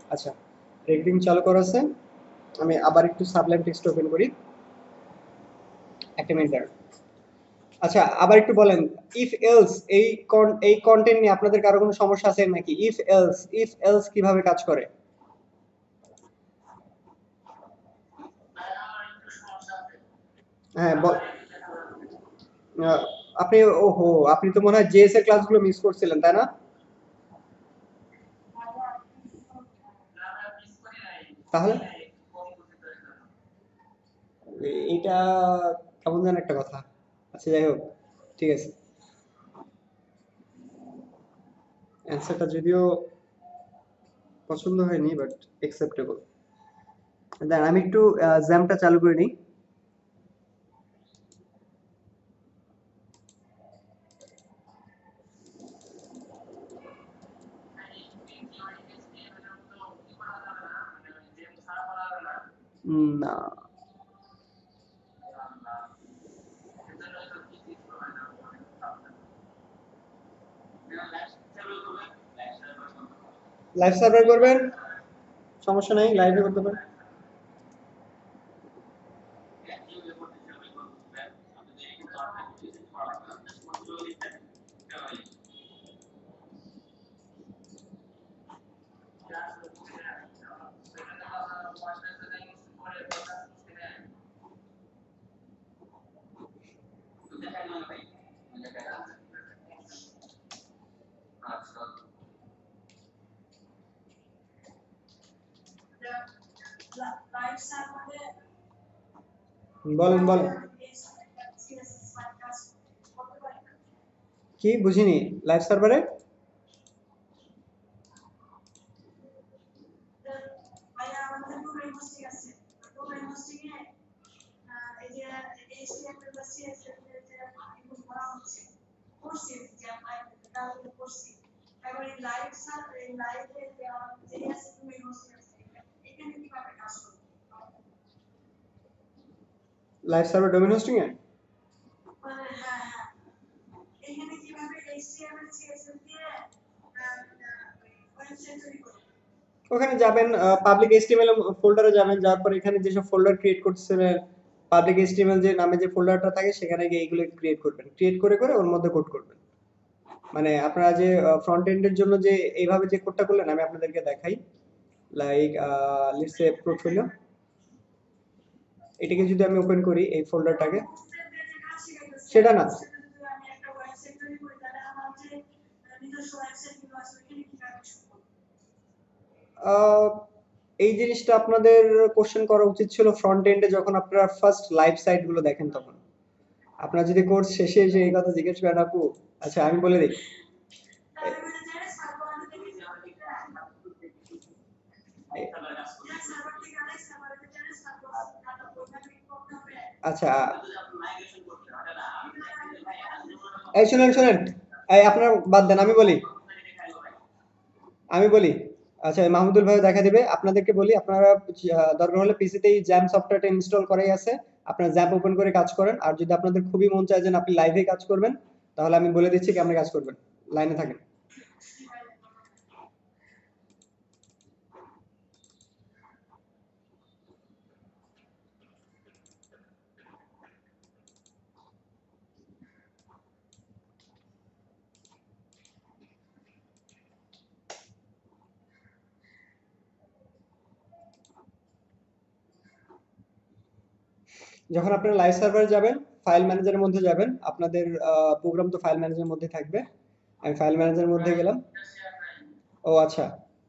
আচ্ছা, রেকর্ডিং চালু করা আছে। আমি আবার একটু সাবলাইম টেক্সট ওপেন করি। একটা মিনিট দাঁড়ান। আচ্ছা, আবার একটু বলেন, ইফ এলস এই কন্টেন্ট নিয়ে আপনাদের কারো কোনো সমস্যা আছে নাকি? ইফ এলস কিভাবে কাজ করে? হ্যাঁ, আপনি, ওহো, আপনি তো মনে হয় জেএস এর ক্লাসগুলো মিস করছিলেন, তাই না? তাহলে এইটা কেমন যেন একটা কথা। আচ্ছা, যাই হোক, ঠিক আছে। অ্যান্সারটা যদিও পছন্দ হয়নি, বাট একসেপ্টেবল। দাঁড়ান, আমি একটু জ্যামটা চালু করে নিই। না, লাইভ সার্ভার করবেন, সমস্যা নাই, লাইভে করতে পারেন। বলেন বলেন, কি বুঝিনি? লাইভ সার্ভারে লাইভ সার্ভার ডোমেন হোস্টিং এ ওখানে যাবেন, পাবলিক এইচটিএমএল ফোল্ডারে যাবেন, যাওয়ার পর এখানে যেসব ফোল্ডার ক্রিয়েট করতেছিলেন, পাবলিক এইচটিএমএল যে নামে যে ফোল্ডারটা থাকে সেখানে গিয়ে এইগুলো ক্রিয়েট করবেন, ক্রিয়েট করে করে ওর মধ্যে কোড করবেন। মানে আপনারা যে ফ্রন্ট এন্ডের জন্য যে এইভাবে যে কোডটা করলেন, আমি আপনাদেরকে দেখাই। লাইক লেটস সে পোর্টফোলিও, এটাকে যদি আমি ওপেন করি এই ফোল্ডারটাকে, সেটা না, আহ, এই জিনিসটা আপনাদের কোশ্চেন করা উচিত ছিল ফ্রন্ট এন্ডে, যখন আপনারা ফার্স্ট লাইভ সাইট গুলো দেখেন তখন। আপনারা যদি কোর্স শেষে এসে এই কথা জিজ্ঞেস করেন আপু, আচ্ছা আমি বলে দিই। আচ্ছা, এই শুনেন শুনেন, এই আপনার বাদ দেন, আমি বলি। আচ্ছা, মাহমুদুল ভাই দেখা দিবে। আপনাদেরকে বলি, আপনারা দরকার হলে পিসিতেই জ্যাম সফটওয়্যারটা ইনস্টল করাই আছে, আপনারা জ্যাম ওপেন করে কাজ করেন। আর যদি আপনাদের খুবই মন চায় যে না, আপনি লাইভে কাজ করবেন, তাহলে আমি বলে দিচ্ছি কেমন কাজ করবেন। লাইনে থাকেন। যখন আপনারা লাইভ সার্ভারে যাবেন, ফাইল ম্যানেজারের মধ্যে যাবেন, আপনাদের প্রোগ্রাম তো ফাইল ম্যানেজারের মধ্যে থাকবে। আমি ফাইল ম্যানেজারের মধ্যে গেলাম। ও আচ্ছা,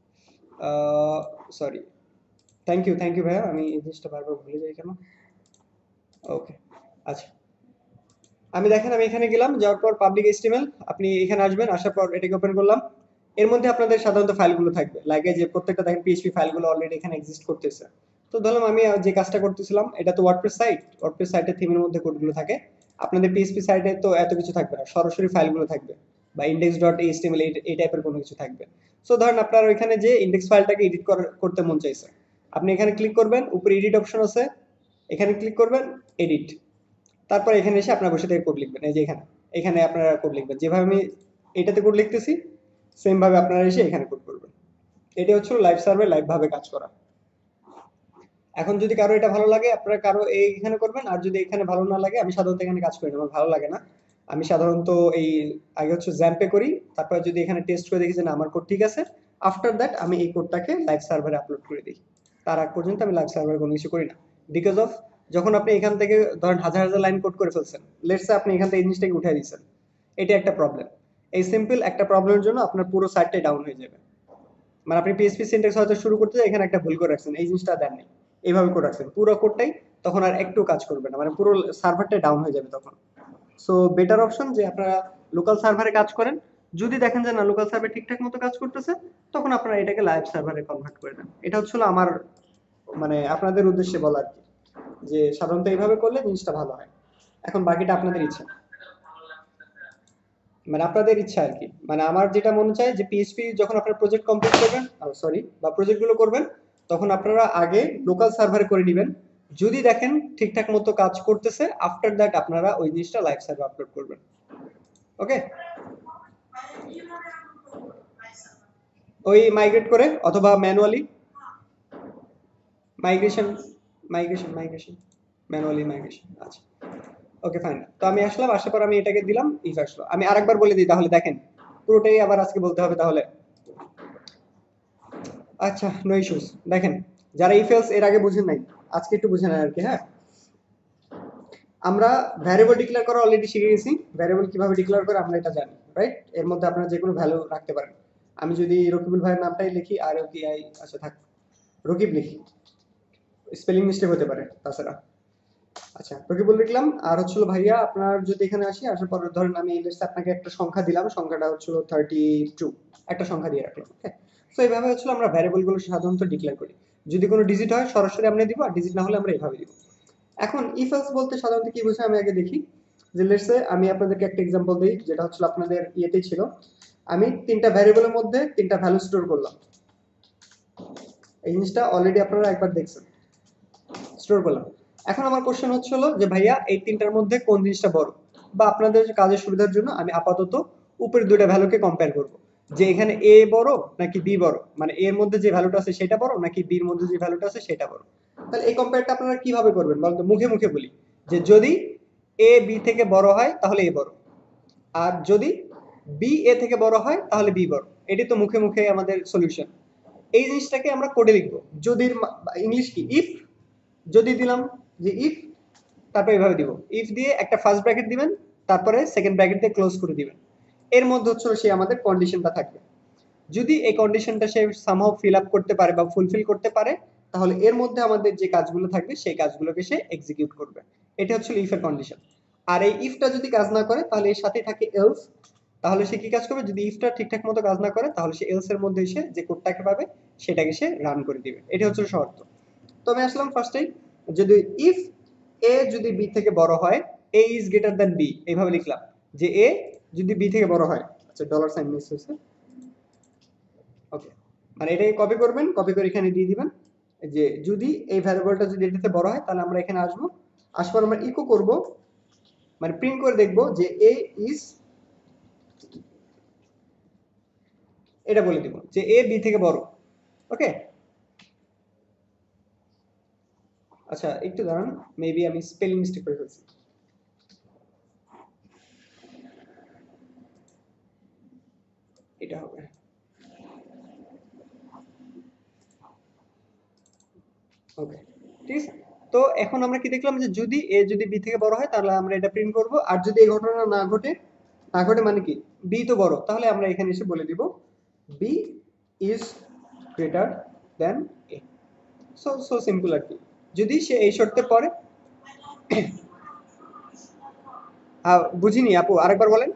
সরি, থ্যাংক ইউ ভাইয়া, আমি এই জিনিসটা বারবার ভুলে যাই কেন। ওকে, আচ্ছা, আমি এখানে গেলাম, যাওয়ার পর পাবলিক এইচটিএমএল, আপনি এখানে আসবেন, আসার পর এটাকে ওপেন করলাম। এর মধ্যে আপনাদের সাধারণত ফাইলগুলো থাকবে, লাগে যে প্রত্যেকটা দেখেন পিএইচপি ফাইলগুলো অলরেডি এখানে এক্সিস্ট করতেছে। তো ধরলাম আমি যে কাজটা করতেছিলাম, এটা তো ওয়ার্ডপ্রেস সাইটের থিমের মধ্যে কোডগুলো থাকে। আপনাদের পিএইচপি সাইটে তো এত কিছু থাকবে না, সরাসরি ফাইলগুলো থাকবে, বা ইন্ডেক্স ডট এইচটিএমএল এই টাইপের কোনো কিছু থাকবে। সো ধরেন আপনার ওইখানে যে ইন্ডেক্স ফাইলটাকে এডিট করতে মন চাইছে, আপনি এখানে ক্লিক করবেন, উপরে এডিট অপশন আছে, এখানে ক্লিক করবেন, এডিট। তারপর এখানে এসে আপনার বসে থেকে কোড লিখবেন, এই যে এখানে, এখানে আপনারা কোড লিখবেন যেভাবে আমি এটাতে কোড লিখতেছি, সেম ভাবে আপনারা এসে এখানে কোড করবেন। এটা হচ্ছে লাইভ সার্ভার লাইভ ভাবে কাজ করা। এখন যদি কারো এটা ভালো লাগে আপনারা কারো এইখানে করবেন, আর যদি এখানে ভালো না লাগে, আমি সাধারণত এখানে কাজ করি না, আমার ভালো লাগে না। আমি সাধারণত এই আগে হচ্ছে জ্যাম্পে করি, তারপর যদি এখানে টেস্ট করে দেখি যে না আমার কোড ঠিক আছে, আফটার দ্যাট আমি এই কোডটাকে লাইভ সার্ভারে আপলোড করে দিই। তার আগ পর্যন্ত আমি লাইভ সার্ভারে কোনো কিছু করি না, বিকজ অফ যখন আপনি এখান থেকে ধরেন হাজার হাজার লাইন কোড করে ফেলছেন, লেটস আপনি এখান থেকে এই জিনিসটাকে উঠিয়ে দিচ্ছেন, এটা একটা প্রবলেম। এই সিম্পল একটা প্রবলেমের জন্য আপনার পুরো সাইটটাই ডাউন হয়ে যাবে। মানে আপনি পিএইচপি সিনট্যাক্স হয়তো শুরু করতে এখানে একটা ভুল করে রাখছেন, এই জিনিসটা দেননি, এইভাবে করে রাখছেন, পুরো কোডটাই তখন আর একটু কাজ করবে না, মানে পুরো সার্ভারটাই ডাউন হয়ে যাবে তখন। সো বেটার অপশন যে আপনারা লোকাল সার্ভারে কাজ করেন। যদি দেখেন যে না লোকাল সার্ভার ঠিকঠাক মতো কাজ করতেছে, তখন আপনারা এটাকে লাইভ সার্ভারে কনভার্ট করে দেন। এটা হচ্ছিল আমার মানে আপনাদের উদ্দেশ্যে বলা আর কি, যে সাধারণত এইভাবে করলে জিনিসটা ভালো হয়। এখন বাকিটা আপনাদের ইচ্ছা, মানে আপনাদের ইচ্ছা আর কি। মানে আমার যেটা মনে চায় যে পিএইচপি যখন আপনারা প্রজেক্ট কমপ্লিট করবেন, সরি বা প্রজেক্টগুলো করবেন, তখন আপনারা আগে লোকাল সার্ভারে করে নেবেন। যদি দেখেন ঠিকঠাক মতো কাজ করতেছে, আফটার দ্যাট আপনারা ওই জিনিসটা লাইভ সার্ভারে আপলোড করবেন। ওকে, ওই মাইগ্রেট করে অথবা manually migration migration manually migration. আচ্ছা ওকে ফাইন। তো আমি আসলাম, আসার পর আমি এটাকে দিলাম ইফ আসলো। আমি আরেকবার বলে দিই তাহলে দেখেন, পুরোটাই আবার আজকে বলতে হবে তাহলে। আচ্ছা নো ইস্যুস। দেখেন যারা ইফ এলস এর আগে বুঝেন নাই, আজকে একটু বুঝে নেন আর কি। হ্যাঁ, আমরা ভ্যারিয়েবল ডিক্লেয়ার করা অলরেডি শিখে গেছি। ভ্যারিয়েবল কিভাবে ডিক্লেয়ার করে আমরা এটা জানি, রাইট? এর মধ্যে আপনারা যে কোনো ভ্যালু রাখতে পারেন। আমি যদি রকিবুল ভাইয়ের নামটাই লিখি, আর ও কি আই, আচ্ছা থাক রকিব লিখি, স্পেলিং মিস্টেক হতে পারে তাছাড়া। আচ্ছা রকিবুল লিখলাম। আর হচ্ছিল ভাইয়া আপনার যদি এখানে আসি, আসার পর ধরেন আমি আপনাকে একটা সংখ্যা দিলাম, সংখ্যাটা হচ্ছিল 32, একটা সংখ্যা দিয়ে রাখলাম। ওকে, তো এইভাবে হচ্ছিল আমরা ভ্যারিয়েবলগুলো সাধারণত ডিক্লেয়ার করি। যদি কোনো ডিজিট হয় সরাসরি আমরা দিব, আর ডিজিট না হলে আমরা এইভাবে দিব। এখন ইফ এলস বলতে সাধারণত কি বোঝায় আমি আগে দেখি। যে লেটস সে আমি আপনাদেরকে একটা এক্সাম্পল দিই, যেটা হচ্ছে আপনাদের ইয়েতেই ছিল। আমি তিনটা ভ্যারিয়েবলের মধ্যে তিনটা ভ্যালু স্টোর করলাম। এই জিনিসটা অলরেডি আপনারা একবার দেখছেন, স্টোর করলাম। এখন আমার কোশ্চেন হচ্ছিল যে ভাইয়া এই তিনটার মধ্যে কোন জিনিসটা বড়, বা আপনাদের কাজের সুবিধার জন্য আমি আপাতত উপরের দুইটা ভ্যালুকে কম্পেয়ার করব, যে এখানে এ বড় নাকি বি বড়, মানে এর মধ্যে যে ভ্যালুটা আছে সেটা বড় নাকি বির মধ্যে যে ভ্যালুটা আছে সেটা বড়। তাহলে এই কম্পেয়ারটা আপনারা কিভাবে করবেন বলতো? মুখে মুখে বলি যে যদি এ বি থেকে বড় হয় তাহলে এ বড়, আর যদি বি এ থেকে বড় হয় তাহলে বি বড়। এটি তো মুখে মুখে আমাদের সলিউশন। এই জিনিসটাকে আমরা কোডে লিখবো। যদি ইংলিশ কি ইফ, যদি দিলাম যে ইফ, তারপর এইভাবে দিব, ইফ দিয়ে একটা ফার্স্ট ব্র্যাকেট দিবেন, তারপরে সেকেন্ড ব্র্যাকেট দিয়ে ক্লোজ করে দিবেন। এর মধ্যে হচ্ছে সে আমাদের কন্ডিশনটা থাকবে। যদি এই কন্ডিশনটা সে সামহাউ ফিল আপ করতে পারে বা ফুলফিল করতে পারে, তাহলে এর মধ্যে আমাদের যে কাজগুলো থাকবে সেই কাজগুলোকে সে এক্সিকিউট করবে। এটা হচ্ছে ইফের কন্ডিশন। আর এই ইফটা যদি কাজ না করে তাহলে এর সাথে থাকে এলস। তাহলে সে কি কাজ করবে? যদি ইফটা ঠিকঠাক মতো কাজ না করে তাহলে সে এলস এর মধ্যে এসে যে কোডটাকে পাবে সেটাকে সে রান করে দিবে। এটা হচ্ছে শর্ত। তো আমি আসলাম ফার্স্টেই, যদি ইফ এ যদি বি থেকে বড় হয়, A is greater than B, এইভাবে লিখলাম যে এ যদি বি থেকে বড় হয়। আচ্ছা ডলার সাইন মিস হয়েছে। ওকে, মানে এটাকে কপি করবেন, কপি করে এখানে দিয়ে দিবেন যে যদি এই ভ্যারিয়েবলটা যদি এটাতে বড় হয় তাহলে আমরা এখানে আসবো, আসার আমরা ইকো করব, মানে প্রিন্ট করে দেখব যে এ ইজ, এটা বলে দিব যে এ বি থেকে বড়। ওকে, আচ্ছা একটু দাঁড়ান, মেবি আমি স্পেলিং মিস্টেক করে ফেলছি। এটা হবে ওকে, ঠিক আছে। তো এখন আমরা কি দেখলাম যে যদি এ যদি বি থেকে বড় হয় তাহলে আমরা এটা প্রিন্ট করব, আর যদি এই ঘটনা না ঘটে, না ঘটে মানে কি বি তো বড়, তাহলে আমরা এখানে এসে বলে দিব B is greater than A. So so simple আর কি। যদি সে এই শর্তে পড়ে, বুঝিনি আপু আরেকবার বলেন।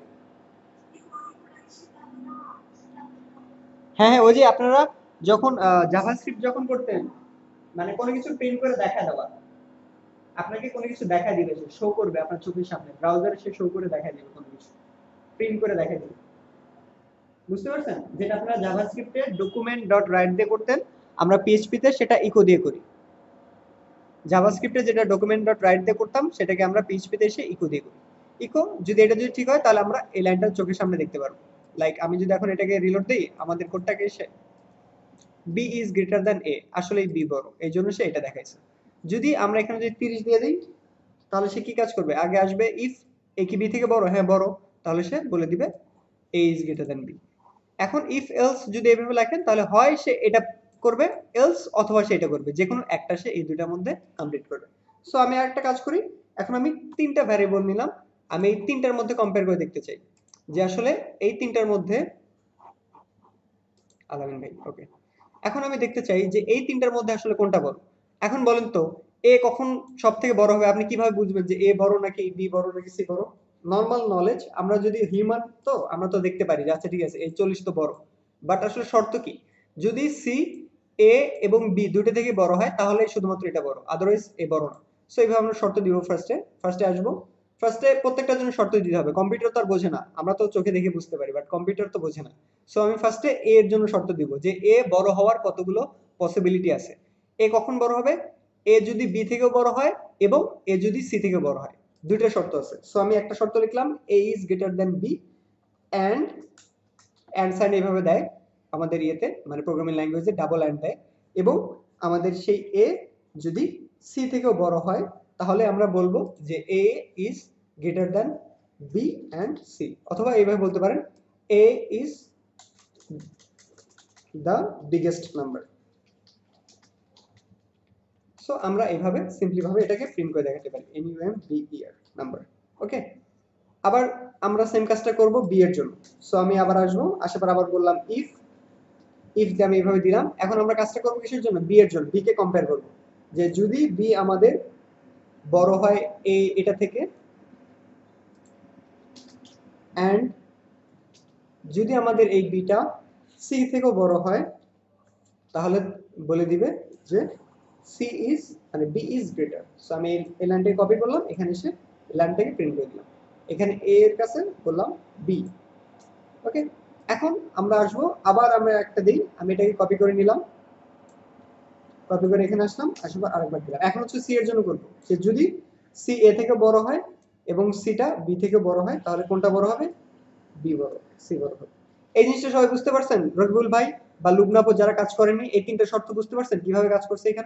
হ্যাঁ হ্যাঁ, ওই যে আপনারা যখন জাভাস্ক্রিপ্ট যখন করতেন, মানে কোনো কিছু প্রিন্ট করে দেখা দেওয়া, আপনাকে কোনো কিছু দেখা দিবে, সে শো করবে আপনার চোখের সামনে, ব্রাউজারে সে শো করে দেখা দিবে, কোনো কিছু প্রিন্ট করে দেখা দিবে। বুঝতে পারছেন? যেটা আপনারা জাভাস্ক্রিপ্টে ডকুমেন্ট ডট রাইট দিয়ে করতেন, আমরা পিএইচপি তে সেটা ইকো দিয়ে করি। জাভাস্ক্রিপ্টে যেটা ডকুমেন্ট ডট রাইট দিয়ে করতাম সেটাকে আমরা পিএইচপি তে এসে ইকো দিয়ে করি। ইকো যদি এটা যদি ঠিক হয় তাহলে আমরা এই লাইনটা চোখের সামনে দেখতে পারবো। লাইক আমি যদি এখন এটাকে রিলোড দিই আমাদের কোডটাকে এসে, B is greater than A, আসলে বি বড়, এই জন্য সে এটা দেখাইছে। যদি আমরা এখানে যদি 30 দিয়ে দিই তাহলে সে কি কাজ করবে, আগে আসবে ইফ এ কি বি থেকে বড়, হ্যাঁ বড়, তাহলে সে বলে দিবে A is greater than B. এখন ইফ এলস যদি এভাবে লেখেন তাহলে হয় সে এটা করবে এলস অথবা সে এটা করবে, যে কোনো একটা সে এই দুইটার মধ্যে কমপ্লিট করবে। সো আমি আরেকটা কাজ করি, এখন আমি তিনটা ভ্যারিয়েবল নিলাম, আমি এই তিনটার মধ্যে কম্পেয়ার করে দেখতে চাই যে আসলে এই তিনটার মধ্যে আলামিন ভাই ওকে, এখন আমি দেখতে চাই যে এই তিনটার মধ্যে আসলে কোনটা বড়। এখন বলেন তো এ কখন সব থেকে বড় হবে, আপনি কিভাবে বুঝবেন যে এ বড় নাকি বি বড় নাকি সি বড়? নর্মাল নলেজ, আমরা যদি হিউম্যান তো আমরা তো দেখতে পারি যে আচ্ছা ঠিক আছে এই 40 তো বড়, বাট আসলে শর্ত কি, যদি সি এ এবং বি দুটো থেকে বড় হয় তাহলে শুধুমাত্র এটা বড়, আদারওয়াইজ এ বড় না। সো এইভাবে আমরা শর্ত দিব, ফার্স্টে আসবো, ফার্স্টে প্রত্যেকটার জন্য শর্ত দিতে হবে, কম্পিউটার তো আর বোঝে না, আমরা তো চোখে দেখে বুঝতে পারি বাট কম্পিউটার তো বোঝে না। সো আমি ফার্স্টে এ এর জন্য শর্ত দিব যে এ বড় হওয়ার কতগুলো পসিবিলিটি আছে, এ কখন বড় হবে, এ যদি বি থেকেও বড় হয় এবং এ যদি সি থেকে বড় হয়, দুইটা শর্ত আছে। সো আমি একটা শর্ত লিখলাম A is greater than B and sign এইভাবে দেয় আমাদের ইয়েতে, মানে প্রোগ্রামিং ল্যাঙ্গুয়েজে ডাবল অ্যান্ড দেয়, এবং আমাদের সেই এ যদি সি থেকেও বড় হয় তাহলে আমরা বলবো যে A is greater than B and C, অথবা এইভাবে বলতে পারেন A is the biggest number. So আমরা এইভাবে সিম্পলি ভাবে এটাকে প্রিন্ট করে দেখাতে পারি NUMBER নাম্বার। ওকে, আবার আমরা সেম কাজটা করব বি এর জন্য। সো আমি আবার আসবো, আসার পর আবার বললাম ইফ দিয়ে আমি এইভাবে দিলাম। এখন আমরা কাজটা করবো কিসের জন্য, বি এর জন্য, বি কে কম্পেয়ার করব যে যদি বি আমাদের বড় হয় এটা থেকে অ্যান্ড যদি আমাদের এই বিটা সি থেকেও বড় হয় তাহলে বলে দিবে যে সি ইজ মানে বি ইজ গ্রেটার। সো আমি এই লাইনটাকে কপি করলাম, এখানে এসে লাইনটাকে প্রিন্ট করে দিলাম, এখানে এ এর কাছে বললাম বি। ওকে, এখন আমরা আসবো, আবার আমরা একটা দিই, আমি এটাকে কপি করে নিলাম, কপি করে এখানে আসলাম, আসার পর আরেকবার দিলাম। এখন হচ্ছে সি এর জন্য করবো যে যদি সি এ থেকে বড় হয় এবং সিটা বি থেকে বড় হয় তাহলে কোনটা বড় হবে, বি বড়, সি বড় হবে। এই জিনিসটা সবাই বুঝতে পারছেন? রকিবুল ভাই বা লুবনাপো যারা কাজ করেনি এই তিনটা শর্ত বুঝতে পারছেন কিভাবে কাজ করছে এখানে?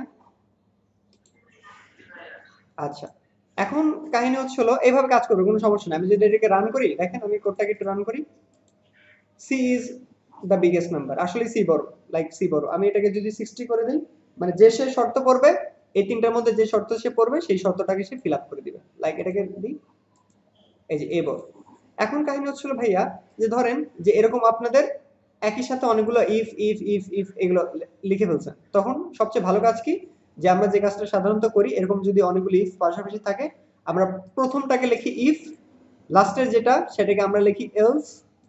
আচ্ছা, এখন কাহিনী হচ্ছিল এইভাবে কাজ করবে, কোনো সমস্যা নেই। আমি যদি এটাকে রান করি, দেখেন আমি কোডটাকে একটু রান করি, C is the biggest number, আসলে সি বড়, লাইক সি বড়। আমি এটাকে যদি 60 করে দিই, মানে যে সে শর্ত পড়বে এই তিনটার মধ্যে যে শর্ত সে পড়বে সেই শর্তটাকে সে ফিল আপ করে দিবে, লাইক এটাকে দিই এই যে এ বড়। এখন কাহিনী হচ্ছিল ভাইয়া যে ধরেন যে এরকম আপনাদের একই সাথে অনেকগুলো ইফ ইফ ইফ ইফ এগুলো লিখে ফেলছেন, তখন সবচেয়ে ভালো কাজ কি, যে আমরা যে কাজটা সাধারণত করি, এরকম যদি অনেকগুলো ইফ পাশাপাশি থাকে আমরা প্রথমটাকে লিখি ইফ, লাস্টের যেটা সেটাকে আমরা লিখি এলস,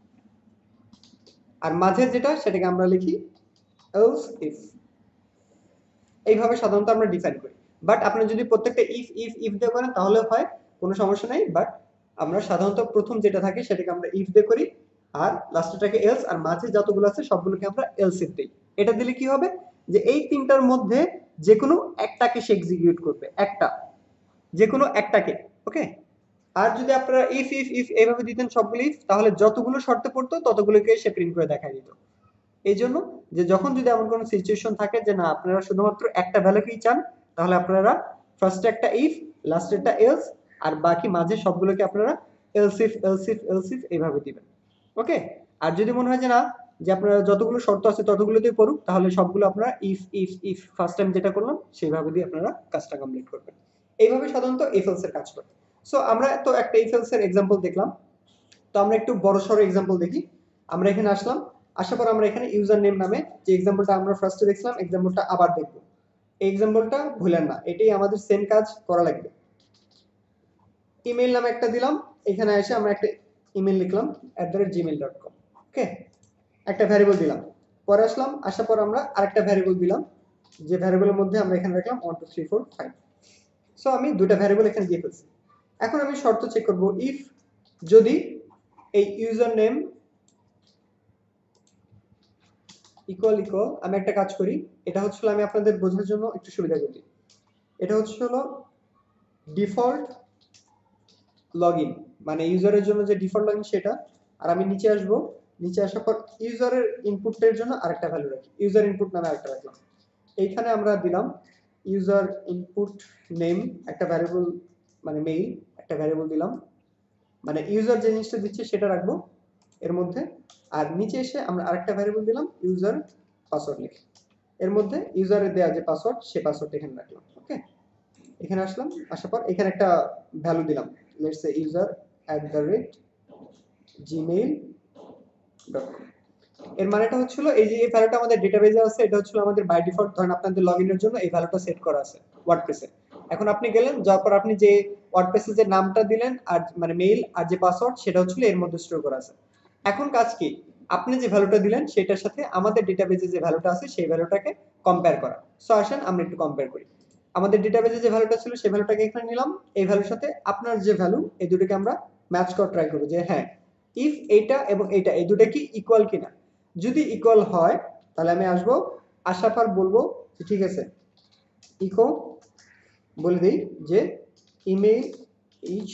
আর মাঝের যেটা সেটাকে আমরা লিখি এলস ইফ। এইভাবে সাধারণত আমরা ডিফাইন করি, বাট আপনি যদি প্রত্যেকটা ইফ ইফ ইফ দিয়ে করেন তাহলে হয়, কোনো সমস্যা নাই। বাট আমরা সাধারণত প্রথম যেটা থাকে সেটাকে আমরা ইফ দিয়ে করি, আর লাস্টেরটাকে এলস, আর মাঝে যতগুলো আছে সবগুলোকে আমরা এলস ইফ দিই। এটা দিলে কি হবে, যে এই তিনটার মধ্যে যে কোনো একটাকে সে এক্সিকিউট করবে, একটা, যে কোনো একটাকে। ওকে, আর যদি আপনারা ইফ ইফ ইফ এইভাবে দিতেন সবগুলো ইফ, তাহলে যতগুলো শর্তে পড়তো ততগুলোকে সে প্রিন্ট করে দেখাই দিত। এই জন্য যে যখন যদি এমন কোনো সিচুয়েশন থাকে যে না আপনারা শুধুমাত্র একটা ভ্যালুকেই চান, তাহলে আপনারা ফার্স্টে একটা ইফ, লাস্টেরটা এলস, আর বাকি মাঝে সবগুলোকে আপনারা else if else if else if এইভাবে দিবেন। ওকে, আর যদি মনে হয় যে না যে আপনারা যতগুলো শর্ত আছে ততগুলোতেই পড়ুক, তাহলে সবগুলো আপনারা if if if first time যেটা করলাম সেইভাবে দিয়ে আপনারা কাজটা কমপ্লিট করবেন। এইভাবে সাধারণত ইফ এলস এর কাজ করে। সো আমরা তো একটা ইফ এলস এর এক্সাম্পল দেখলাম, তো আমরা একটু বড়সড় এক্সাম্পল দেখি। আমরা এখানে আসলাম, আসার পর আমরা এখানে ইউজার নেম নামে যে এক্সাম্পলটা আমরা ফার্স্টে দেখছিলাম এক্সাম্পলটা আবার দেখব। এই এক্সাম্পলটা ভুলেন না, এটাই আমাদের সেম কাজ করা লাগবে। ইমেল নামে একটা দিলাম, এখানে এসে আমরা একটা ইমেল লিখলাম @gmail.com। ওকে, একটা ভ্যারিয়েবল দিলাম, পরে আসলাম, আসার পর আমরা আরেকটা ভ্যারিয়েবল দিলাম, যে ভ্যারিয়েবলের মধ্যে আমরা এখানে রাখলাম 1 2 3 4 5। সো আমি দুটো ভ্যারিয়েবল এখানে দিয়ে ফেলছি। এখন আমি শর্ত চেক করব, ইফ যদি এই ইউজার নেম ইকুয়াল ইকুয়াল, আমি একটা কাজ করি, এটা হচ্ছিল আমি আপনাদের বোঝার জন্য একটু সুবিধা করি, এটা হচ্ছিল ডিফল্ট লগইন, মানে ইউজারের জন্য যে ডিফল্ট লগইন সেটা। আর আমি নিচে আসব, নিচে আসার পর ইউজারের ইনপুটের জন্য আরেকটা ভ্যালু রাখি, ইউজার ইনপুট নামে আরেকটা রাখলাম। এইখানে আমরা দিলাম ইউজার ইনপুট নেম, একটা ভ্যারিয়েবল মানে মেইল একটা ভ্যারিয়েবল দিলাম, মানে ইউজার যে জিনিসটা দিচ্ছে সেটা রাখবো এর মধ্যে। আর নিচে এসে আমরা আরেকটা ভ্যারিয়েবল দিলাম ইউজার পাসওয়ার্ড লিখে, এর মধ্যে ইউজারের দেওয়া যে পাসওয়ার্ড সে পাসওয়ার্ড এখানে রাখলাম। ওকে, এখানে আসলাম, আসার পর এখানে একটা ভ্যালু দিলাম, লেটস সে user@gmail.com। এর মানেটা হচ্ছিল এই যে এই ভ্যালুটা আমাদের ডেটাবেজে আছে, এটা হচ্ছিল আমাদের বাই ডিফল্ট, ধরেন আপনাদের লগইনের জন্য এই ভ্যালুটা সেট করা আছে ওয়ার্ডপ্রেসে। এখন আপনি গেলেন, যাওয়ার পর আপনি যে ওয়ার্ডপ্রেসে যে নামটা দিলেন আর মানে মেইল আর যে পাসওয়ার্ড সেটা হচ্ছিল এর মধ্যে স্টোর করা আছে। এখন কাজ কি, আপনি যে ভ্যালুটা দিলেন সেটার সাথে আমাদের ডেটাবেজে যে ভ্যালুটা আছে সেই ভ্যালুটাকে কম্পেয়ার করা। সো আসেন আমরা একটু কম্পেয়ার করি। আমাদের ডেটাবেজে যে ভ্যালুটা ছিল সেই ভ্যালুটাকে এখানে নিলাম, এই ভ্যালুর সাথে আপনার যে ভ্যালু এই দুটোকে আমরা ম্যাচ করা ট্রাই করব, যে হ্যাঁ ইফ এইটা এবং এইটা এই দুটো কি ইকুয়াল কিনা। যদি ইকুয়াল হয় তাহলে আমি আসবো, আসার পর বলবো যে ঠিক আছে ইকো বলে দিই যে email is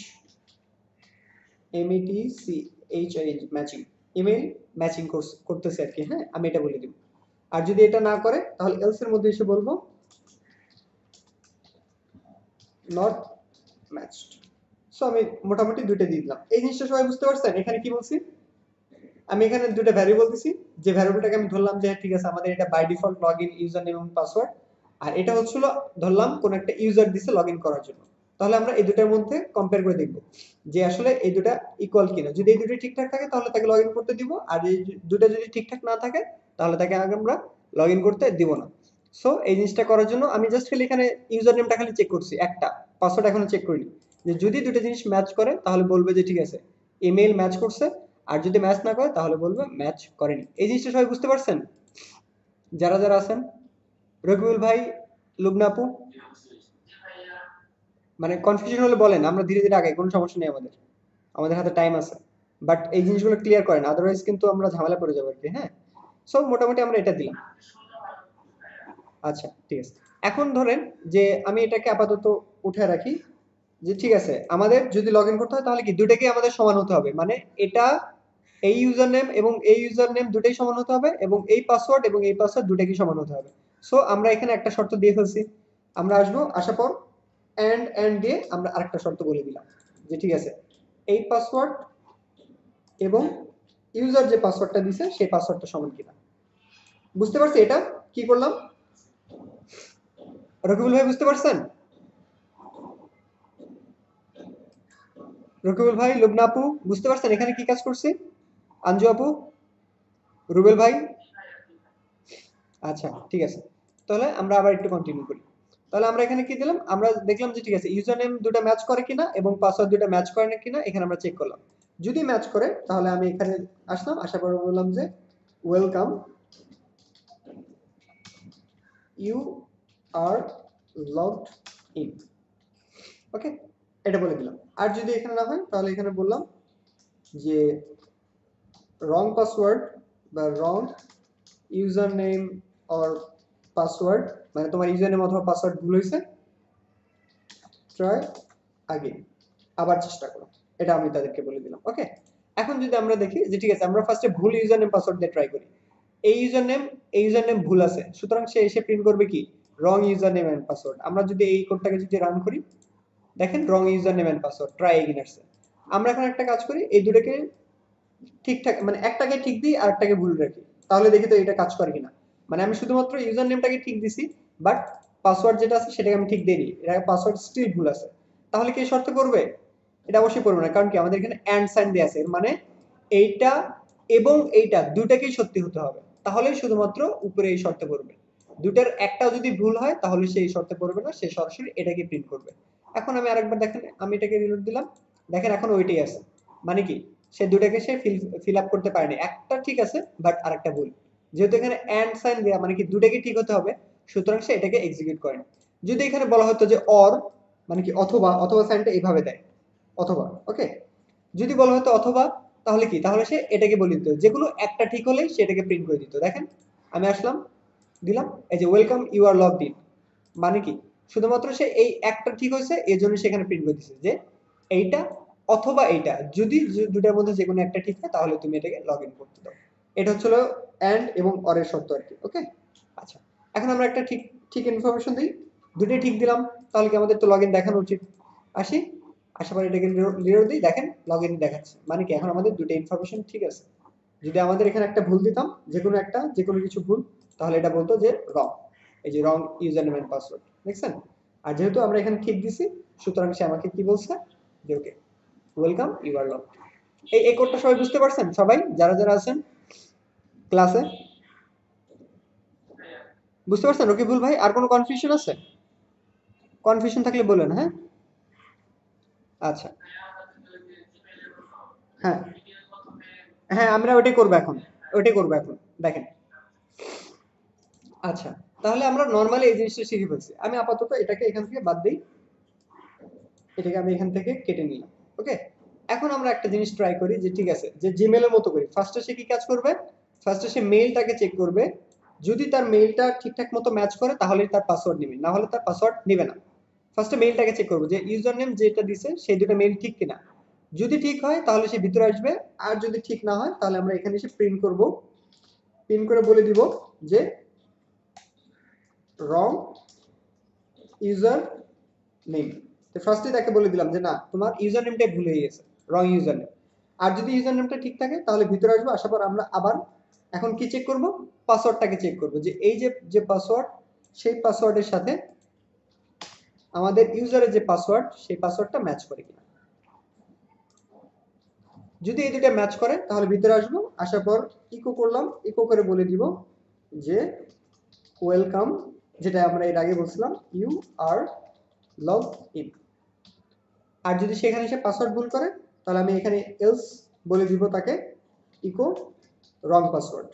matching, email matching করতেছে আর কি, হ্যাঁ আমি এটা বলে দিব। আর যদি এটা না করে তাহলে এলস এর মধ্যে এসে বলবো নট ম্যাচড। সো আমি মোটামুটি দুইটা দিয়ে দিলাম। এই জিনিসটা সবাই বুঝতে পারছেন এখানে কি বলছি? আমি এখানে দুটো ভ্যারিয়েবল দিছি, যে ভ্যারিয়েবলটাকে আমি ধরলাম যে ঠিক আছে আমাদের এটা by default login user name এবং পাসওয়ার্ড, আর এটা হচ্ছিল ধরলাম কোন একটা ইউজার দিছে লগইন করার জন্য। তাহলে আমরা এই দুটার মধ্যে কম্পেয়ার করে দেখব যে আসলে এই দুটা ইকুয়াল কিনা। যদি এই দুটো ঠিকঠাক থাকে তাহলে তাকে লগইন করতে দিব, আর এই দুটো যদি ঠিকঠাক না থাকে তাহলে তাকে আগে আমরা লগইন করতে দিব না। সো এই জিনিসটা করার জন্য আমি জাস্ট খালি এখানে ইউজার নেমটা খালি চেক করছি একটা, পাসওয়ার্ড এখনো চেক করিনি। যে যদি দুটো জিনিস ম্যাচ করে তাহলে বলবে যে ঠিক আছে ইমেল ম্যাচ করছে, আর যদি ম্যাচ না করে তাহলে বলবে ম্যাচ করেনি। এই জিনিসটা সবাই বুঝতে পারছেন যারা যারা আছেন? রকিবুল ভাই, লুবনা আপু, মানে কনফিউশন হলে বলেন, আমরা ধীরে ধীরে আগাই, কোনো সমস্যা নেই, আমাদের আমাদের হাতে টাইম আছে। বাট এই জিনিসগুলো ক্লিয়ার করেন, আদারওয়াইজ কিন্তু আমরা ঝামেলা পড়ে যাবো আর কি। হ্যাঁ, সো মোটামুটি আমরা এটা দিলাম। আচ্ছা ঠিক আছে, এখন ধরেন যে আমি এটাকে আপাতত উঠে রাখি, যে ঠিক আছে আমাদের যদি লগ ইন করতে হয় তাহলে কি দুটাকে আমাদের সমান হতে হবে, মানে এটা এই ইউজার নেম এবং এই ইউজার নেম দুটাই সমান হতে হবে, এবং এই পাসওয়ার্ড এবং এই পাসওয়ার্ড দুটাই সমান হতে হবে। সো আমরা এখানে একটা শর্ত দিয়ে ফেলছি, আমরা আসবো, আসার পর এন্ড দিয়ে আমরা আরেকটা শর্ত বলে দিলাম যে ঠিক আছে এই পাসওয়ার্ড এবং ইউজার যে পাসওয়ার্ডটা দিছে সেই পাসওয়ার্ডটা সমান কিনা। বুঝতে পারছি এটা কি করলাম? রকিবুল ভাই বুঝতে পারছেন? রকিবুল ভাই, লুবনা আপু বুঝতে পারছেন এখানে কি কাজ করছি? আঞ্জু আপু, রুবেল ভাই, আচ্ছা ঠিক আছে, তাহলে আমরা আবার একটু কন্টিনিউ করি। তাহলে আমরা এখানে কি দিলাম, আমরা দেখলাম যে ঠিক আছে ইউজার নেম দুটো ম্যাচ করে কিনা এবং পাসওয়ার্ড দুটো ম্যাচ করে না কিনা, এখানে আমরা চেক করলাম। যদি ম্যাচ করে তাহলে আমি এখানে আসলাম, আসার পর বললাম যে welcome you are logged in. Okay, এটা বলে দিলাম। আর যদি এখানে না হয় তাহলে এখানে বললাম যে রং পাসওয়ার্ড বা wrong user name or password, মানে তোমার ইউজার নেম অথবা পাসওয়ার্ড ভুল হয়েছে, ট্রাই আগেন, আবার চেষ্টা করো, এটা আমি তাদেরকে বলে দিলাম। ওকে, এখন যদি আমরা দেখি যে ঠিক আছে আমরা ফার্স্টে ভুল ইউজার নেম পাসওয়ার্ড দিয়ে ট্রাই করি, এই ইউজার নেম ভুল আছে, সুতরাং সে এসে প্রিন্ট করবে কি wrong user name and password. আমরা যদি এই কোডটাকে যদি রান করি, দেখেন wrong user name and password, try again আসছে। আমরা এখন একটা কাজ করি, এই দুটোকে ঠিকঠাক মানে একটাকে ঠিক দিই আর একটাকে ভুল রাখি, তাহলে দেখি তো এটা কাজ করে কিনা। মানে আমি শুধুমাত্র ইউজার নেমটাকে ঠিক দিছি, বাট পাসওয়ার্ড যেটা আছে সেটাকে আমি ঠিক দেইনি, এটা পাসওয়ার্ড স্টিল ভুল আছে, তাহলে কি শর্ত করবে? এটা অবশ্যই করবে না, কারণ কি আমাদের এখানে এন্ড সাইন দেয়া আছে, মানে এইটা এবং এইটা দুটাকেই সত্যি হতে হবে, তাহলেই শুধুমাত্র উপরে এই শর্তে পড়বে। দুটার একটাও যদি ভুল হয় তাহলে সেই শর্তে পড়বে না, সে সরাসরি এটাকে প্রিন্ট করবে। এখন আমি আরেকবার দেখেন, আমি এটাকে রিলোড দিলাম, দেখেন এখন ওইটাই আছে, মানে কি সে দুটাকে সে ফিল আপ করতে পারেনি, একটা ঠিক আছে বাট আরেকটা ভুল। যেহেতু এখানে এন্ড সাইন দেয়া মানে কি দুটাকে ঠিক হতে হবে, সুতরাং সে এটাকে এক্সিকিউট করেনি। যদি এখানে বলা হতো যে অর মানে কি অথবা, অথবা সাইনটা এইভাবে দেয় অথবা, ওকে, যদি বলা হতো অথবা তাহলে কি, তাহলে সে এটাকে বলে দিত, যেগুলো একটা ঠিক হলেই সেটাকে প্রিন্ট করে দিত। দেখেন আমি আসলাম, দিলাম এই যে welcome you are logged in, মানে কি শুধুমাত্র সে এই একটা ঠিক হয়েছে এই জন্য সেখানে প্রিন্ট করে দিচ্ছে যে এইটা অথবা এইটা, যদি দুটার মধ্যে যে কোনো একটা ঠিক হয় তাহলে তুমি এটাকে লগ ইন করতে দাও। এটা হচ্ছিল অ্যান্ড এবং অরের শর্ত আর কি। ওকে, আচ্ছা, এখন আমরা একটা ঠিক ঠিক ইনফরমেশন দিই, দুটোই ঠিক দিলাম, তাহলে কি আমাদের তো লগ ইন দেখানো উচিত। আসি, আসার পর এটাকে লিরো দিই, দেখেন লগ ইন দেখাচ্ছে, মানে কি এখন আমাদের দুটো ইনফরমেশন ঠিক আছে। যদি আমাদের এখানে একটা ভুল দিতাম, যে কোনো কিছু ভুল, তাহলে এটা বলতো যে রং, এই যে wrong user name and password, দেখছেন। আর যেহেতু আমরা এখানে ঠিক দিছি, সুতরাং সে আমাকে কি বলছে যে okay, welcome, you are log. এই কোডটা সবাই বুঝতে পারছেন? সবাই যারা যারা আছেন ক্লাসে বুঝতে পারছেন? রকিবুল ভাই, আর কোনো কনফিউশন আছে? কনফিউশন থাকলে বলেন, হ্যাঁ। আচ্ছা, হ্যাঁ হ্যাঁ, আমরা ওইটাই করবো এখন, ওইটাই করবো এখন, দেখেন। আচ্ছা, তাহলে আমরা নর্মালি এই জিনিসটা শিখে ফেলছি। আমি আপাতত এটাকে এখান থেকে বাদ দিই, এটাকে আমি এখান থেকে কেটে নিলাম। ওকে, এখন আমরা একটা জিনিস ট্রাই করি, যে ঠিক আছে, যে জিমেল এর মতো করি। ফার্স্টে সে কি কাজ করবে? ফার্স্টে সে মেইলটাকে চেক করবে, যদি তার মেইলটা ঠিকঠাক মতো ম্যাচ করে তাহলেই তার পাসওয়ার্ড নেবে, না হলে তার পাসওয়ার্ড নেবে না। ফার্স্টে মেইলটাকে চেক করবো যে ইউজার নেম যেটা দিছে সেই দুটো মেইল ঠিক কিনা। যদি ঠিক হয় তাহলে সে ভিতরে আসবে, আর যদি ঠিক না হয় তাহলে আমরা এখানে এসে প্রিন্ট করব, প্রিন্ট করে বলে দিব যে রং ইউজার নেম। তো ফার্স্টে তাকে বলে দিলাম যে না, তোমার ইউজার নেমটাই ভুল হয়ে গেছে, রং ইউজার নেম। আর যদি ইউজার নেমটা ঠিক থাকে তাহলে ভিতরে আসবো, আসার পর আমরা আবার এখন কি চেক করব? পাসওয়ার্ডটাকে চেক করব, যে এই যে যে পাসওয়ার্ড, সেই পাসওয়ার্ডের সাথে আমাদের ইউজারের যে পাসওয়ার্ড, সেই পাসওয়ার্ডটা ম্যাচ করে কিনা। যদি এই দুটো ম্যাচ করে তাহলে ভিতরে আসবো, আসার পর ইকো করলাম, ইকো করে বলে দিব যে ওয়েলকাম, যেটা আমরা এর আগে বলছিলাম, ইউ আর লগ ইন। আর যদি সেখানে সে পাসওয়ার্ড ভুল করে তাহলে আমি এখানে এলস বলে দিব তাকে, ইকো রং পাসওয়ার্ড।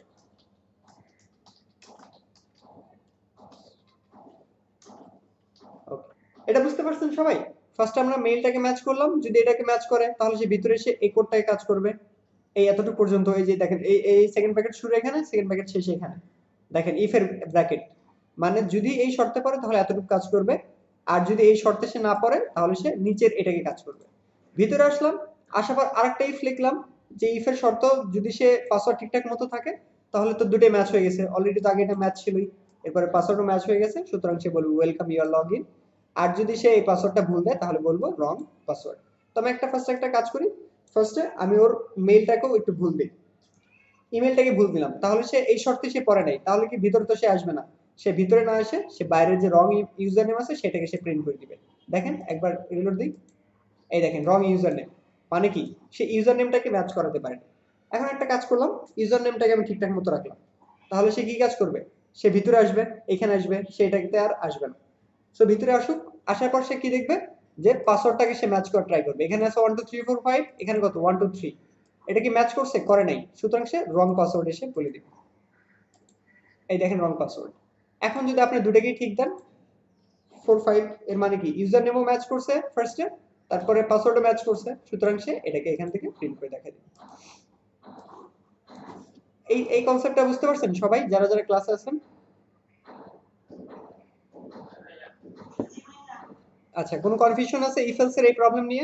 ওকে, এটা বুঝতে পারছেন সবাই? ফার্স্ট আমরা মেইলটাকে ম্যাচ করলাম, যদি এটাকে ম্যাচ করে তাহলে সে ভিতরে এসে এই কোডটাকে কাজ করবে। এই এতটুকু পর্যন্ত, এই যে দেখেন, এই সেকেন্ড প্যাকেট শুরু এখানে, সেকেন্ড প্যাকেট শেষে এখানে, দেখেন ইফ এর ব্র্যাকেট, মানে যদি এই শর্তে পড়ে তাহলে এতটুকু কাজ করবে, আর যদি এই শর্তে সে না পড়ে তাহলে সে নিচের এটাকে কাজ করবে। ভিতরে আসলাম, আসার পর আরেকটা ইফ লিখলাম, যে ইফ এর শর্ত যদি সে পাসওয়ার্ড ঠিকঠাক মতো থাকে তাহলে তো দুটোই ম্যাচ হয়ে গেছে, অলরেডি তো আগে এটা ম্যাচ ছিলই, এরপরে পাসওয়ার্ডও ম্যাচ হয়ে গেছে, সুতরাং সে বলবে ওয়েলকাম, ইউর লগ ইন। আর যদি সে এই পাসওয়ার্ডটা ভুল দেয় তাহলে বলবো রং পাসওয়ার্ড। তো আমি ফার্স্টে একটা কাজ করি, ফার্স্টে আমি ওর মেইলটাকেও একটু ভুল দিই, ইমেলটাকে ভুল দিলাম, তাহলে সে এই শর্তে সে পড়ে নাই, তাহলে কি ভিতরে তো সে আসবে না। সে ভিতরে না এসে সে বাইরের যে রং ইউজার নেম আছে সেটাকে সে প্রিন্ট করে দিবে। দেখেন একবার রিলোড দিই, এই দেখেন রং ইউজার নেম, মানে কি সে ইউজার নেমটাকে ম্যাচ করাতে পারেনি। এখন একটা কাজ করলাম, ইউজার নেমটাকে আমি ঠিকঠাক মতো রাখলাম, তাহলে সে কি কাজ করবে? সে ভিতরে আসবে, এখানে আসবে, সে এটাকে আর আসবে না। সো ভিতরে আসুক, আসার পর সে কি দেখবে, যে পাসওয়ার্ডটাকে সে ম্যাচ করার ট্রাই করবে। এখানে আছে 1 2 3 4 5, এখানে কত 1 2 3, এটা কি ম্যাচ করছে? করে নাই, সুতরাং সে রং পাসওয়ার্ড এসে বলে দিবে। এই দেখেন রং পাসওয়ার্ড। এখন যদি আপনি দুটোকেই ঠিক দেন, 4 5, এর মানে কি ইউজার নেমও ম্যাচ করছে ফার্স্টে, তারপরে পাসওয়ার্ডও ম্যাচ করছে, সুতরাং সে এটাকে এখান থেকে প্রিন্ট করে দেখা দিবে। এই কনসেপ্টটা বুঝতে পারছেন সবাই যারা যারা ক্লাসে আছেন? আচ্ছা, কোনো কনফিউশন আছে ইফ এলস এর এই প্রবলেম নিয়ে?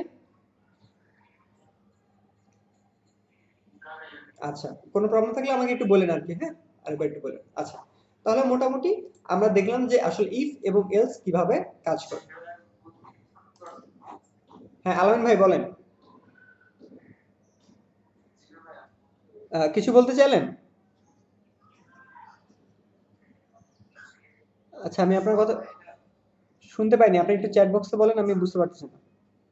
আচ্ছা, কোনো প্রবলেম থাকলে আমাকে একটু বলেন আর কি, হ্যাঁ, আরেকবার একটু বলেন। আচ্ছা, তাহলে মোটামুটি আমরা দেখলাম যে আসলে ইফ এবং এলস কিভাবে কাজ করে। হ্যাঁ, আলামিন ভাই বলেন, কিছু বলতে চাইলেন? আচ্ছা, আমি আপনার কথা শুনতে পাইনি, আপনি একটু চ্যাট বক্সে বলেন, আমি বুঝতে পারতেছি না।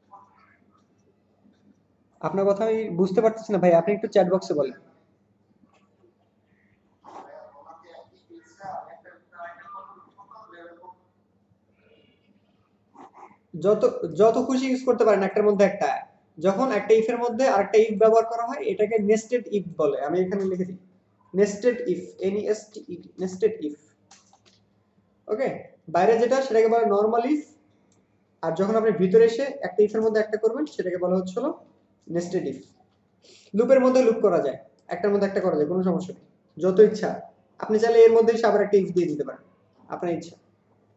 আপনার কথা আমি বুঝতে পারতেছি না ভাই, আপনি একটু চ্যাট বক্সে বলেন। যত যত খুশি ইউজ করতে পারেন একটার মধ্যে একটা। যখন একটা ইফ এর মধ্যে আরেকটা ইফ ব্যবহার করা হয় এটাকে নেস্টেড ইফ বলে, আমি এখানে লিখে দিই nested if, NESTED, nested if. Okay, বাইরে যেটা সেটাকে বলে নরমাল ইফ, আর যখন আপনি ভিতরে এসে একটা ইফের মধ্যে একটা করবেন সেটাকে বলা হচ্ছিল নেস্টেড ইফ। লুপের মধ্যে লুপ করা যায়, একটার মধ্যে একটা করা যায়, কোনো সমস্যা নেই, যত ইচ্ছা। আপনি চাইলে এর মধ্যে এসে আবার একটা ইফ দিয়ে দিতে পারেন, আপনার ইচ্ছা,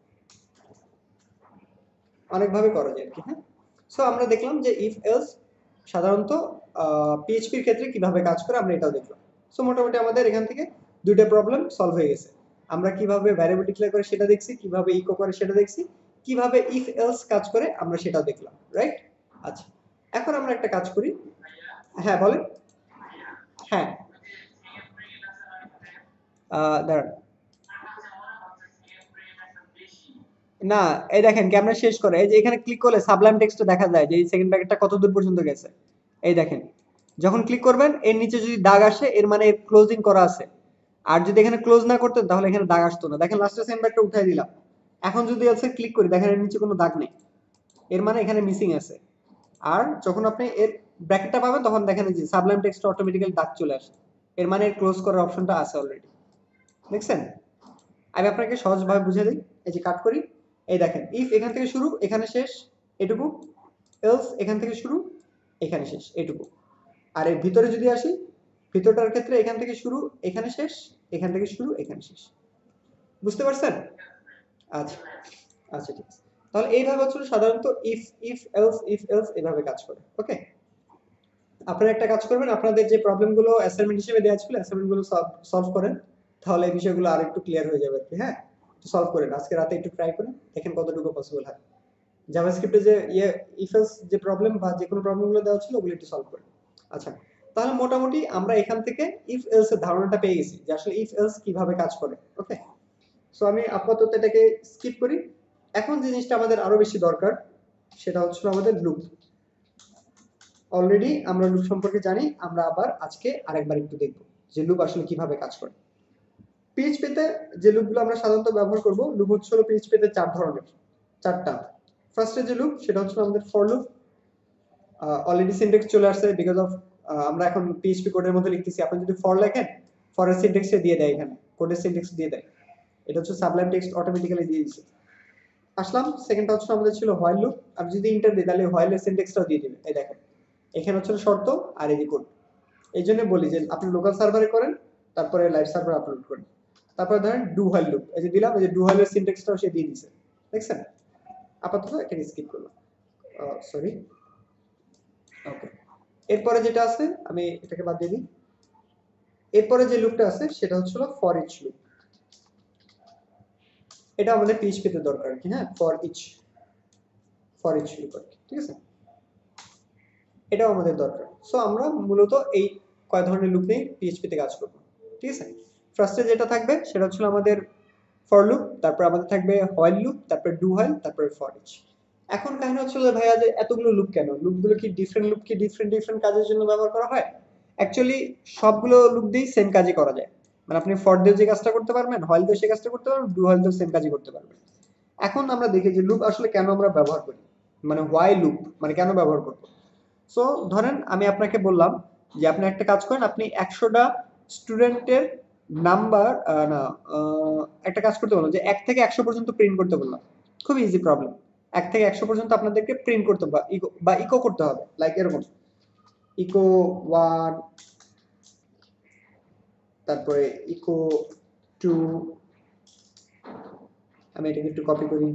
অনেকভাবে করা যায় আর কি, হ্যাঁ। সো আমরা দেখলাম যে ইফ এলস সাধারণত পিএইচপির ক্ষেত্রে কিভাবে কাজ করে আমরা এটাও দেখলাম। সো মোটামুটি আমাদের এখান থেকে দুইটা প্রবলেম সলভ হয়ে গেছে। আমরা কিভাবে ভ্যারিয়েবল ডিক্লেয়ার করে সেটা দেখছি, কিভাবে ইকো করে সেটা দেখছি, কিভাবে ইফ এলস কাজ করে আমরা সেটাও দেখলাম, রাইট? আচ্ছা, এখন আমরা একটা কাজ করি। হ্যাঁ বলেন। হ্যাঁ, দাঁড়ান। না, এই দেখেন ক্যামেরা শেষ করে, এই যে এখানে ক্লিক করলে সাবলাইম টেক্সট দেখা যায় যে এই সেকেন্ড ব্র্যাকেটটা কত দূর পর্যন্ত গেছে। এই দেখেন, যখন ক্লিক করবেন এর নিচে যদি দাগ আসে এর মানে এর ক্লোজিং করা আছে। আর যদি এখানে ক্লোজ না করতেন তাহলে এখানে দাগ আসতো না। দেখেন লাস্টের সেকেন্ড ব্র্যাকেটটা উঠাই দিলাম। এখন যদি আছে ক্লিক করি, দেখেন এর নিচে কোনো দাগ নেই, এর মানে এখানে মিসিং আছে। আর যখন আপনি এর ব্র্যাকেটটা পাবেন তখন দেখেন যে সাবলাইম টেক্সট অটোমেটিক্যালি দাগ চলে আসে, এর মানে এর ক্লোজ করার অপশনটা আছে অলরেডি। দেখছেন? আমি আপনাকে সহজভাবে বুঝিয়ে দিই। এই যে কাট করি, এই দেখেন ইফ এখান থেকে শুরু এখানে শেষ এটুকু, এলস এখান থেকে শুরু এখানে শেষ এটুকু। আর এর ভিতরে যদি আসি, ভিতরটার ক্ষেত্রে এখান থেকে শুরু এখানে শেষ, এখান থেকে শুরু এখানে শেষ। বুঝতে পারছেন? আচ্ছা আচ্ছা, ঠিক আছে। তাহলে এইভাবে হচ্ছে সাধারণত ইফ এলস এভাবে কাজ করে। ওকে, আপনারা একটা কাজ করবেন, আপনাদের যে প্রবলেমগুলো অ্যাসাইনমেন্ট হিসেবে দেওয়া ছিল অ্যাসাইনমেন্টগুলো সলভ করেন, তাহলে এই বিষয়গুলো আর একটু ক্লিয়ার হয়ে যাবে আর কি। হ্যাঁ, সলভ করেন আজকে রাতে, একটু ট্রাই করেন, দেখেন কতটুকু পসিবল হয়। জাভাস্ক্রিপ্টে যে ইফ এলস যে প্রবলেম বা যে কোনো প্রবলেমগুলো দেওয়া ছিল ওগুলো একটু সলভ করেন। আচ্ছা, তাহলে মোটামুটি আমরা এখান থেকে ইফ এলস এর ধারণাটা পেয়ে গেছি যে আসলে ইফ এলস কিভাবে কাজ করে। ওকে, সো আমি আপাতত এটাকে স্কিপ করি। এখন যে জিনিসটা আমাদের আরো বেশি দরকার সেটা হচ্ছে আমাদের লুপ। অলরেডি আমরা লুপ সম্পর্কে জানি, আমরা আবার আজকে আরেকবার একটু দেখব যে লুপ আসলে কিভাবে কাজ করে। পিএইচপিতে যে লুপগুলো আমরা সাধারণত ব্যবহার করব, লুপ হচ্ছে পিএইচপিতে চারটা। ফার্স্টে যে লুপ সেটা হচ্ছে আমাদের ফর লুপ। অলরেডি সিনট্যাক্স চলে আসছে বিকজ অফ আমরা এখন পিএইচপি কোডের মধ্যে লিখতেছি। আপনি যদি ফর লেখেন, ফরের সিনট্যাক্সে দিয়ে দেয়, এখানে কোডের সিনট্যাক্স দিয়ে দেয়। এটা হচ্ছে সাবলাইম টেক্সট অটোমেটিক্যালি দিয়ে দিচ্ছে। আসলাম, সেকেন্ডটা হচ্ছে আমাদের ছিল হোয়াইল লুপ। আমি যদি ইন্টার দিই তাহলে হোয়াইলের সিনট্যাক্সটাও দিয়ে দিবে। এই দেখেন এখানে হচ্ছে শর্ত আর এই কোড। এই জন্য বলি যে আপনি লোকাল সার্ভারে করেন, তারপরে লাইভ সার্ভারে আপলোড করেন। তারপরে ধরেন ডু হোয়াইল লুপ, এই যে দিলাম, এই যে ডু হোয়াইলের সিনট্যাক্সটাও সে দিয়ে দিছে। দেখছেন? আপাতত এটাকে স্কিপ করলাম, সরি। ওকে, এরপরে যেটা আছে আমি এটাকে বাদ দিয়ে দিই। এরপরে যে লুপটা আছে সেটা হচ্ছে ফর ইচ লুপ। এটা আমাদের পিএইচপি তে দরকার কি। হ্যাঁ, ফর ইচ লুপ আর কি, ঠিক আছে? এটাও আমাদের দরকার। সো আমরা মূলত এই কয় ধরনের লুপ নিয়ে পিএইচপি তে কাজ করব, ঠিক আছে? ফার্স্টে যেটা থাকবে সেটা হচ্ছে আমাদের ফর লুপ, তারপর আমাদের থাকবে হোয়াইল লুপ, তারপর ডু হোয়াইল, তারপর ফর ইচ। এখন কাহিনী হচ্ছে ভাইয়া যে এতগুলো লুপ কেন? লুপগুলো কি ডিফারেন্ট কাজের জন্য ব্যবহার করা হয়? অ্যাকচুয়ালি সবগুলো লুপ দিয়েই সেম কাজই করা যায়। মানে আপনি ফর দিয়ে যে কাজটা করতে পারবেন, হোয়াইল দিয়ে সে কাজটা করতে পারবেন, ডু হোয়াইল দিয়ে সেম কাজই করতে পারবেন। এখন আমরা দেখি যে লুপ আসলে কেন আমরা ব্যবহার করি, মানে হোয়াই লুপ মানে কেন ব্যবহার করব। সো ধরেন আমি আপনাকে বললাম যে আপনি একটা কাজ করেন, আপনি 100টা স্টুডেন্টের নাম্বার না একটা কাজ করতে বললাম যে 1 থেকে 100 পর্যন্ত প্রিন্ট করতে বললাম। খুব ইজি প্রবলেম। 1 থেকে 100 পর্যন্ত আপনাদেরকে প্রিন্ট করতে বা ইকো করতে হবে, লাইক এরকম ইকো 1, তারপরে ইকো 2, আমি এটাকে একটু কপি করি,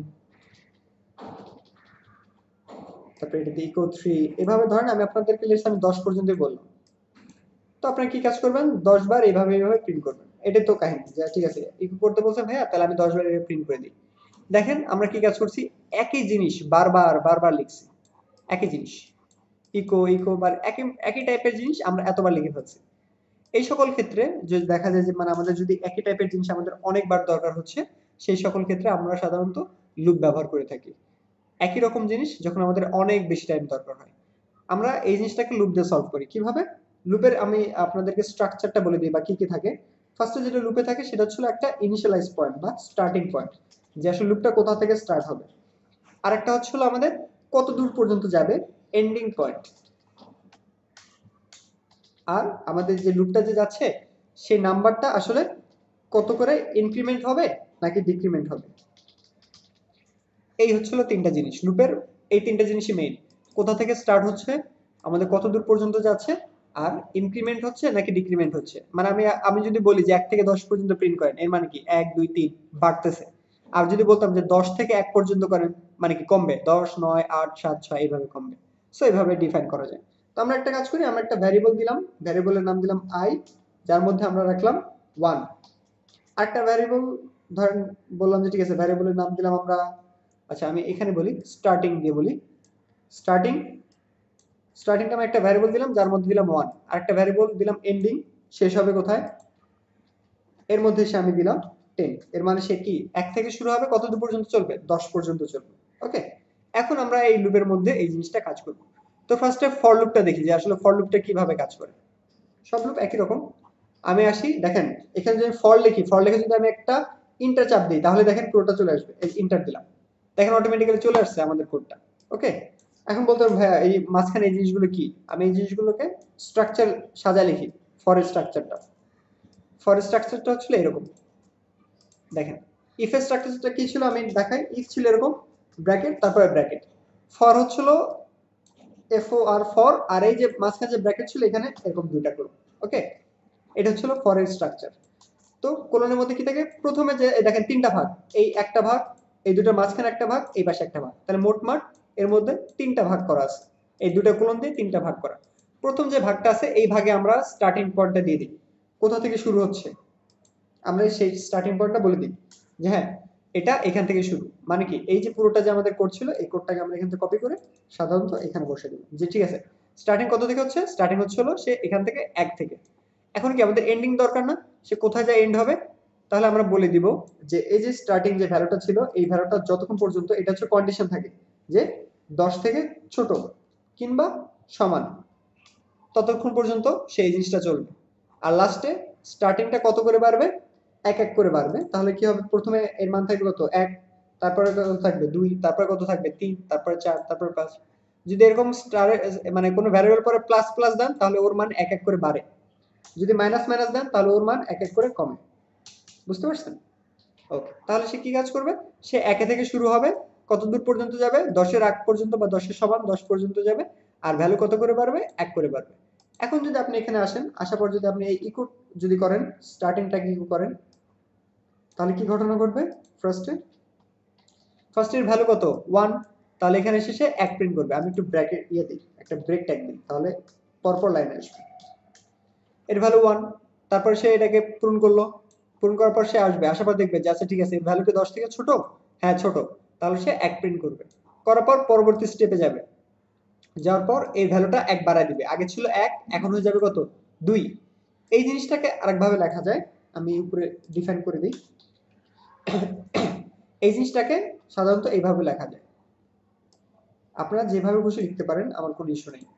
তারপরে এটাতে ইকো 3। এভাবে ধরেন আমি আপনাদেরকে লিস্ট আমি 10 পর্যন্তই বললাম। তো আপনারা কি কাজ করবেন, 10 বার এইভাবে প্রিন্ট করবেন। এটাই তো কাহিনী যে ঠিক আছে ইকো করতে বলছে ভাইয়া, তাহলে আমি 10 বার এভাবে প্রিন্ট করে দিই। দেখেন আমরা কি কাজ করছি, একই জিনিস বারবার লিখছি, একই জিনিস ইকো বার একই টাইপের জিনিস আমরা এতবার লিখে ফেলছি। এই সকল ক্ষেত্রে যদি দেখা যায় যে মানে আমাদের যদি একই টাইপের জিনিস আমাদের অনেকবার দরকার হচ্ছে, সেই সকল ক্ষেত্রে আমরা সাধারণত লুপ ব্যবহার করে থাকি। একই রকম জিনিস যখন আমাদের অনেক বেশি টাইম দরকার হয়, আমরা এই জিনিসটাকে লুপ দিয়ে সলভ করি। কিভাবে? লুপের আমি আপনাদেরকে স্ট্রাকচারটা বলে দিই বা কি কি থাকে। ফার্স্টে যেটা লুপে থাকে সেটা হচ্ছে একটা ইনিশিয়ালাইজ পয়েন্ট বা স্টার্টিং পয়েন্ট, যে আসলে লুপটা কোথা থেকে স্টার্ট হবে। আরেকটা হচ্ছে আমাদের কত দূর পর্যন্ত যাবে, এন্ডিং পয়েন্ট। আর আমাদের যে লুপটা যে যাচ্ছে সেই নাম্বারটা আসলে কত করে ইনক্রিমেন্ট হবে নাকি ডিক্রিমেন্ট হবে। এই হচ্ছিল তিনটা জিনিস লুপের, এই তিনটা জিনিসই মেইন। কোথা থেকে স্টার্ট হচ্ছে, আমাদের কত দূর পর্যন্ত যাচ্ছে, আর ইনক্রিমেন্ট হচ্ছে নাকি ডিক্রিমেন্ট হচ্ছে। মানে আমি যদি বলি যে 1 থেকে 10 পর্যন্ত প্রিন্ট করেন, এর মানে কি 1 2 3 বাড়তেছে। আর যদি বলতাম যে 10 থেকে 1 পর্যন্ত করেন, মানে কি কমবে, 10 9 8 7 6 এইভাবে কমবে। সো এইভাবে ডিফাইন করা যায়। তো আমরা একটা কাজ করি, আমরা একটা ভ্যারিয়েবল দিলাম, ভ্যারিয়েবলের নাম দিলাম i, যার মধ্যে আমরা রাখলাম 1। আরেকটা ভ্যারিয়েবল ধরেন বললাম যে ঠিক আছে ভ্যারিয়েবলের নাম দিলাম আমরা, আচ্ছা আমি এখানে বলি স্টার্টিং দিয়ে বলি, স্টার্টিং, স্টার্টিংটা আমি একটা ভ্যারিয়েবল দিলাম যার মধ্যে দিলাম 1, আর একটা ভ্যারিয়েবল দিলাম এন্ডিং, শেষ হবে কোথায়, এর মধ্যে সে আমি দিলাম 10। এর মানে সে কি 1 থেকে শুরু হবে, কত দূর পর্যন্ত চলবে, 10 পর্যন্ত চলবে। ওকে, এখন আমরা এই লুপের মধ্যে এই জিনিসটা কাজ করব। তো ফার্স্টে ফর লুপটা দেখি যে আসলে ফর লুপটা কিভাবে কাজ করে। সব লুপ একই রকম। আমি আসি, দেখেন এখানে যদি ফর লিখি, ফর লিখে যদি আমি একটা ইন্টার চাপ দিই তাহলে দেখেন পুরোটা চলে আসবে। এই ইন্টার দিলাম, দেখেন অটোমেটিক্যালি চলে আসছে আমাদের কোডটা। ওকে, এখন বলতে পারবো ভাইয়া এই মাঝখানে এই জিনিসগুলো কি, আমি এই জিনিসগুলোকে স্ট্রাকচার সাজা লিখি। ফরের স্ট্রাকচারটা, ফরের স্ট্রাকচারটা হচ্ছে এরকম, দেখেন ইফ এর স্ট্রাকচারটা কি ছিল আমি দেখাই। ইফ ছিল এরকম ব্র্যাকেট তারপরে ব্র্যাকেট, ফর হচ্ছিল এফ ও আর ফর, আর এই যে মাঝখানে যে ব্র্যাকেট ছিল এখানে এরকম দুইটা করব। ওকে, এটা হচ্ছিল ফরের স্ট্রাকচার। তো কোলনের মধ্যে কি থাকে, প্রথমে যে দেখেন তিনটা ভাগ, এই একটা ভাগ, এই দুটোর মাঝখানে একটা ভাগ, এই পাশে একটা ভাগ, তাহলে মোটমাট এর মধ্যে তিনটা ভাগ করা আছে। এই দুটো কোলন দিয়ে তিনটা ভাগ করা। প্রথম যে ভাগটা আছে এই ভাগে আমরা স্টার্টিং পয়েন্টটা দিয়ে দিই, কোথা থেকে শুরু হচ্ছে আমরা সেই স্টার্টিং পয়েন্টটা বলে দিই যে হ্যাঁ এটা এখান থেকে শুরু। মানে কি এই যে পুরোটা যে আমাদের কোড ছিল এই কোডটাকে আমরা এখান থেকে কপি করে সাধারণত এখানে বসে দিই যে ঠিক আছে স্টার্টিং কত থেকে হচ্ছে, স্টার্টিং হচ্ছে হলো সে এখান থেকে 1 থেকে। এখন কি আমাদের এন্ডিং দরকার না, সে কোথায় যায় এন্ড হবে, তাহলে আমরা বলে দিব যে এই যে স্টার্টিং যে ভ্যালুটা ছিল এই ভ্যালুটা যতক্ষণ পর্যন্ত, এটা হচ্ছে কন্ডিশন থাকে যে 10 থেকে ছোট কিংবা সমান, ততক্ষণ পর্যন্ত সেই জিনিসটা চলবে। আর লাস্টে স্টার্টিংটা কত করে বাড়বে, 1 1 করে বাড়বে। তাহলে কি হবে, প্রথমে এর মান থাকবে কত 1, তারপরে কত থাকবে 2, তারপরে কত থাকবে 3, তারপরে 4, তারপরে 5। যদি এরকম স্টারে মানে কোনো ভ্যারিয়েবল পরে প্লাস প্লাস দেন তাহলে ওর মান 1 1 করে বাড়ে, যদি মাইনাস মাইনাস দেন তাহলে ওর মান 1 1 করে কমে। বুঝতে পারছেন? ওকে, তাহলে সে কি কাজ করবে, সে 1 থেকে শুরু হবে, কত দূর পর্যন্ত যাবে, 10 এর আগ পর্যন্ত বা 10 এর সমান 10 পর্যন্ত যাবে, আর ভ্যালু কত করে বাড়বে, 1 করে বাড়বে। এখন যদি আপনি এখানে আসেন, আসার পর যদি আপনি এই ইকো যদি করেন, স্টার্টিংটাকে ইকো করেন, তাহলে কি ঘটনা ঘটবে, ফার্স্টের ভ্যালু কত 1, তাহলে এখানে এসে সে 1 প্রিন্ট করবে। আমি একটু ব্র্যাকেট ইয়ে দিই, একটা ব্রেক ট্যাগ দিই, তাহলে পরপর লাইনে আসবে। এর ভ্যালু 1, তারপর সে এটাকে পূরণ করলো, পূরণ করার পর সে আসবে, আসার পর দেখবে যে আচ্ছা ঠিক আছে এর ভ্যালু কি 10 থেকে ছোট, হ্যাঁ ছোট, তাহলে সে 1 প্রিন্ট করবে। করার পর পরবর্তী স্টেপে যাবে, যাওয়ার পর এই ভ্যালুটা 1 বাড়ায় দিবে, আগে ছিল 1 এখন হয়ে যাবে কত 2। এই জিনিসটাকে আরেকভাবে লেখা যায়, আমি উপরে ডিফাইন করে দিই। এই জিনিসটাকে সাধারণত এইভাবে লেখা যায়, আপনারা যেভাবে খুশি লিখতে পারেন, আমার কোনো ইস্যু নেই।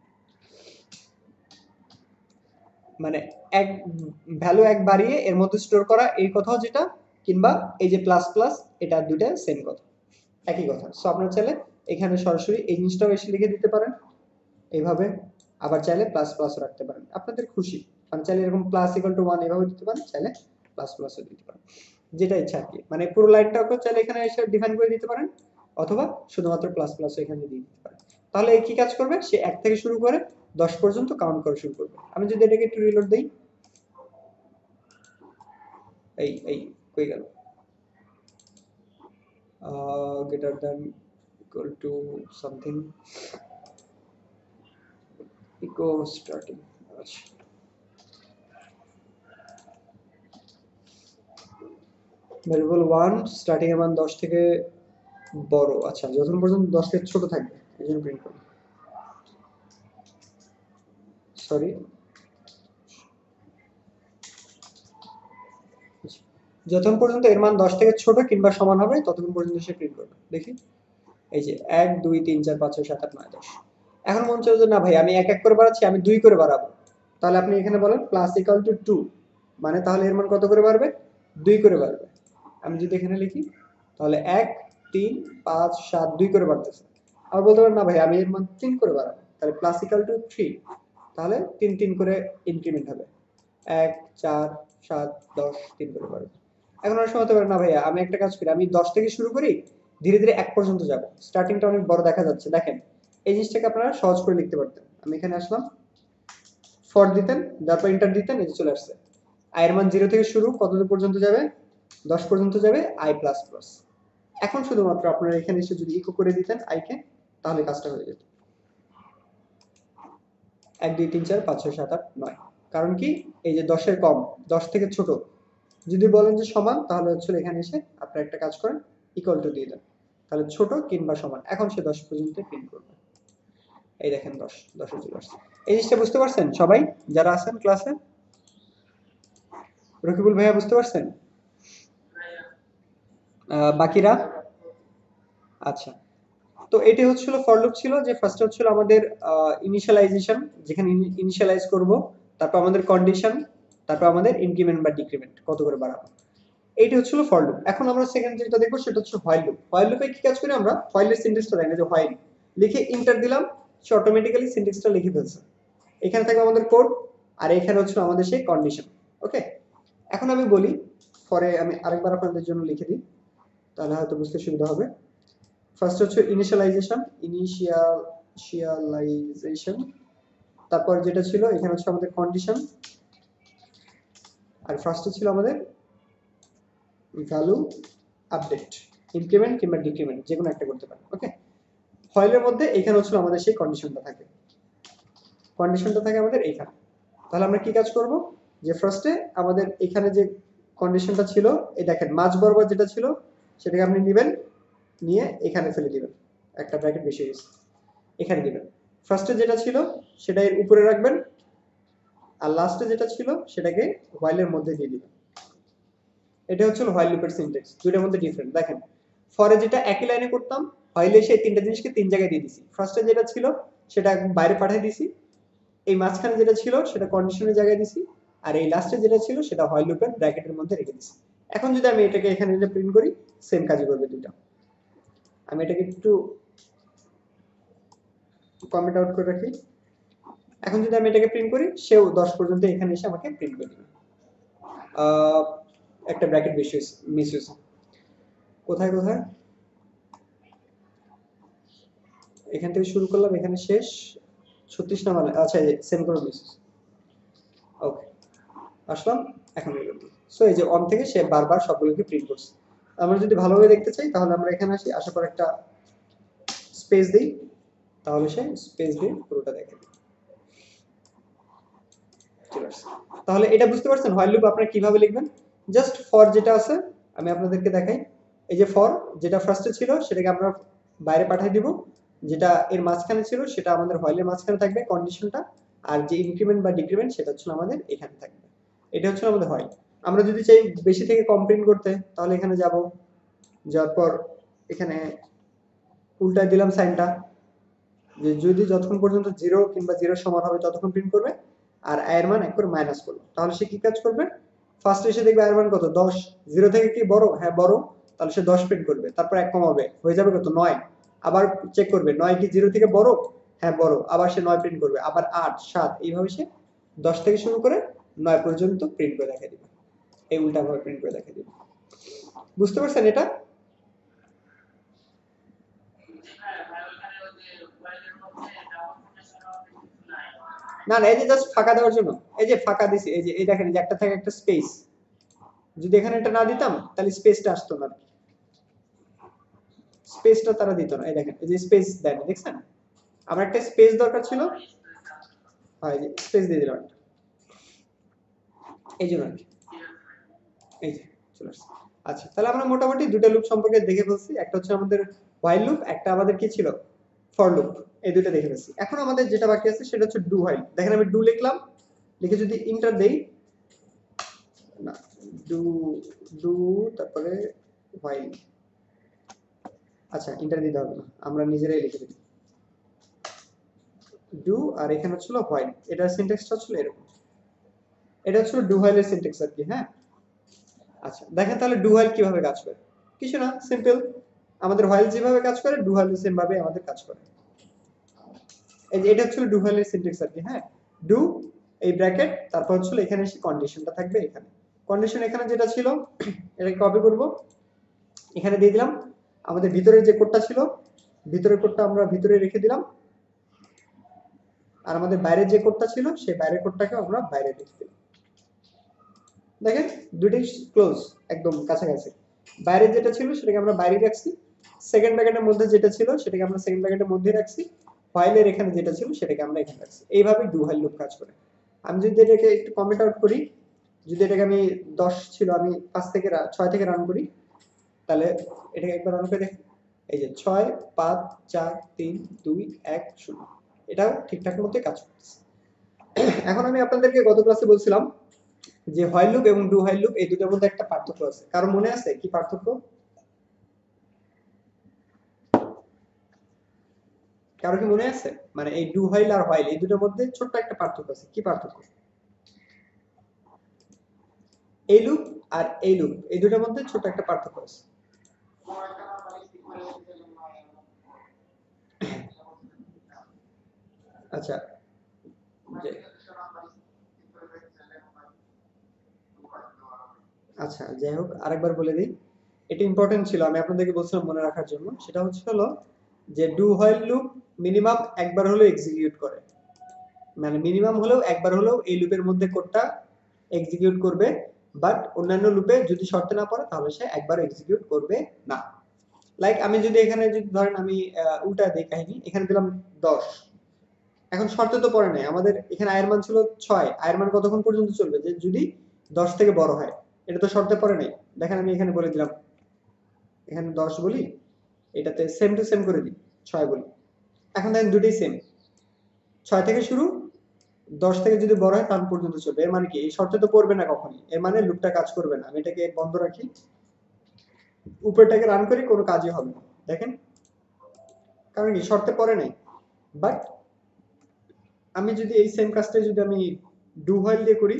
মানে এক ভ্যালু 1 বাড়িয়ে এর মধ্যে স্টোর করা এই কথাও যেটা, কিংবা এই যে প্লাস প্লাস, এটা দুইটা সেম কথা, একই কথা। সো আপনারা চাইলে এখানে সরাসরি এই জিনিসটাও এসে লিখে দিতে পারেন এইভাবে, আবার চাইলে প্লাস প্লাসও রাখতে পারেন, আপনাদের খুশি। মানে চাইলে এরকম প্লাস ইকুয়াল টু 1 এভাবে দিতে পারেন, চাইলে প্লাস প্লাসও দিতে পারেন, যেটা ইচ্ছা আর কি। মানে পুরো লাইনটাকে চাইলে এখানে এসে ডিফাইন করে দিতে পারেন, অথবা শুধুমাত্র প্লাস প্লাসও এখানে দিয়ে দিতে পারেন। তাহলে এই কি কাজ করবে, সে 1 থেকে শুরু করে 10 পর্যন্ত কাউন্ট করা শুরু করবে। আমি যদি এটাকে একটু রিলোড দেই, এই কই গেল, greater than equal to something echo starting, আচ্ছা ভ্যারিয়েবল 1 স্টার্টিং এর মান 10 থেকে বড়, আচ্ছা যতক্ষণ পর্যন্ত 10 থেকে ছোট থাকবে এই জন্য প্রিন্ট করব, সরি যতক্ষণ পর্যন্ত এর মান 10 থেকে ছোট কিংবা সমান হবে ততক্ষণ পর্যন্ত সে প্রিন্ট করবে। দেখি এই যে 1 2 3 4 5 6 7 8 9 10। এখন মনে হচ্ছে যে না ভাই আমি 1 1 করে বাড়াচ্ছি, আমি 2 করে বাড়াবো, তাহলে আপনি এখানে বলেন প্লাস ইকুয়াল টু 2, মানে তাহলে এর মান কত করে বাড়বে, 2 করে বাড়বে। আমি যদি এখানে লিখি তাহলে 1 3 5 7 2 করে বাড়তেছে। আর বলতে পারেন না ভাই আমি এর মান 3 করে বাড়াবো, তাহলে প্লাস ইকুয়াল টু 3, তাহলে 3 3 করে ইনক্রিমেন্ট হবে, 1 4 7 10 3 করে বাড়বে। এখন অনেক সময় হতে পারে না ভাইয়া আমি একটা কাজ করি, আমি 10 থেকে শুরু করি, ধীরে ধীরে 1 পর্যন্ত যাব, স্টার্টিংটা অনেক বড় দেখা যাচ্ছে। দেখেন এই জিনিসটাকে আপনারা সহজ করে লিখতে পারতেন, আমি এখানে আসলাম, ফর দিতেন, তারপর এন্টার দিতেন, এই যে চলে আসছে i এর মান 0 থেকে শুরু, কত দূর পর্যন্ত যাবে, 10 পর্যন্ত যাবে, i প্লাস প্লাস। এখন শুধুমাত্র আপনারা এখানে এসে যদি ইকো করে দিতেন i কে, তাহলে কাজটা হয়ে যেত। 1 2 3 4 5 6 7 8 9 কারণ কি এই যে 10 এর কম 10 থেকে ছোট যদি বলেন যে সমান তাহলে হচ্ছে এখানে এসে আপনারা একটা কাজ করেন ইকুয়াল টু দিয়ে দেন তাহলে ছোট কিংবা সমান এখন সে 10 পর্যন্ত প্রিন্ট করবে এই দেখেন 10 10 এ চলে আসছে এই জিনিসটা বুঝতে পারছেন সবাই যারা আছেন ক্লাসে রকিবুল ভাইয়া বুঝতে পারছেন বাকিরা আচ্ছা তো এটি হচ্ছিল ফর লুপ ছিল যে ফার্স্ট হচ্ছিল আমাদের ইনিশিয়ালাইজেশন যেখানে ইনিশিয়ালাইজ করব তারপর আমাদের কন্ডিশন তারপর আমাদের ইনক্রিমেন্ট বা ডিক্রিমেন্ট কত করে বাড়াবো এইটা হচ্ছিল ফর লুপ এখন আমরা সেকেন্ড যেটা দেখব সেটা হচ্ছে হোয়াইল লুপ হোয়াইল লুপে কি কাজ করি আমরা হোয়াইলের সিনট্যাক্সটা দেখেন যে হোয়াইল লিখে এন্টার দিলাম সে অটোমেটিক্যালি সিনট্যাক্সটা লিখে ফেলছে এখানে থাকবে আমাদের কোড আর এখানে হচ্ছে আমাদের সেই কন্ডিশন ওকে এখন আমি বলি পরে আমি আরেকবার আপনাদের জন্য লিখে দিই তাহলে হয়তো বুঝতে সুবিধা হবে ফার্স্ট হচ্ছে ইনিশিয়ালাইজেশন তারপর যেটা ছিল এখানে হচ্ছে আমাদের কন্ডিশন আর ফার্স্ট ছিল আমাদের ভ্যালু আপডেট ইনক্রিমেন্ট কিংবা ডিক্রিমেন্ট যে কোনো একটা করতে পারেন ওকে হোয়াইলের মধ্যে এখানে হচ্ছে আমাদের সেই কন্ডিশনটা থাকে আমাদের এইখানে তাহলে আমরা কি কাজ করব যে ফার্স্টে আমাদের এখানে যে কন্ডিশনটা ছিল এই দেখেন মাঝ বরাবর যেটা ছিল সেটাকে আপনি নেবেন নিয়ে এখানে ফেলে দিবেন একটা ব্র্যাকেট বেশি হয়েছে এখানে দিবেন ফার্স্টে যেটা ছিল সেটা এর উপরে রাখবেন আর লাস্টে যেটা ছিল সেটাকে হোয়াইলের মধ্যে দিয়ে দিবেন এটা হচ্ছে হোয়াইল লুপের সিনট্যাক্স দুইটার মধ্যে ডিফারেন্ট দেখেন ফরে যেটা একই লাইনে করতাম হোয়াইলে সেই তিনটা জিনিসকে তিন জায়গায় দিয়ে দিছি ফার্স্টে যেটা ছিল সেটা বাইরে পাঠিয়ে দিছি এই মাঝখানে যেটা ছিল সেটা কন্ডিশনের জায়গায় দিছি আর এই লাস্টে যেটা ছিল সেটা হোয়াইল লুপের ব্র্যাকেটের মধ্যে রেখে দিছি এখন যদি আমি এটাকে এখানে যে প্রিন্ট করি সেম কাজই করবে দুটো আমি এটাকে একটু কমেন্ট আউট করে রাখি এখন যদি আমি এটাকে প্রিন্ট করি সেও 10 পর্যন্ত এখানে এসে আমাকে প্রিন্ট করে দিবে একটা ব্র্যাকেট বেশি মিস হয়েছে কোথায় এখান থেকে শুরু করলাম এখানে শেষ 36 নাম্বার আচ্ছা এই সেমিকোলন মিস ওকে আসলাম এখন সো এই যে অন থেকে সে বারবার সবগুলোকে প্রিন্ট করছে আমরা যদি ভালোভাবে দেখতে চাই তাহলে আমরা এখানে আসি আসার পর একটা স্পেস দেই তাহলে সে স্পেস দিয়ে পুরোটা দেখে দিই তাহলে এটা বুঝতে পারছেন হোয়াইল লুপ আপনারা কিভাবে লিখবেন জাস্ট ফর যেটা আছে আমি আপনাদেরকে দেখাই এই যে ফর যেটা ফার্স্টে ছিল সেটাকে আমরা বাইরে পাঠিয়ে দিব যেটা এর মাঝখানে ছিল সেটা আমাদের হোয়াইলের মাঝখানে থাকবে কন্ডিশনটা আর যে ইনক্রিমেন্ট বা ডিক্রিমেন্ট সেটা হচ্ছে আমাদের এখানে থাকবে এটা হচ্ছে আমাদের হোয়াইল আমরা যদি চাই বেশি থেকে কম প্রিন্ট করতে তাহলে এখানে যাব যাওয়ার পর এখানে উল্টা দিলাম সাইনটা যে যদি যতক্ষণ পর্যন্ত 0 কিংবা 0 সমান হবে ততক্ষণ প্রিন্ট করবে আর i এর মান এক করে মাইনাস করলো তাহলে সে কি কাজ করবে ফার্স্ট এসে দেখবে i এর মান কত 10 0 থেকে কি বড় হ্যাঁ বড় তাহলে সে 10 প্রিন্ট করবে তারপর 1 কমাবে হয়ে যাবে কত 9 আবার চেক করবে 9 কি 0 থেকে বড় হ্যাঁ বড় আবার সে 9 প্রিন্ট করবে আবার 8 7 এইভাবে সে 10 থেকে শুরু করে 9 পর্যন্ত প্রিন্ট করে দেখায় দিবে এই উল্টা ভাবে প্রিন্ট করে দেখায় দিবে বুঝতে পারছেন এটা না না এই যে জাস্ট ফাঁকা দেওয়ার জন্য এই যে ফাঁকা দিছি এই যে এই দেখেন যে একটা থাকে একটা স্পেস যদি এখানে এটা না দিতাম তাহলে স্পেসটা আসতো না স্পেসটা তারা দিত না এই দেখেন এই যে স্পেস দেন দেখছেন আমার একটা স্পেস দরকার ছিল হয় যে স্পেস দিয়ে দিলাম এই জন্য এই যে চলে আসছে আচ্ছা তাহলে আমরা মোটামুটি দুটো লুপ সম্পর্কে দেখে ফেলছি একটা হচ্ছে আমাদের হোয়াইল লুপ একটা আমাদের কি ছিল ফর লুপ এই দুটো দেখে ফেলছি এখন আমাদের যেটা বাকি আছে সেটা হচ্ছে ডু হোয়াইল দেখেন আমি ডু লিখলাম লিখে যদি ইন্টার দেই না ডু ডু তারপরে হোয়াইল আচ্ছা ইন্টার দিতে হবে না আমরা নিজেরাই লিখে দিই ডু আর এখানে হচ্ছিল হোয়াইল এটার সিনট্যাক্সটা ছিল এরকম এটা হচ্ছে ডু হোয়াইলের সিনট্যাক্স আর কি হ্যাঁ আচ্ছা দেখেন তাহলে ডু হোয়াইল কিভাবে কাজ করে কিছু না সিম্পল আমাদের হোয়াইল যেভাবে কাজ করে ডু হোয়াইল সেম ভাবে আমাদের কাজ করে এই যে এটা হচ্ছে ডু হোয়াইলের সিনট্যাক্স আর কি হ্যাঁ ডু এই ব্র্যাকেট তারপর হচ্ছে এখানে এসে কন্ডিশনটা থাকবে এখানে কন্ডিশন এখানে যেটা ছিল এটাকে কপি করব এখানে দিয়ে দিলাম আমাদের ভিতরে যে কোডটা ছিল ভিতরের কোডটা আমরা ভিতরে রেখে দিলাম আর আমাদের বাইরে যে কোডটা ছিল সেই বাইরের কোডটাকে আমরা বাইরে রেখে দিলাম দেখেন দুটোই ক্লোজ একদম কাছাকাছি বাইরে যেটা ছিল সেটাকে আমরা বাইরে রাখছি সেকেন্ড ব্র্যাকেটের মধ্যে যেটা ছিল সেটাকে আমরা সেকেন্ড ব্র্যাকেটের মধ্যে রাখছি হোয়াইলের এখানে যেটা ছিল সেটাকে আমরা এখানে রাখছি। এইভাবে ডু হোয়াইল লুপ কাজ করে। আমি যদি এটাকে একটু কমেন্ট আউট করি, যদি এটাকে আমি 10 ছিল আমি 6 থেকে রান করি, তাহলে এটাকে একবার রান করে দেখি। এই যে 6 5 4 3 2 1 0, এটাও ঠিকঠাক মতো কাজ করতেছে। এখন আমি আপনাদেরকে গত ক্লাসে বলছিলাম যে হোয়াইল লুপ এবং ডু হোয়াইল লুপ এই দুটোর মধ্যে একটা পার্থক্য আছে। কারণ মনে আছে কি পার্থক্য? কারো কি মনে আছে? মানে এই ডু হোয়াইল আর হোয়াইল এই দুটোর মধ্যে ছোট্ট একটা পার্থক্য আছে। কি পার্থক্য? এই লুপ আর এই লুপ এই দুটোর মধ্যে ছোট একটা পার্থক্য আছে। আচ্ছা, আচ্ছা যাই হোক আরেকবার বলে দিই, এটা ইম্পর্টেন্ট ছিল, আমি আপনাদেরকে বলছিলাম মনে রাখার জন্য। সেটা হলো যে ডু হোয়াইল লুপ মিনিমাম একবার হলেও এক্সিকিউট করে, মানে মিনিমাম হলেও একবার হলেও এই লুপের মধ্যে কোডটা এক্সিকিউট করবে, বাট অন্যান্য লুপে যদি শর্তে না পড়ে তাহলে সে একবার এক্সিকিউট করবে না। লাইক আমি যদি এখানে যদি ধরেন আমি উল্টা দিই কাহিনী, এখানে দিলাম 10, এখন শর্তে তো পড়ে নাই আমাদের, এখানে আয়ের মান ছিল 6, আয়ের মান কতক্ষণ পর্যন্ত চলবে? যে যদি 10 থেকে বড় হয়, এটা তো শর্তে পড়ে নাই। দেখেন আমি এখানে বলে দিলাম, এখানে 10 বলি, এটাতে সেম টু সেম করে দিই 6 বলি। এখন দেখেন দুটোই সেম, 6 থেকে শুরু, 10 থেকে যদি বড় হয় তার পর্যন্ত চলবে। এর মানে কি এই শর্তে তো পড়বে না কখনই, এর মানে লুপটা কাজ করবে না। আমি এটাকে বন্ধ রাখি, উপরটাকে রান করি, কোনো কাজই হবে না। দেখেন কারণ কি শর্তে পড়ে নাই। বাট আমি যদি এই সেম কাজটা যদি আমি ডু হোয়াইল দিয়ে করি,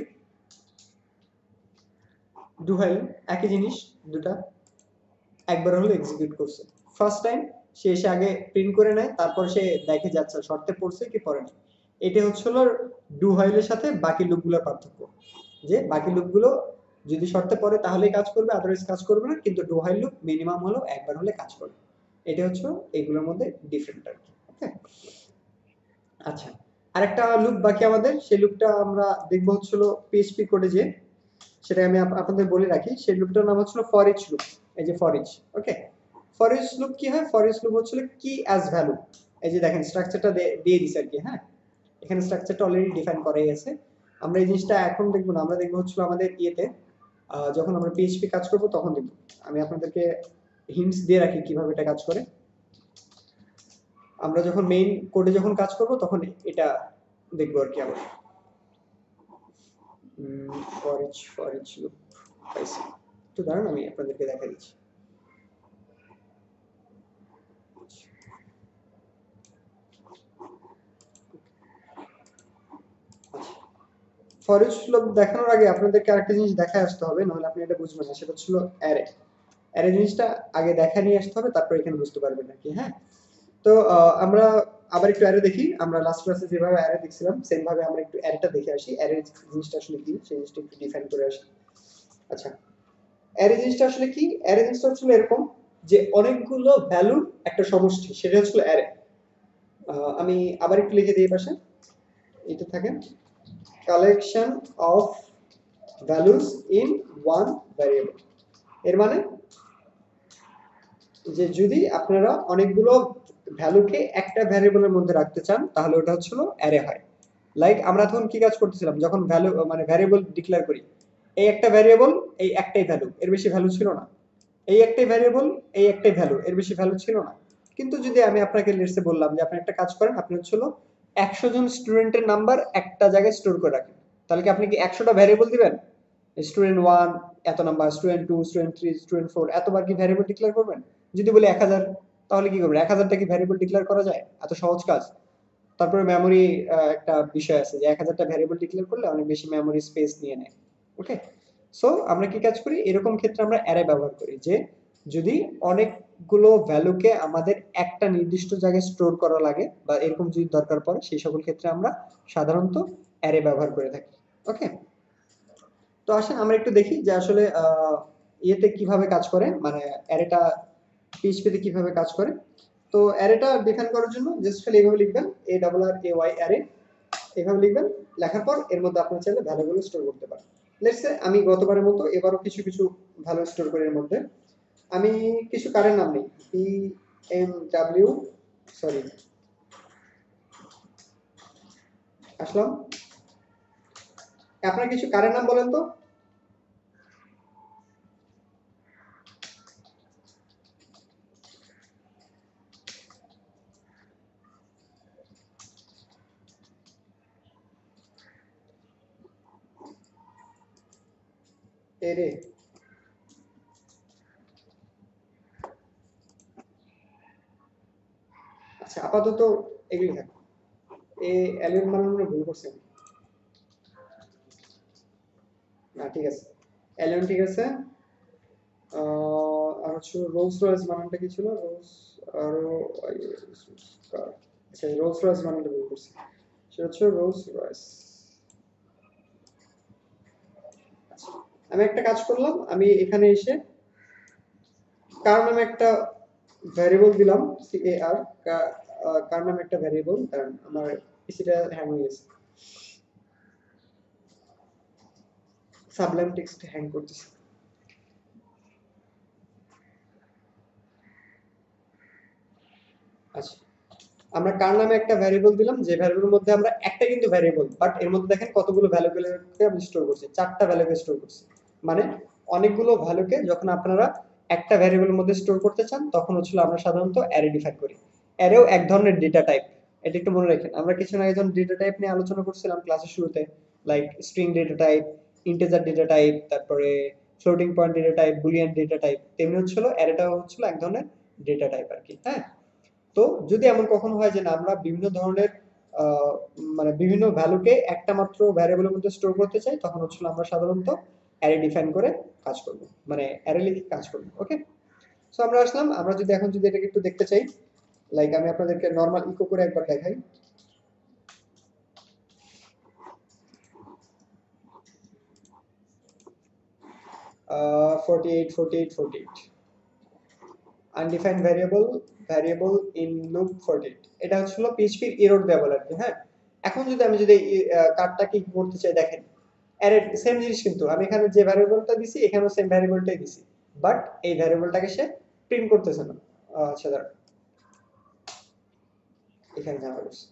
ডু হোয়াইল একই জিনিস, দুটা একবার হলো এক্সিকিউট করছে। ফার্স্ট টাইম সে এসে আগে প্রিন্ট করে নেয়, তারপর সে দেখে যাচ্ছে শর্তে পড়ছে কি পড়ে না। এটা হলো ডু হোয়াইলের সাথে বাকি লুপগুলোর পার্থক্য, যে বাকি লুপগুলো যদি শর্তে পড়ে তাহলেই কাজ করবে, আদারওয়াইজ কাজ করবে না। কিন্তু ডু হোয়াইল লুপ মিনিমাম হলো একবার হলে কাজ করবে। এটা হচ্ছে এগুলোর মধ্যে ডিফারেন্ট আর কি। ওকে, আচ্ছা আরেকটা লুপ বাকি আমাদের, সেই লুপটা আমরা দেখবো হচ্ছিল পিএইচপি কোডে, যে সেটা আমি আপনাদের বলে রাখি। সেই লুপটার নাম হচ্ছিল ফর ইচ লুপ। এই যে for each, okay, for each loop কি হয়? ফর ইচ লুপ হচ্ছিল কি অ্যাজ ভ্যালু। এই যে দেখেন স্ট্রাকচারটা দিয়ে দিছে আর কি। হ্যাঁ, এখানে স্ট্রাকচারটা অলরেডি ডিফাইন করাই আছে। আমরা এই জিনিসটা এখন দেখবো না, আমরা দেখবো হচ্ছিল আমাদের ইয়েতে যখন আমরা পিএইচপি কাজ করব তখন দেখব। আমি আপনাদেরকে হিন্টস দিয়ে রাখি কিভাবে এটা কাজ করে। আমরা যখন মেইন কোডে যখন কাজ করব তখন এটা দেখবো আর কি। আবার ফর ইচ লুপ পাইছি, তো দাঁড়ান আমি আপনাদেরকে দেখা দিচ্ছি। ফর ইচ লুপ দেখানোর আগে আপনাদেরকে আরেকটা জিনিস দেখায় আসতে হবে, নাহলে আপনি এটা বুঝবেন না। সেটা ছিল অ্যারে। অ্যারে জিনিসটা আগে দেখা নিয়ে আসতে হবে, তারপর এখানে বুঝতে পারবেন নাকি। হ্যাঁ, তো আমরা আবার একটু অ্যারে দেখি। আমরা লাস্ট ক্লাসে যেভাবে অ্যারে দেখছিলাম সেম ভাবে আমরা একটু অ্যারেটা দেখে আসি। অ্যারে জিনিসটা আসলে কি সেই জিনিসটা একটু ডিফাইন করে আসি। আচ্ছা, অ্যারে জিনিসটা আসলে কি? অ্যারে জিনিসটা হচ্ছে এরকম যে অনেকগুলো ভ্যালুর একটা সমষ্টি, সেটা হচ্ছে অ্যারে। আমি আবার একটু লিখে দিই পাশে, এটা থাকেন collection of values in one variable. এর মানে যে যদি আপনারা অনেকগুলো ভ্যালুকে একটা ভ্যারিয়েবলের মধ্যে রাখতে চান তাহলে ওটা হচ্ছে অ্যারে হয়। লাইক আমরা তখন কি কাজ করতেছিলাম, যখন ভ্যালু মানে ভ্যারিয়েবল ডিক্লেয়ার করি, এই একটা ভ্যারিয়েবল, এই একটাই ভ্যালু, এর বেশি ভ্যালু ছিল না। এই একটাই ভ্যারিয়েবল, এই একটাই ভ্যালু, এর বেশি ভ্যালু ছিল না। কিন্তু যদি আমি আপনাকে লেটসে বললাম যে আপনি একটা কাজ করেন, আপনি হচ্ছে 100 জন স্টুডেন্টের নাম্বার একটা জায়গায় স্টোর করে রাখেন, তাহলে কি আপনি কি 100টা ভ্যারিয়েবল দিবেন? স্টুডেন্ট 1 এত নাম্বার, স্টুডেন্ট 2, স্টুডেন্ট 3, স্টুডেন্ট 4, এতবার কি ভ্যারিয়েবল ডিক্লেয়ার করবেন? যদি বলি 1000, তাহলে কি করবেন? 1000টা কি ভ্যারিয়েবল ডিক্লেয়ার করা যায়? এত সহজ কাজ। তারপরে মেমোরি একটা বিষয় আছে যে 1000টা ভ্যারিয়েবল ডিক্লেয়ার করলে অনেক বেশি মেমোরি স্পেস নিয়ে নেয়। ওকে, সো আমরা কি কাজ করি? এরকম ক্ষেত্রে আমরা অ্যারে ব্যবহার করি, যে যদি অনেকগুলো ভ্যালুকে আমাদের একটা নির্দিষ্ট জায়গায় স্টোর করা লাগে বা এরকম যদি দরকার পড়ে, সেই সকল ক্ষেত্রে আমরা সাধারণত অ্যারে ব্যবহার করে থাকি। ওকে, তো আসেন আমরা একটু দেখি যে আসলে ইয়েতে কিভাবে কাজ করে, মানে অ্যারেটা পিএইচপিতে কিভাবে কাজ করে। তো অ্যারেটা ডিফাইন করার জন্য জাস্ট খালি এইভাবে লিখবেন, ARRAY অ্যারে, এইভাবে লিখবেন। লেখার পর এর মধ্যে আপনি চাইলে ভ্যালুগুলো স্টোর করতে পারেন। লেটস সে আমি গতবারের মতো এবারও কিছু কিছু ভ্যালু স্টোর করি এর মধ্যে। আমি কিছু কারের নাম নেই, PMW, সরি আসলাম। আপনার কিছু কারের নাম বলেন তো। এরে আচ্ছা, আপাতত এগুলি থাক। অ্যালিয়ন বানানো ভুল করছেন না, ঠিক আছে, অ্যালিয়ন ঠিক আছে। আর হচ্ছে রোলস রয়েস বানানটা কি ছিল, রোলস আরো আচ্ছা, রোলস রয়েস বানানটা ভুল করছি, সেটা হচ্ছে রোলস রয়েস। আচ্ছা, আমি একটা কাজ করলাম, আমি এখানে এসে কার নামে একটা ভ্যারিয়েবল দিলাম, CAR, কার নামে একটা ভ্যারিয়েবল, কারণ আমার পিসিটা হ্যাং হয়ে গেছে, সাবলাইম টেক্সট হ্যাং করতেছে। আচ্ছা, আমরা কার নামে একটা ভ্যারিয়েবল দিলাম, যে ভ্যারিয়েবলের মধ্যে আমরা একটা কিন্তু ভ্যারিয়েবল, বাট এর মধ্যে দেখেন কতগুলো ভ্যালুগুলোকে আমি স্টোর করছি, 4টা ভ্যালুকে স্টোর করছি। মানে অনেকগুলো ভ্যালুকে যখন আপনারা একটা ভ্যারিয়েবলের মধ্যে স্টোর করতে চান, তখন হচ্ছে আমরা সাধারণত অ্যারে ডিফাইন করি। অ্যারেও এক ধরনের ডেটা টাইপ, এটা একটু মনে রাখেন। আমরা কিছু আগে যখন ডেটা টাইপ নিয়ে আলোচনা করছিলাম ক্লাসের শুরুতে, like string data type, integer data type, তারপরে floating point data type, Boolean data type, তেমনি হচ্ছিল অ্যারেটাও হচ্ছিল এক ধরনের ডেটা টাইপ আর কি। হ্যাঁ, তো যদি এমন কখনো হয় যে না, আমরা বিভিন্ন ধরনের আহ, মানে বিভিন্ন ভ্যালুকে একটা মাত্র ভ্যারিয়েবলের মধ্যে স্টোর করতে চাই, তখন হচ্ছে আমরা সাধারণত অ্যারে ডিফাইন করে কাজ করব, মানে অ্যারে লিখে কাজ করব। ওকে, সো আমরা আসলাম, আমরা যদি এখন যদি এটাকে একটু দেখতে চাই, লাইক আমি আপনাদেরকে নরমাল ইকো করে একবার দেখাই। Ah 48 48 48 undefined variable in loop 48, এটা হচ্ছিল পিএইচপি এর এরর দেয়া বলে আর কি। হ্যাঁ, এখন যদি আমি যদি কার্ডটা কি করতে চাই, দেখেন অ্যারে সেম জিনিস, কিন্তু আমি এখানে যে ভ্যারিয়েবলটা দিছি এখানেও সেম ভ্যারিয়েবলটাই দিছি, বাট এই ভ্যারিয়েবলটাকে সে প্রিন্ট করতেছে না। আচ্ছা দাঁড়ান, এখানে ঝামেলা করছি,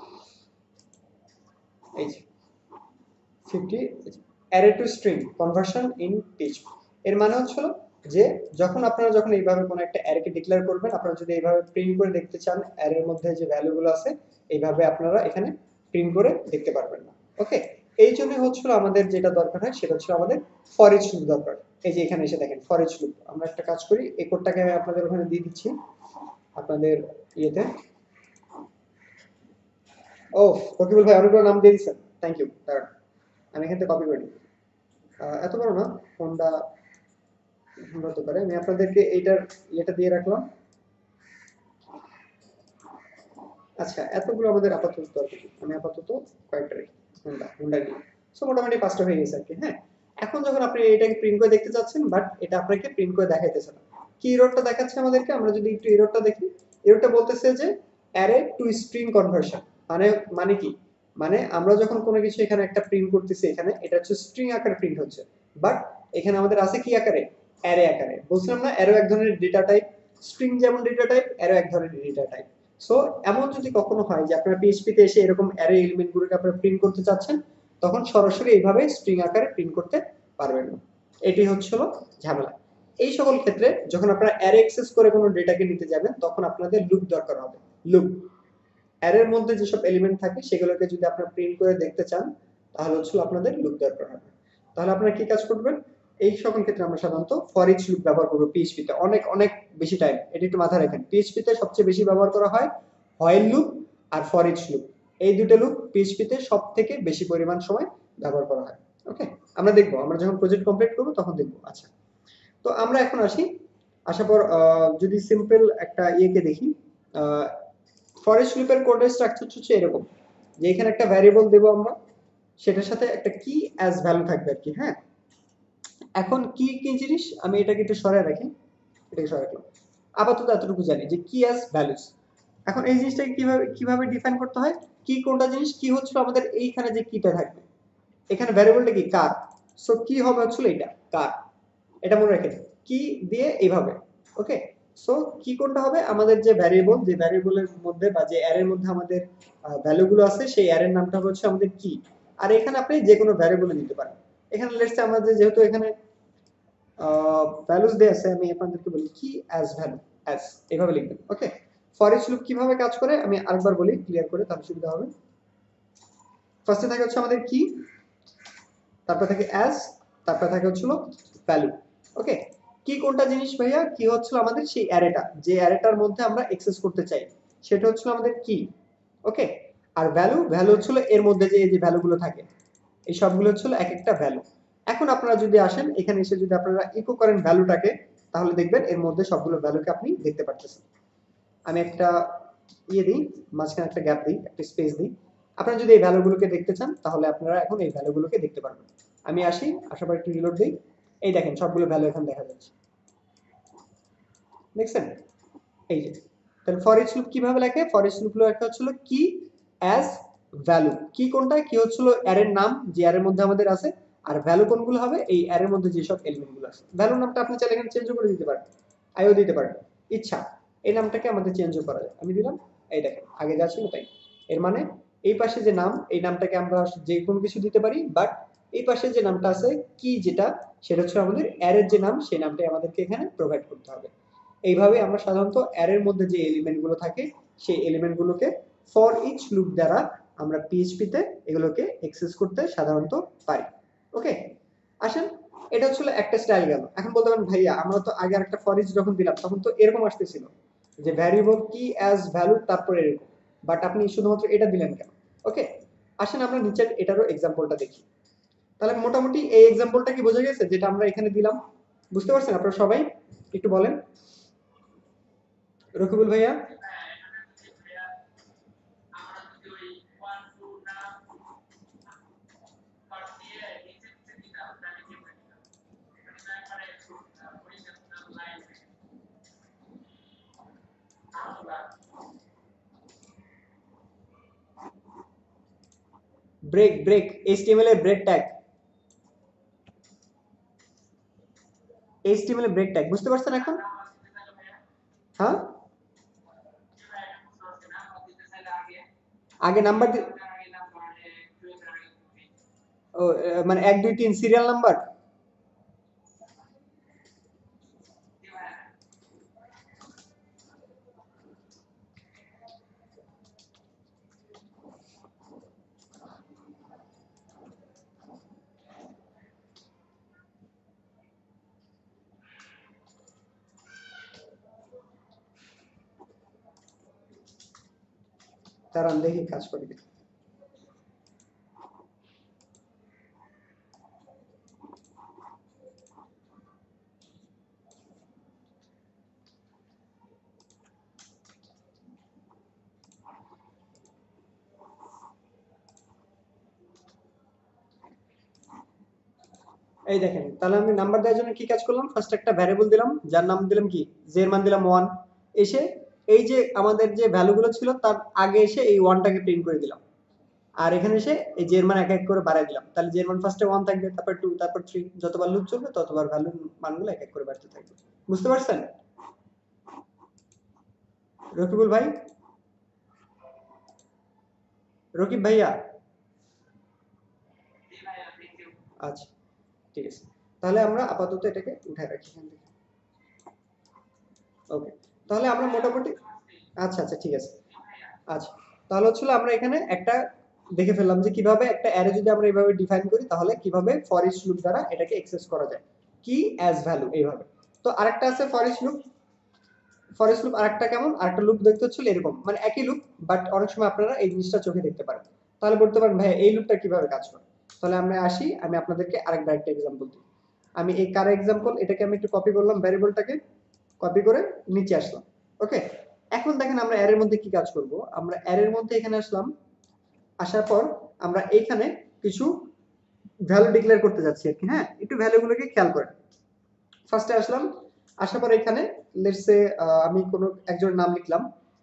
এই যে 50 array to string conversion in PHP. এর মানে হচ্ছে যে আপনারা যখন এইভাবে কোনো একটা অ্যারেকে ডিক্লেয়ার করবেন, আপনারা যদি এইভাবে প্রিন্ট করে দেখতে চান অ্যারের মধ্যে যে ভ্যালুগুলো আছে, এইভাবে আপনারা এখানে প্রিন্ট করে দেখতে পারবেন না। ওকে, এই জন্য হচ্ছিল আমাদের যেটা দরকার হয় সেটা হচ্ছে আমাদের ফর ইচ লুপ দরকার। এই যে এখানে এসে দেখেন ফর ইচ লুপ, আমরা একটা কাজ করি, এই কোডটাকে আমি আপনাদের ওখানে দিয়ে দিচ্ছি আপনাদের ইয়েতে। ও রকিবুল ভাই অনেকগুলো নাম দিয়ে দিচ্ছেন, থ্যাংক ইউ। দাঁড়ান, আমি এখান থেকে কপি করে নিই। এত বড় না ফোনটা হতে পারে, আমি আপনাদেরকে এইটার ইয়েটা দিয়ে রাখলাম। আচ্ছা, এতগুলো আমাদের আপাতত দরকার, আমি আপাতত কয়েকটা রাখি, হুন্ডা নিয়ে। সো মোটামুটি 5টা হয়ে গেছে আর কি। হ্যাঁ, এখন যখন আপনি এটাকে প্রিন্ট করে দেখতে চাচ্ছেন, বাট এটা আপনাকে প্রিন্ট করে দেখাইতেছে না, কি এররটা দেখাচ্ছে আমাদেরকে, আমরা যদি একটু এররটা দেখি, এররটা বলতেছে যে অ্যারে টু স্ট্রিং কনভার্সন। মানে মানে কি, মানে আমরা যখন কোনো কিছু এখানে একটা প্রিন্ট করতেছি, এখানে এটা হচ্ছে স্ট্রিং আকারে প্রিন্ট হচ্ছে, বাট এখানে আমাদের আছে কি আকারে, অ্যারে আকারে। বলছিলাম না অ্যারো এক ধরনের ডেটা টাইপ, স্ট্রিং যেমন ডেটা টাইপ, অ্যারো এক ধরনের ডেটা টাইপ। সো এমন যদি কখনো হয় যে আপনারা পিএইচপিতে এসে এরকম অ্যারে এলিমেন্টগুলোকে আপনারা প্রিন্ট করতে চাচ্ছেন, তখন সরাসরি এইভাবে স্ট্রিং আকারে প্রিন্ট করতে পারবেন না, এটি হচ্ছিল ঝামেলা। এই সকল ক্ষেত্রে যখন আপনারা অ্যারে অ্যাক্সেস করে কোনো ডেটাকে নিতে যাবেন, তখন আপনাদের লুপ দরকার হবে। লুপ, অ্যারের মধ্যে যেসব এলিমেন্ট থাকে সেগুলোকে যদি আপনারা প্রিন্ট করে দেখতে চান, তাহলে হচ্ছিল আপনাদের লুপ দরকার হবে। তাহলে আপনারা কি কাজ করবেন, এই সকল ক্ষেত্রে আমরা সাধারণত ফর ইচ লুপ ব্যবহার করবো পিএইচপিতে, অনেক অনেক বেশি টাইম। এটা একটু মাথায় রাখেন, পিএইচপিতে সবচেয়ে বেশি ব্যবহার করা হয় হোয়াইল লুপ আর ফর ইচ লুপ। এই দুটো লুপ পিএইচপিতে সব থেকে বেশি পরিমাণ সময় ব্যবহার করা হয়। ওকে, আমরা দেখবো, আমরা যখন প্রজেক্ট কমপ্লিট করবো তখন দেখবো। আচ্ছা, তো আমরা এখন আসি, আসার পর যদি সিম্পল একটা ইয়েকে দেখি, ফর ইচ লুপের কোডের স্ট্রাকচার হচ্ছে এরকম, যে এখানে একটা ভ্যারিয়েবল দেবো আমরা, সেটার সাথে একটা কি অ্যাজ ভ্যালু থাকবে আর কি। হ্যাঁ, এখন কি কি জিনিস, আমি এটাকে একটু সরাই রাখি, এটাকে সরাই রাখলাম। আপাতত এতটুকু জানি যে কি অ্যাজ ভ্যালুস। এখন এই জিনিসটাকে কিভাবে কিভাবে ডিফাইন করতে হয়, কি কোনটা জিনিস, কি হচ্ছিল আমাদের এইখানে যে কিটা থাকবে, এখানে ভ্যারিয়েবলটা কি কার, সো কি হবে হচ্ছিল এটা কার, এটা মনে রেখে কি দিয়ে এইভাবে। ওকে, সো কি কোনটা হবে, আমাদের যে ভ্যারিয়েবল, যে ভ্যারিয়েবলের মধ্যে বা যে অ্যারের মধ্যে আমাদের ভ্যালুগুলো আছে সেই অ্যারের নামটা হচ্ছে আমাদের কি। আর এখানে আপনি যে কোনো ভ্যারিয়েবল দিতে পারেন। এখানে লেটস সে আমাদের যেহেতু এখানে ভ্যালুস দেয়া আছে, আমি আপনাদেরকে বলি কি অ্যাজ ভ্যালু, অ্যাজ এভাবে লিখবেন। ওকে, ফর ইচ লুপ কিভাবে কাজ করে আমি আরেকবার বলি ক্লিয়ার করে, তাহলে সুবিধা হবে। ফার্স্টে থাকে হচ্ছে আমাদের কি, তারপর থাকে অ্যাজ, তারপর থাকে হচ্ছিল ভ্যালু। ওকে, কি কোনটা জিনিস ভাইয়া, কি হচ্ছিল আমাদের সেই অ্যারেটা, যে অ্যারেটার মধ্যে আমরা অ্যাক্সেস করতে চাই সেটা হচ্ছিল আমাদের কি। ওকে, আর ভ্যালু, ভ্যালু হচ্ছিল এর মধ্যে যে এই যে ভ্যালুগুলো থাকে এই সবগুলো হচ্ছিল এক একটা ভ্যালু। এখন আপনারা যদি আসেন এখানে এসে যদি আপনারা ইকো করেন ভ্যালুটাকে, তাহলে দেখবেন এর মধ্যে সবগুলো ভ্যালুকে আপনি দেখতে পাচ্ছেন। আমি একটা ইয়ে দিই, মাঝখানে একটা গ্যাপ দিই, একটা স্পেস দিই। আপনারা যদি এই ভ্যালুগুলোকে দেখতে চান তাহলে আপনারা এখন এই ভ্যালুগুলোকে দেখতে পারবেন। আমি আসি, আসার পর একটু রিলোড দিই, এই দেখেন সবগুলো ভ্যালু এখানে দেখা যাচ্ছে, দেখছেন? এই যে, তাহলে ফর ইচ লুপ কিভাবে লেখে, ফর ইচ লুপ লেখা হচ্ছিল কি অ্যাজ ভ্যালু। কি কোনটা, কি হচ্ছিল অ্যারের নাম যে অ্যারের মধ্যে আমাদের আছে, আর ভ্যালু কোনগুলো হবে এই অ্যারের মধ্যে যেসব এলিমেন্টগুলো আছে। ভ্যালুর নামটা আপনি চাইলে এখানে চেঞ্জও করে দিতে পারেন, আইও দিতে পারেন, ইচ্ছা। এই নামটাকে আমাদের চেঞ্জও করা যায়, আমি দিলাম, এই দেখেন আগে যা ছিল তাই। এর মানে এই পাশে যে নাম, এই নামটাকে আমরা যে কোনো কিছু দিতে পারি, বাট এই পাশে যে নামটা আছে কি, যেটা সেটা হচ্ছে আমাদের অ্যারের যে নাম, সেই নামটাই আমাদেরকে এখানে প্রোভাইড করতে হবে। এইভাবে আমরা সাধারণত অ্যারের মধ্যে যে এলিমেন্টগুলো থাকে সেই এলিমেন্টগুলোকে ফর ইচ লুপ দ্বারা আমরা পিএইচপিতে এগুলোকে অ্যাক্সেস করতে সাধারণত পারি। ওকে, আসেন, এটা হচ্ছে একটা স্টাইল গেল। এখন বলতে পারেন ভাইয়া আমরা তো আগে আরেকটা ফর ইচ যখন দিলাম তখন তো এরকম আসতেছিল যে ভ্যারিয়েবল কি অ্যাজ ভ্যালু তারপরে এরকম, বাট আপনি শুধুমাত্র এটা দিলেন কেন? ওকে, আসেন আমরা নিচের এটারও এক্সাম্পলটা দেখি। তাহলে মোটামুটি এই এক্সাম্পলটা কি বোঝা গেছে যেটা আমরা এখানে দিলাম? বুঝতে পারছেন আপনারা সবাই? একটু বলেন রকিবুল ভাইয়া। ব্রেক, ব্রেক, এইচটিএমএল এর ব্রেক ট্যাগ, এইচটিএমএল এর ব্রেক ট্যাগ বুঝতে পারছেন এখন? হ্যাঁ, আগে নাম্বার ও মানে 1 2 3 সিরিয়াল নাম্বার। দাঁড়ান দেখি কাজ করে দেখি। এই দেখেন, তাহলে আমি নাম্বার দেওয়ার জন্য কি কাজ করলাম, ফার্স্ট একটা ভ্যারিয়েবল দিলাম যার নাম দিলাম কি, জে এর মান দিলাম 1, এসে এই যে আমাদের যে ভ্যালুগুলো ছিল তার আগে এসে এই 1টাকে প্রিন্ট করে দিলাম, আর এখানে এসে এই জে এর মান এক এক করে বাড়ায় দিলাম। তাহলে জে এর মান ফার্স্টে 1 থাকবে, তারপর 2, তারপর 3, যতবার লুপ চলবে ততবার ভ্যালুর মানগুলো এক এক করে বাড়তে থাকবে। বুঝতে পারছেন রকিবুল ভাই? রকিব ভাইয়া? আচ্ছা, ঠিক আছে, তাহলে আমরা আপাতত এটাকে উঠায় রাখি এখান থেকে। ওকে, তাহলে আমরা মোটামুটি, আচ্ছা আচ্ছা ঠিক আছে। আচ্ছা, তাহলে হচ্ছিল আমরা এখানে একটা দেখে ফেললাম যে কিভাবে একটা অ্যারে যদি আমরা এইভাবে ডিফাইন করি তাহলে কিভাবে ফর ইচ লুপ দ্বারা এটাকে অ্যাক্সেস করা যায়, কি অ্যাজ ভ্যালু এইভাবে। তো আরেকটা আছে for each loop, for each loop আরেকটা কেমন, আরেকটা লুপ দেখতে হচ্ছিল এরকম, মানে একই লুপ বাট অনেক সময় আপনারা এই জিনিসটা চোখে দেখতে পারেন। তাহলে বলতে পারেন ভাই এই লুপটা কিভাবে কাজ করে। তাহলে আমরা আসি, আমি আপনাদেরকে আরেকটা এক্সাম্পল দিই। আমি এই কার এক্সাম্পল, এটাকে আমি একটু কপি করলাম, ভ্যারিয়েবলটাকে কপি করে নিচে আসলাম। ওকে, এখন দেখেন আমরা অ্যারের মধ্যে কি কাজ করব, আমরা অ্যারের মধ্যে এখানে আসলাম, আসার পর আমরা এইখানে কিছু ভ্যালু ডিক্লেয়ার করতে যাচ্ছি আর কি। হ্যাঁ, একটু ভ্যালুগুলোকে খেয়াল করেন। ফার্স্টে আসলাম, আসার পর এখানে লেটস সে আমি কোনো একজনের নাম লিখলাম,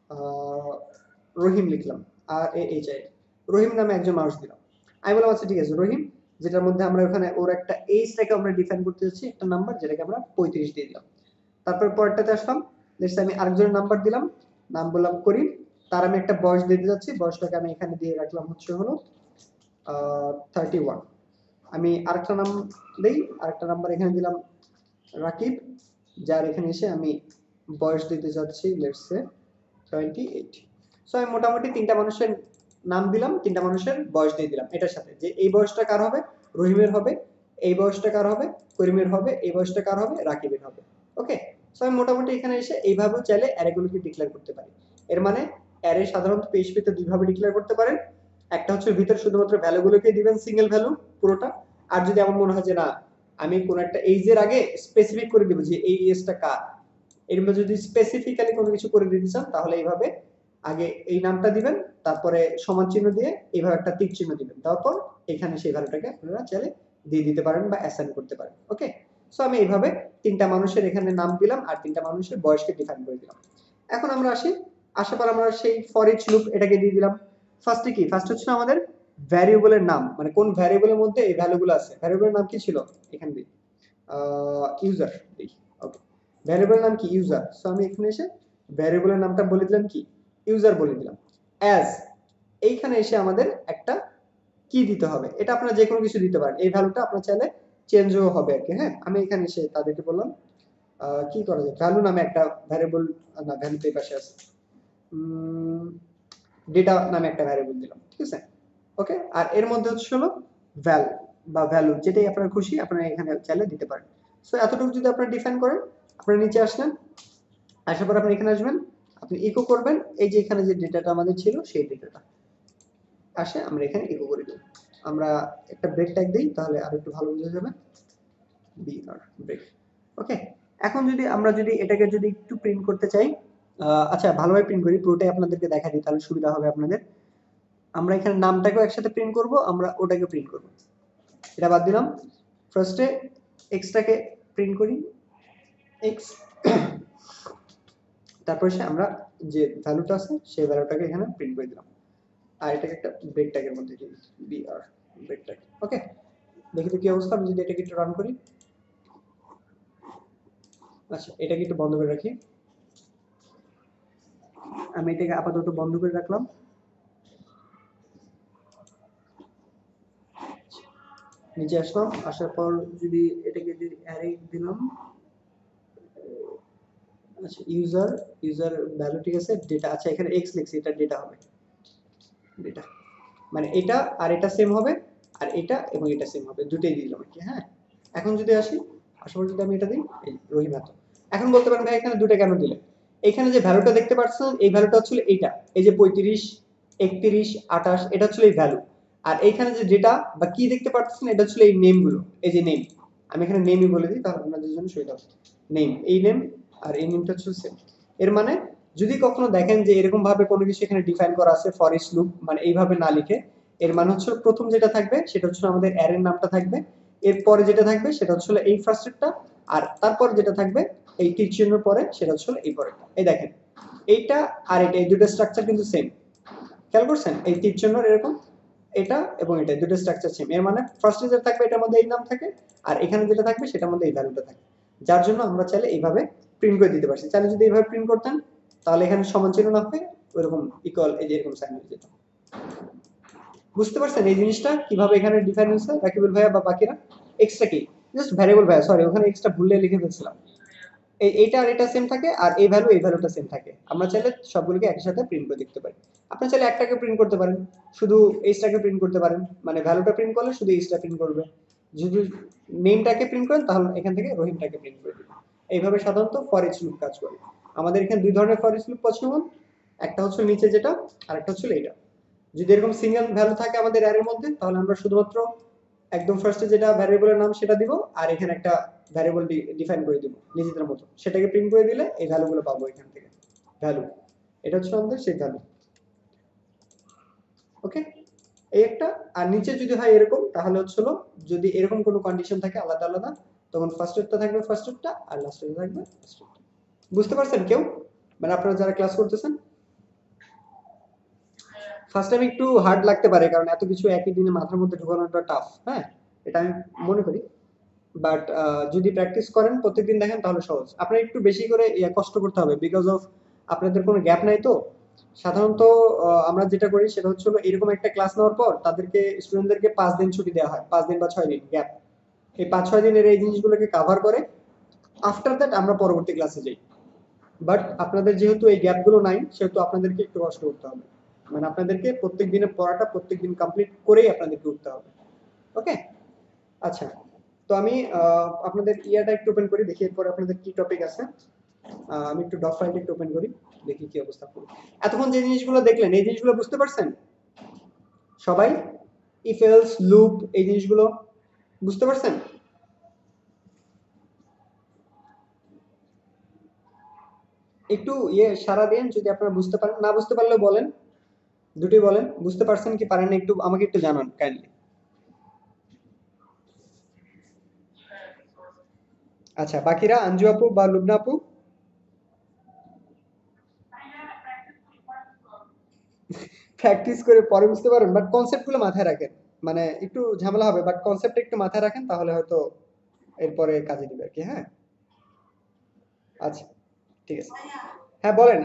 রহিম লিখলাম, আর এইচ আই, রহিম নামে একজন মানুষ দিলাম। আমি বললাম আচ্ছা ঠিক আছে রহিম, যেটার মধ্যে আমরা ওখানে ওর একটা এইজটাকে আমরা ডিফাইন করতে যাচ্ছি একটা নাম্বার, যেটাকে আমরা 35 দিয়ে দিলাম। তারপর পরেরটাতে আসলাম, লেটস আমি আরেকজনের নাম্বার দিলাম, নাম বললাম করিম, তার আমি একটা বয়স দিতে যাচ্ছি, বয়সটাকে আমি এখানে দিয়ে রাখলাম হচ্ছে হলো 31। আমি আরেকটা নাম দেই, আরেকটা নাম্বার এখানে দিলাম রাকিব, যার এখানে এসে আমি বয়স দিতে যাচ্ছি লেটস সে 28। সো আমি মোটামুটি তিনটা মানুষের নাম দিলাম, তিনটা মানুষের বয়স দিয়ে দিলাম এটার সাথে, যে এই বয়সটা কার হবে, রহিমের হবে, এই বয়সটা কার হবে, করিমের হবে, এই বয়সটা কার হবে, রাকিবের হবে। ওকে, সো আমি মোটামুটি এখানে এসে এইভাবেও চাইলে অ্যারেগুলোকে ডিক্লেয়ার করতে পারি। এর মানে অ্যারে সাধারণত PHP তে দুইভাবে ডিক্লেয়ার করতে পারেন, একটা হচ্ছে ভিতর শুধুমাত্র ভ্যালুগুলোকে দিবেন সিঙ্গেল ভ্যালু পুরোটা, আর যদি এমন মনে হয় যে না আমি কোন একটা এইজের আগে স্পেসিফিক করে দিব যে এই এজটা কার, এর মধ্যে যদি স্পেসিফিক্যালি কোনো কিছু করে দিতে চান তাহলে এইভাবে আগে এই নামটা দিবেন, তারপরে সমান চিহ্ন দিয়ে এইভাবে একটা টিক চিহ্ন দিবেন, তারপর এখানে সেই ভ্যালুটাকে আপনারা চাইলে দিয়ে দিতে পারেন বা অ্যাসাইন করতে পারেন। ওকে, সো আমি এইভাবে তিনটা মানুষের এখানে নাম দিলাম আর তিনটা মানুষের বয়সকে ডিফাইন করে দিলাম। এখন আমরা আসি, আসার পর আমরা সেই ফর ইচ লুপ এটাকে দিয়ে দিলাম। ফার্স্টে কি, ফার্স্ট হচ্ছে আমাদের ভ্যারিয়েবলের নাম, মানে কোন ভ্যারিয়েবলের মধ্যে এই ভ্যালুগুলো আছে, ভ্যারিয়েবলের নাম কি ছিল এখানে দিই ইউজার দিই। ওকে, ভ্যারিয়েবলের নাম কি ইউজার, সো আমি এখানে এসে ভ্যারিয়েবলের নামটা বলে দিলাম কি ইউজার বলে দিলাম। অ্যাজ এইখানে এসে আমাদের একটা কি দিতে হবে, এটা আপনারা যে কোনো কিছু দিতে পারেন, এই ভ্যালুটা আপনার চাইলে চেঞ্জও হবে আর কি। হ্যাঁ, আমি এখানে এসে তাদেরকে বললাম কি করা যায়, ভ্যালু নামে একটা ভ্যারিয়েবল, না ভ্যালুতে এই পাশে আছে, ডেটা নামে একটা ভ্যারিয়েবল দিলাম, ঠিক আছে। ওকে, আর এর মধ্যে হচ্ছে হলো ভ্যাল বা ভ্যালু যেটাই আপনার খুশি আপনারা এখানে চাইলে দিতে পারেন। সো এতটুকু যদি আপনারা ডিফাইন করেন, আপনারা নিচে আসলেন, আসার পর আপনি এখানে আসবেন, আপনি ইকো করবেন এই যে এখানে যে ডেটাটা আমাদের ছিল সেই ডেটাটা আসে আমরা এখানে ইকো করে দিই। আমরা একটা ব্রেক ট্যাগ দিই তাহলে আর একটু ভালো বোঝা যাবে, বিআর ব্রেক। ওকে, এখন যদি আমরা যদি এটাকে যদি একটু প্রিন্ট করতে চাই, আচ্ছা ভালোভাবে প্রিন্ট করি, পুরোটাই আপনাদেরকে দেখা দিই তাহলে সুবিধা হবে আপনাদের। আমরা এখানে নামটাকেও একসাথে প্রিন্ট করব, আমরা ওটাকে প্রিন্ট করব, এটা বাদ দিলাম। ফার্স্টে এক্সটাকে প্রিন্ট করি, এক্স, তারপর সে আমরা যে ভ্যালুটা আছে সেই ভ্যালুটাকে এখানে প্রিন্ট করে দিলাম, আর এটাকে একটা ব্রেক ট্যাগের মধ্যে দিই, বিআর ব্রেক ট্যাগ। ওকে, দেখি তো কি অবস্থা, আমি যদি এটাকে একটু রান করি, আচ্ছা এটাকে একটু বন্ধ করে রাখি, আমি এটাকে আপাতত বন্ধ করে রাখলাম। নিচে আসলাম, আসার পর যদি এটাকে যদি অ্যারে দিলাম, আচ্ছা ইউজার, ইউজার ভ্যালু ঠিক আছে, ডেটা, আচ্ছা এখানে এক্স লিখছি, এটা ডেটা হবে, ডেটা মানে এটা আর এটা সেম হবে, আর এটা এবং এটা সেম হবে, দুটোই দিলাম আর কি। হ্যাঁ, এখন যদি আসি, আসার পর যদি আমি এটা দিই, এই রহিম এত, এখন বলতে পারেন ভাই এখানে দুটো কেন দিলে, এখানে যে ভ্যালুটা দেখতে পাচ্ছেন এই ভ্যালুটা হচ্ছে এইটা, এই যে 35 31 28 এটা হচ্ছে এই ভ্যালু, আর এইখানে যে ডেটা বা কি দেখতে পাচ্ছেন এটা হচ্ছে এই নেম গুলো, এই যে নেম, আমি এখানে নেমই বলে দিই তাহলে আপনাদের জন্য সুবিধা হবে, নেম, এই নেম আর এই নেমটা হচ্ছে সেম। এর মানে যদি কখনো দেখেন যে এরকম ভাবে কোনো কিছু এখানে ডিফাইন করা আছে ফর ইচ লুপ, মানে এইভাবে না লিখে, এর মানে হচ্ছে প্রথম যেটা থাকবে সেটা হচ্ছে আমাদের অ্যারের নামটা থাকবে, এরপরে যেটা থাকবে সেটা হচ্ছে এই ফার্স্টেরটা, আর তারপর যেটা থাকবে এই তীর চিহ্নের পরে সেটা হচ্ছে এই পরেরটা। এই দেখেন এইটা আর এটা, এই দুটো স্ট্রাকচার কিন্তু সেম, খেয়াল করছেন এই তীর চিহ্নের এরকম, এটা এবং এটা দুটো স্ট্রাকচার সেম, এর মানে ফার্স্টে যেটা থাকবে এটার মধ্যে এই নাম থাকে, আর এখানে যেটা থাকবে সেটার মধ্যে এই ভ্যালুটা থাকে, যার জন্য আমরা চাইলে এইভাবে প্রিন্ট করে দিতে পারছি। চাইলে যদি এইভাবে প্রিন্ট করতেন তাহলে এখানে সমান চিহ্ন না হয়ে ওইরকম ইকুয়াল এই যে এরকম সাইন হয়ে যেত। বুঝতে পারছেন এই জিনিসটা কিভাবে এখানে ডিফাইন হয়েছে রাকিবুল ভাইয়া বা বাকিরা? এক্সট্রা কি জাস্ট ভ্যারিয়েবল ভাইয়া, সরি ওখানে এক্সট্রা ভুলে লিখে ফেলছিলাম, এইটা আর এটা সেম থাকে আর এই ভ্যালু এই ভ্যালুটা সেম থাকে, আমরা চাইলে সবগুলোকে একই সাথে প্রিন্ট করে দেখতে পারি। আপনি চাইলে একটাকে প্রিন্ট করতে পারেন, শুধু এইচটাকে প্রিন্ট করতে পারেন, মানে ভ্যালুটা প্রিন্ট করলে শুধু এইচটা প্রিন্ট করবে, যদি নেমটাকে প্রিন্ট করেন তাহলে এখান থেকে রহিমটাকে প্রিন্ট করে দিবেন। এইভাবে সাধারণত ফর ইচ লুপ কাজ করে। আমাদের এখানে দুই ধরনের ফর ইচ লুপ পসিবল, একটা হচ্ছে নিচে যেটা আর একটা হচ্ছে এইটা। যদি এরকম সিঙ্গেল ভ্যালু থাকে আমাদের অ্যারের মধ্যে তাহলে আমরা শুধুমাত্র একদম ফার্স্টে যেটা ভ্যারিয়েবলের নাম সেটা দিব, আর এখানে একটা ভ্যারিয়েবল ডিফাইন করে দিব নিজেদের মতো, সেটাকে প্রিন্ট করে দিলে এই ভ্যালুগুলো পাবো এখান থেকে, ভ্যালু এটা হচ্ছে আমাদের সেই ভ্যালু। ওকে, এই একটা, আর নিচে যদি হয় এরকম তাহলে হচ্ছে যদি এরকম কোনো কন্ডিশন থাকে আলাদা আলাদা তখন ফার্স্টেরটা থাকবে ফার্স্টেরটা আর লাস্টেরটা থাকবে লাস্টেরটা। বুঝতে পারছেন কেউ, মানে আপনারা যারা ক্লাস করতেছেন? ফার্স্ট টাইম একটু হার্ড লাগতে পারে কারণ এত কিছু একই দিনে মাথার মধ্যে ঢোকানোটা টাফ, হ্যাঁ এটা আমি মনে করি। বাট যদি প্র্যাকটিস করেন প্রত্যেকদিন দেখেন তাহলে সহজ। আপনার একটু বেশি করে কষ্ট করতে হবে, বিকজ অফ আপনাদের কোনো গ্যাপ নাই তো। সাধারণত আমরা যেটা করি সেটা হচ্ছে হলো এরকম একটা ক্লাস নেওয়ার পর তাদেরকে, স্টুডেন্টদেরকে 5 দিন ছুটি দেওয়া হয়, 5 দিন বা 6 দিন গ্যাপ। এই 5-6 দিনের এই জিনিসগুলোকে কাভার করে আফটার দ্যাট আমরা পরবর্তী ক্লাসে যাই। বাট আপনাদের যেহেতু এই গ্যাপগুলো নাই, সেহেতু আপনাদেরকে একটু কষ্ট করতে হবে। মানে আপনাদেরকে প্রত্যেক দিনের পড়াটা প্রত্যেক দিন কমপ্লিট করেই আপনাদেরকে উঠতে হবে। ওকে, আচ্ছা। তো আমি আপনাদের ইয়াটা একটু ওপেন করি, দেখি এরপরে আপনাদের কি টপিক আছে। আমি একটু ডক ফাইলটা একটু ওপেন করি, দেখি কি অবস্থা করি। এতক্ষণ যে জিনিসগুলো দেখলেন এই জিনিসগুলো বুঝতে পারছেন সবাই? ইফ এলস, লুপ, এই জিনিসগুলো বুঝতে পারছেন? একটু সারা দিন যদি আপনারা বুঝতে পারেন, না বুঝতে পারলেও বলেন, দুটোই বলেন। বুঝতে পারছেন কি পারেন না একটু আমাকে একটু জানান কাইন্ডলি। আচ্ছা, বাকিরা আঞ্জু আপু বা লুবনা আপু? প্র্যাকটিস করে পরে বুঝতে পারেন, বাট কনসেপ্ট গুলো মাথায় রাখেন। মানে একটু ঝামেলা হবে, বাট কনসেপ্ট একটু মাথায় রাখেন, তাহলে হয়তো এরপরে কাজে দিবে আর কি। হ্যাঁ, আচ্ছা, ঠিক আছে। হ্যাঁ বলেন।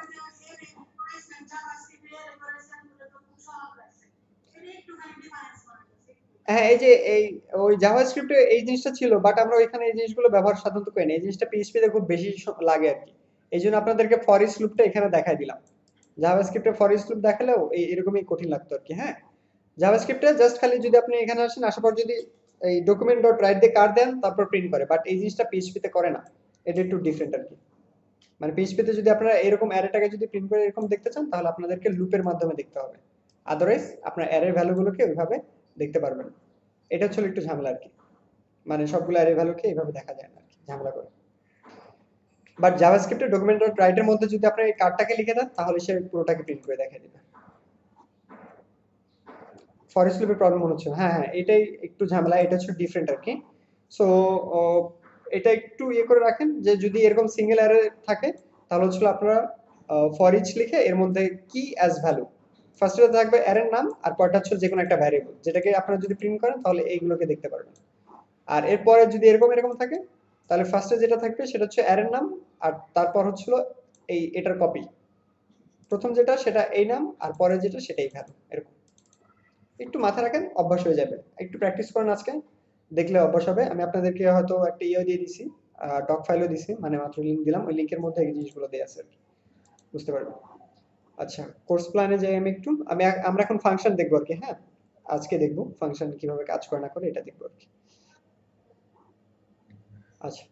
হ্যাঁ, এই যে এই ওই জাভাস্ক্রিপ্টে এই জিনিসটা ছিল, বাট আমরা ওইখানে এই জিনিসগুলো ব্যবহার সাধারণত করি না। এই জিনিসটা পিএইচপি তে খুব বেশি লাগে আর কি। এই জন্য আপনাদেরকে ফর ইচ লুপটা এখানে দেখাই দিলাম। জাভাস্ক্রিপ্টে ফর ইচ লুপ দেখালেও এরকমই কঠিন লাগতো আর কি। হ্যাঁ, জাভাস্ক্রিপ্টে জাস্ট খালি যদি আপনি এখানে আসেন, আসার পর যদি এই ডকুমেন্ট ডট রাইট দিয়ে কার দেন তারপর প্রিন্ট করে, বাট এই জিনিসটা পিএইচপি তে করে না। এটা একটু ডিফারেন্ট আর কি। মানে পিএইচপি তে যদি আপনারা এরকম অ্যারেটাকে যদি প্রিন্ট করে এরকম দেখতে চান, তাহলে আপনাদেরকে লুপের মাধ্যমে দেখতে হবে। আদারওয়াইজ আপনার অ্যারের ভ্যালুগুলোকে ওইভাবে দেখতে পারবেন না। এটা হচ্ছে একটু ঝামেলা আর কি। মানে সবগুলো অ্যারে ভ্যালুকে এইভাবে দেখা যায় না আর কি, ঝামেলা করে। বাট জাভাস্ক্রিপ্টের ডকুমেন্ট ডট রাইট এর মধ্যে যদি আপনি এই কার্ডটাকে লিখে দেন, তাহলে সে পুরোটাকে প্রিন্ট করে দেখায় দিবে। ফরেস্ট লুপের প্রবলেম মনে হচ্ছে? হ্যাঁ হ্যাঁ, এটাই একটু ঝামেলা, এটা হচ্ছে ডিফারেন্ট আর কি। সো এটা একটু করে রাখেন যে যদি এরকম সিঙ্গেল অ্যারে থাকে, তাহলে হচ্ছে আপনারা ফর ইচ লিখে এর মধ্যে কি অ্যাজ ভ্যালু, ফার্স্টে থাকবে অ্যারের নাম, আর পরটা হচ্ছে যে কোনো একটা ভ্যারিয়েবল, যেটাকে আপনারা যদি প্রিন্ট করেন তাহলে এইগুলোকে দেখতে পারবেন। আর এরপরে যদি এরকম এরকম থাকে, তাহলে ফার্স্টে যেটা থাকবে সেটা হচ্ছে অ্যারের নাম, আর তারপর হচ্ছিল এটার কপি। প্রথম যেটা সেটা এই নাম, আর পরে যেটা সেটাই ভ্যালু, এরকম। একটু মাথায় রাখেন, অভ্যাস হয়ে যাবে। একটু প্র্যাকটিস করেন আজকে, দেখলে অভ্যাস হবে। আমি আপনাদেরকে হয়তো একটা দিয়ে দিছি, ডক ফাইলও দিছি, মানে মাত্র লিংক দিলাম, ওই লিংকের মধ্যে এই জিনিসগুলো দেওয়া আছে আর কি, বুঝতে পারবেন। আচ্ছা, কোর্স প্ল্যানে যাই আমি একটু। আমরা এখন ফাংশন দেখবো আর কি। হ্যাঁ, আজকে দেখবো ফাংশন কিভাবে কাজ করে না করে, এটা দেখবো আর কি। আচ্ছা,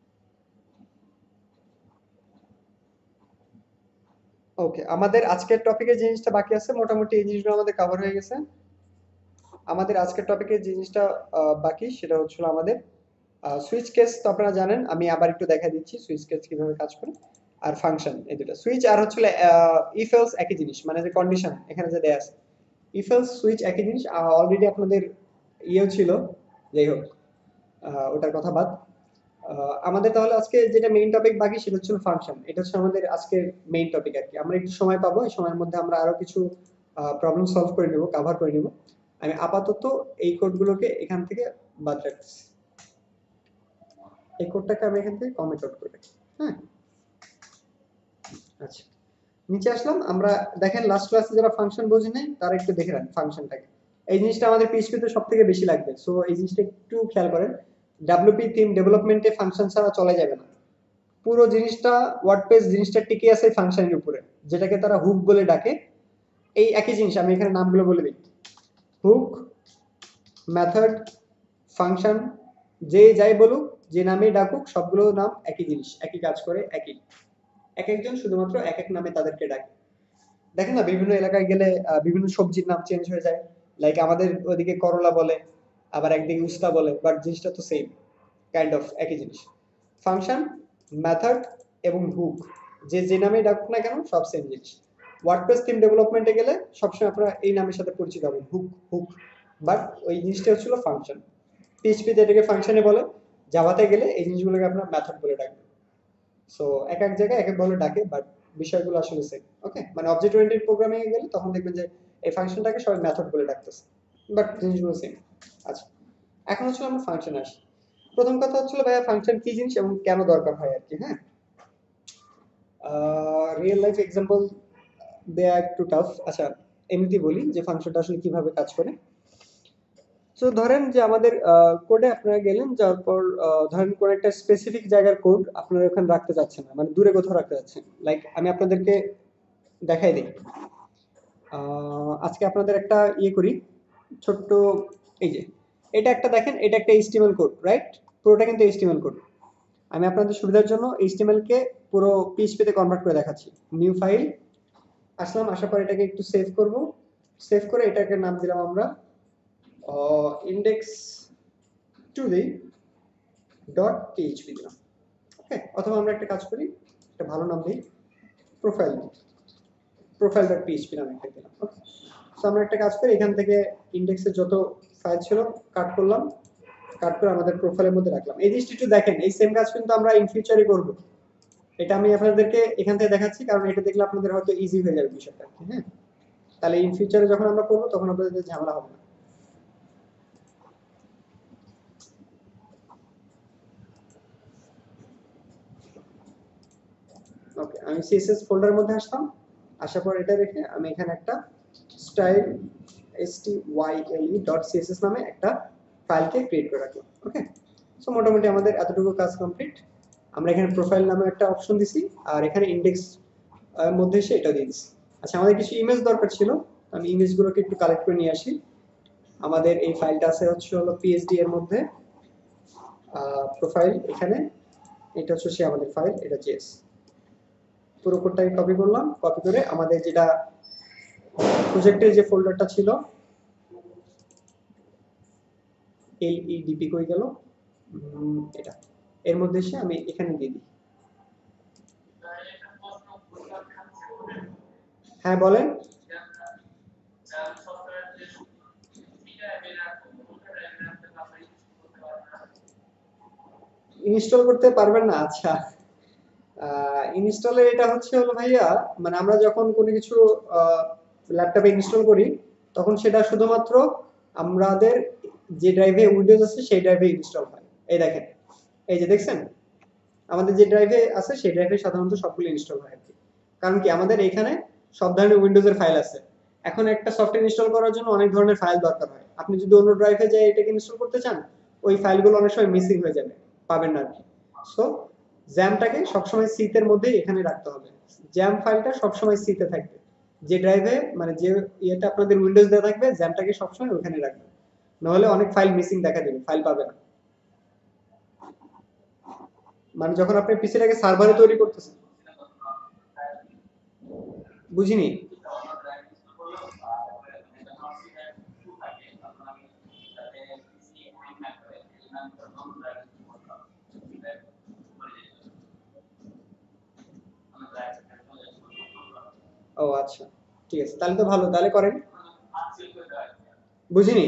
ওকে। আমাদের আজকের টপিকের জিনিসটা বাকি আছে, মোটামুটি এই জিনিসগুলো আমাদের কভার হয়ে গেছে। আমাদের আজকের টপিকের যে জিনিসটা বাকি সেটা হচ্ছিল আমাদের সুইচ কেস। তো আপনারা জানেন, আমি আবার একটু দেখা দিচ্ছি সুইচ কেস কিভাবে কাজ করে। আর ফাংশন, এই দুটো সুইচ আর হচ্ছিল ইফ এলস একই জিনিস, মানে যে কন্ডিশন এখানে যে দেয়া আছে, ইফ এলস সুইচ একই জিনিস। অলরেডি আপনাদের ইয়েও ছিল, যাই হোক, ওটার কথা বাদ। আমাদের তাহলে আজকে যেটা মেইন টপিক বাকি সেটা হচ্ছে ফাংশন। এটা হচ্ছে আমাদের আজকের মেইন টপিক আর কি। আমরা একটু সময় পাবো, এই সময়ের মধ্যে আমরা আরো কিছু প্রবলেম সলভ করে নেব, কভার করে নেব। আমি আপাতত এই কোডগুলোকে এখান থেকে বাদ রাখছি। এই কোডটাকে আমি এখান থেকে কমেন্ট আউট করে রাখি। হ্যাঁ, আচ্ছা। নিচে আসলাম আমরা। দেখেন লাস্ট ক্লাসে যারা ফাংশন বোঝেন নাই তারা একটু দেখে রাখেন ফাংশনটাকে। এই জিনিসটা আমাদের পিএইচপি তে সবথেকে বেশি লাগবে, সো এই জিনিসটা একটু খেয়াল করেন। ডাব্লিউপি থিম ডেভেলপমেন্টে ফাংশন ছাড়া চলা যাবে না। পুরো জিনিসটা, ওয়ার্ডপ্রেস জিনিসটা টিকে আছে ফাংশনের উপরে, যেটাকে তারা হুক বলে ডাকে। এই একই জিনিস, আমি এখানে নামগুলো বলে দিই। হুক, মেথড, ফাংশন, যে যাই বলুক, যে নামেই ডাকুক, সবগুলো নাম একই জিনিস, একই কাজ করে, একই। এক একজন শুধুমাত্র এক এক নামে তাদেরকে ডাকে। দেখেন না, বিভিন্ন এলাকায় গেলে বিভিন্ন সবজির নাম চেঞ্জ হয়ে যায়। লাইক আমাদের ওদিকে করলা বলে, আবার একদিকে উস্তা বলে, বাট জিনিসটা তো সেম, কাইন্ড অফ একই জিনিস। ফাংশন, মেথড এবং হুক, যে যে নামে ডাকুক না কেন সব সেম জিনিস। ওয়ার্ডপ্রেস থিম ডেভেলপমেন্টে গেলে সবসময় আপনারা এই নামের সাথে পরিচিত হবেন, হুক হুক। বাট ওই জিনিসটা হচ্ছিল ফাংশন। পিএইচপিতে এটাকে ফাংশনে বলে, জাভাতে গেলে এই জিনিসগুলোকে আপনার মেথড বলে ডাকবেন। সো এক এক জায়গায় এক এক ভাবে ডাকে, বাট বিষয়গুলো আসলে সেম। ওকে, মানে অবজেক্ট ওরিয়েন্টেড প্রোগ্রামিং এ গেলে তখন দেখবেন যে এই ফাংশনটাকে সবাই মেথড বলে ডাকতেছে, বাট জিনিসগুলো সেম। আচ্ছা, এখন হচ্ছে আমরা ফাংশনে আসি। প্রথম কথা হচ্ছিল ভাইয়া ফাংশন কি জিনিস এবং কেন দরকার হয় আর কি। হ্যাঁ, রিয়েল লাইফ এক্সাম্পল দেয়া একটু টাফ। আচ্ছা, এমনিতেই বলি যে ফাংশনটা আসলে কিভাবে কাজ করে। সো ধরেন যে আমাদের কোডে আপনারা গেলেন, যাওয়ার পর ধরেন কোন একটা স্পেসিফিক জায়গার কোড আপনারা ওখানে রাখতে চাচ্ছেন না, মানে দূরে কোথাও রাখতে চাচ্ছেন। লাইক আমি আপনাদেরকে দেখাই দিই। আজকে আপনাদের একটা ইয়ে করি, ছোট্ট, এই যে এটা একটা দেখেন, এটা একটা এইচটিএমএল কোড, রাইট? পুরোটা কিন্তু এইচটিএমএল কোড। আমি আপনাদের সুবিধার জন্য এইচটিএমএল কে পুরো পিএইচপি তে কনভার্ট করে দেখাচ্ছি। নিউ ফাইল আসলাম, আসার পর এটাকে একটু সেভ করব। সেভ করে এটাকে নাম দিলাম আমরা ইন্ডেক্স টু দিই ডট পিএইচপি দিলাম। ওকে, অথবা আমরা একটা কাজ করি, একটা ভালো নাম দিই, প্রোফাইল প্রোফাইল ডট পিএইচপি নামে একটা দিলাম। ওকে, সো আমরা একটা কাজ করি, এখান থেকে ইন্ডেক্সের যত ফাইল ছিল কাট করলাম, কাট করে আমাদের প্রোফাইলের মধ্যে রাখলাম। এই জিনিসটা একটু দেখেন, এই সেম কাজ কিন্তু আমরা ইন ফিউচারে করব। এটা আমি আপনাদেরকে এখান থেকে দেখাচ্ছি, কারণ এটা দেখলে আপনাদের হয়তো ইজি হয়ে যাবে বিষয়টা। হ্যাঁ, তাহলে ইন ফিউচারে যখন আমরা করবো তখন আপনাদের ঝামেলা হবে না। ওকে, আমি সিএসএস ফোল্ডারের মধ্যে আসলাম, আসার পর এটা রেখে আমি এখানে একটা স্টাইল style.css নামে একটা ফাইলকে ক্রিয়েট করে রাখলাম। ওকে, সো মোটামুটি আমাদের এতটুকু কাজ কমপ্লিট। আমরা এখানে প্রোফাইল নামে একটা অপশন দিছি, আর এখানে ইন্ডেক্স মধ্যে এসে এটা দিয়ে দিছি। আচ্ছা, আমাদের কিছু ইমেজ দরকার ছিল, আমি ইমেজগুলোকে একটু কালেক্ট করে নিয়ে আসি। আমাদের এই ফাইলটা আছে হচ্ছে হলো পিএসডি এর মধ্যে, প্রোফাইল এখানে, এটা হচ্ছে সে আমাদের ফাইল, এটা জেএস। পুরো কোডটাকে কপি করলাম, কপি করে আমাদের যেটা প্রজেক্টের যে ফোল্ডারটা ছিল এলইডিপি কই গেল, এটা এর মধ্যে এসে আমি এখানে দিয়ে দিই। হ্যাঁ বলেন। ইনস্টল করতে পারবেন না? আচ্ছা, ইনস্টলের এটা হচ্ছে হলো ভাইয়া, মানে আমরা যখন কোনো কিছু ল্যাপটপে ইনস্টল করি তখন সেটা শুধুমাত্র আমাদের যে ড্রাইভে উইন্ডোজ আছে সেই ড্রাইভে ইনস্টল হয়। এই দেখেন, এই যে দেখছেন, আমাদের যে ড্রাইভে আছে সেই ড্রাইভে সাধারণত সবগুলো ইনস্টল হয় আর কি। কারণ কি, আমাদের এখানে সব ধরনের উইন্ডোজের ফাইল আছে। এখন একটা সফটওয়্যার ইনস্টল করার জন্য অনেক ধরনের ফাইল দরকার হয়। আপনি যদি অন্য ড্রাইভে যাই এটাকে ইনস্টল করতে চান, ওই ফাইলগুলো অনেক সময় মিসিং হয়ে যাবে, পাবেন না আর কি। সো জ্যামটাকে সবসময় সিতের মধ্যে এখানে রাখতে হবে। জ্যাম ফাইলটা সবসময় সিতে থাকবে, যে ড্রাইভে মানে যে ইয়েটা আপনাদের উইন্ডোজ দেওয়া থাকবে জ্যামটাকে সবসময় ওখানে রাখবেন, নাহলে অনেক ফাইল মিসিং দেখা দেবে, ফাইল পাবে না। মানে যখন আপনি পিসিটাকে সার্ভারে তৈরি করতেছেন, বুঝিনি। ও আচ্ছা, ঠিক আছে, তাহলে তো ভালো, তাহলে করেন। বুঝিনি।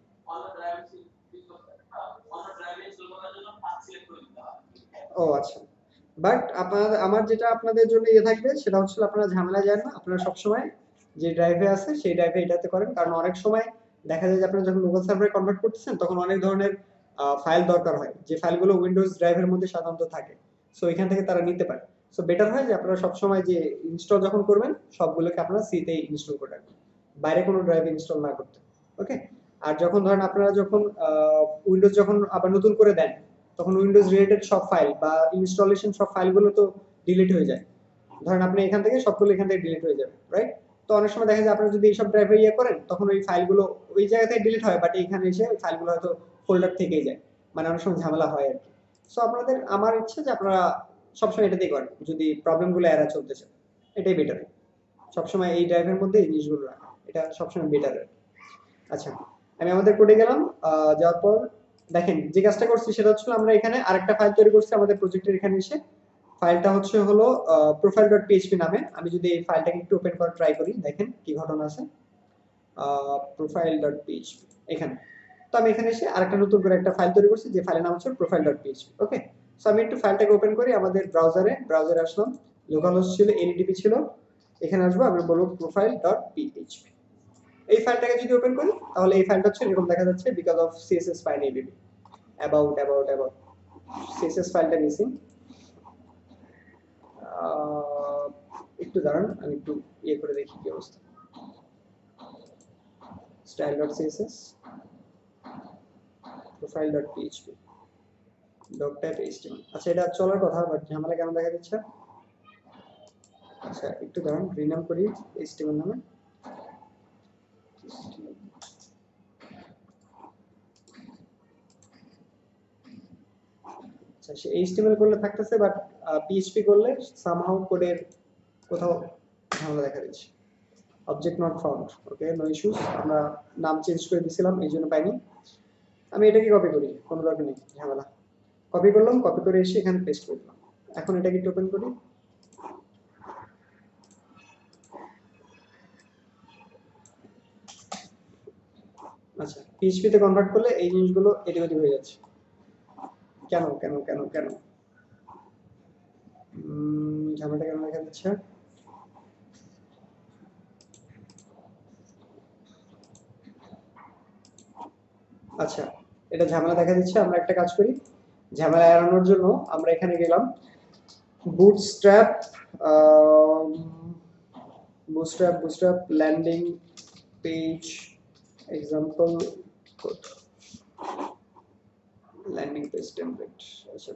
ও আচ্ছা, বাট আপনার আমার যেটা আপনাদের জন্য ইয়ে থাকবে সেটা হচ্ছে আপনারা ঝামেলা যায় না, আপনারা সবসময় যে ড্রাইভে আছে সেই ড্রাইভে এটাতে করেন। কারণ অনেক সময় দেখা যায় যে আপনারা যখন লোকাল সার্ভারে কনভার্ট করতেছেন তখন অনেক ধরনের ফাইল দরকার হয়, যে ফাইলগুলো উইন্ডোজ ড্রাইভের মধ্যে সাধারণত থাকে। সো এখান থেকে তারা নিতে পারে। সো বেটার হয় যে আপনারা সবসময় যে ইনস্টল যখন করবেন সবগুলোকে আপনারা সিতে ইনস্টল করে রাখবেন, বাইরে কোনো ড্রাইভে ইনস্টল না করতে। ওকে, আর যখন ধরেন আপনারা যখন উইন্ডোজ যখন আবার নতুন করে দেন তখন উইন্ডোজ রিলেটেড সব ফাইল বা ইনস্টলেশন সব ফাইলগুলো তো ডিলিট হয়ে যায়। ধরেন আপনি এখান থেকে সবগুলো এখান থেকে ডিলিট হয়ে যাবে, রাইট? তো অনেক সময় দেখা যায় আপনারা যদি এইসব ড্রাইভে ইয়ে করেন তখন ওই ফাইলগুলো ওই জায়গা থেকে ডিলিট হয়, বাট এখানে এসে ওই ফাইলগুলো হয়তো ফোল্ডার থেকেই যায়, মানে অনেক সময় ঝামেলা হয় আর কি। সো আপনাদের আমার ইচ্ছা যে আপনারা সবসময় এটাতেই করেন যদি প্রবলেমগুলো এড়া চলতে চান, এটাই বেটার। সবসময় এই ড্রাইভের মধ্যে এই জিনিসগুলো রাখা, এটা সবসময় বেটার। আচ্ছা, আমি আমাদের কোডে গেলাম, যাওয়ার পর দেখেন যে কাজটা করছি সেটা হচ্ছে আমরা এখানে আরেকটা ফাইল তৈরি করছি আমাদের প্রজেক্টের এখানে এসে। ফাইলটা হচ্ছে হলো প্রোফাইল ডট পিএইচপি নামে। আমি যদি এই ফাইলটাকে একটু ওপেন করার ট্রাই করি, দেখেন কি ঘটনা আছে। প্রোফাইল ডট পিএইচপি এখানে। তো আমি এখানে এসে আরেকটা নতুন করে একটা ফাইল তৈরি করছি যে ফাইলের নাম হচ্ছে profile dot PHP. Okay, so আমি একটু ফাইলটাকে ওপেন করি আমাদের ব্রাউজারে আসলাম, লোকাল হোস্ট ছিল এলডিপি ছিল, এখানে আসবো, আমি বলবো প্রোফাইল ডট পিএইচপি। এই ফাইলটাকে যদি ওপেন করি তাহলে এই ফাইলটা হচ্ছে এরকম দেখা যাচ্ছে, because of CSS file ABB about. CSS ফাইলটা মিসিং। একটু দাঁড়ান, আমি একটু ইয়ে করে দেখি কি অবস্থা। style.css, profile.php, doc.html। আচ্ছা, এটা চলার কথা, বাট ঝামেলা কেন দেখা দিচ্ছে? আচ্ছা, একটু দাঁড়ান, রিনাম করি html নামে। আচ্ছা, সে html করলে থাকতেছে, বাট php করলে সামহাউ কোডের কোথাও ঝামেলা দেখা দিচ্ছে। Object not found. Okay, no issues. আমরা নাম চেঞ্জ করে দিয়েছিলাম, এই জন্য পাইনি। আমি এটাকে কপি করি, কোনো দরকার নেই ঝামেলা। কপি করলাম, কপি করে এসে এখানে পেস্ট করে দিলাম। এখন এটাকে একটু ওপেন করি। আচ্ছা, পিএইচপি তে কনভার্ট করলে এই জিনিসগুলো এদিক ওদিক হয়ে যাচ্ছে। কেন কেন কেন কেন ঝামেলাটা কেন দেখা যাচ্ছে? আচ্ছা, এটা ঝামেলা দেখা দিচ্ছে। আমরা একটা কাজ করি, ঝামেলা এড়ানোর জন্য আমরা এখানে গেলাম bootstrap, bootstrap landing page example code, landing page template. আচ্ছা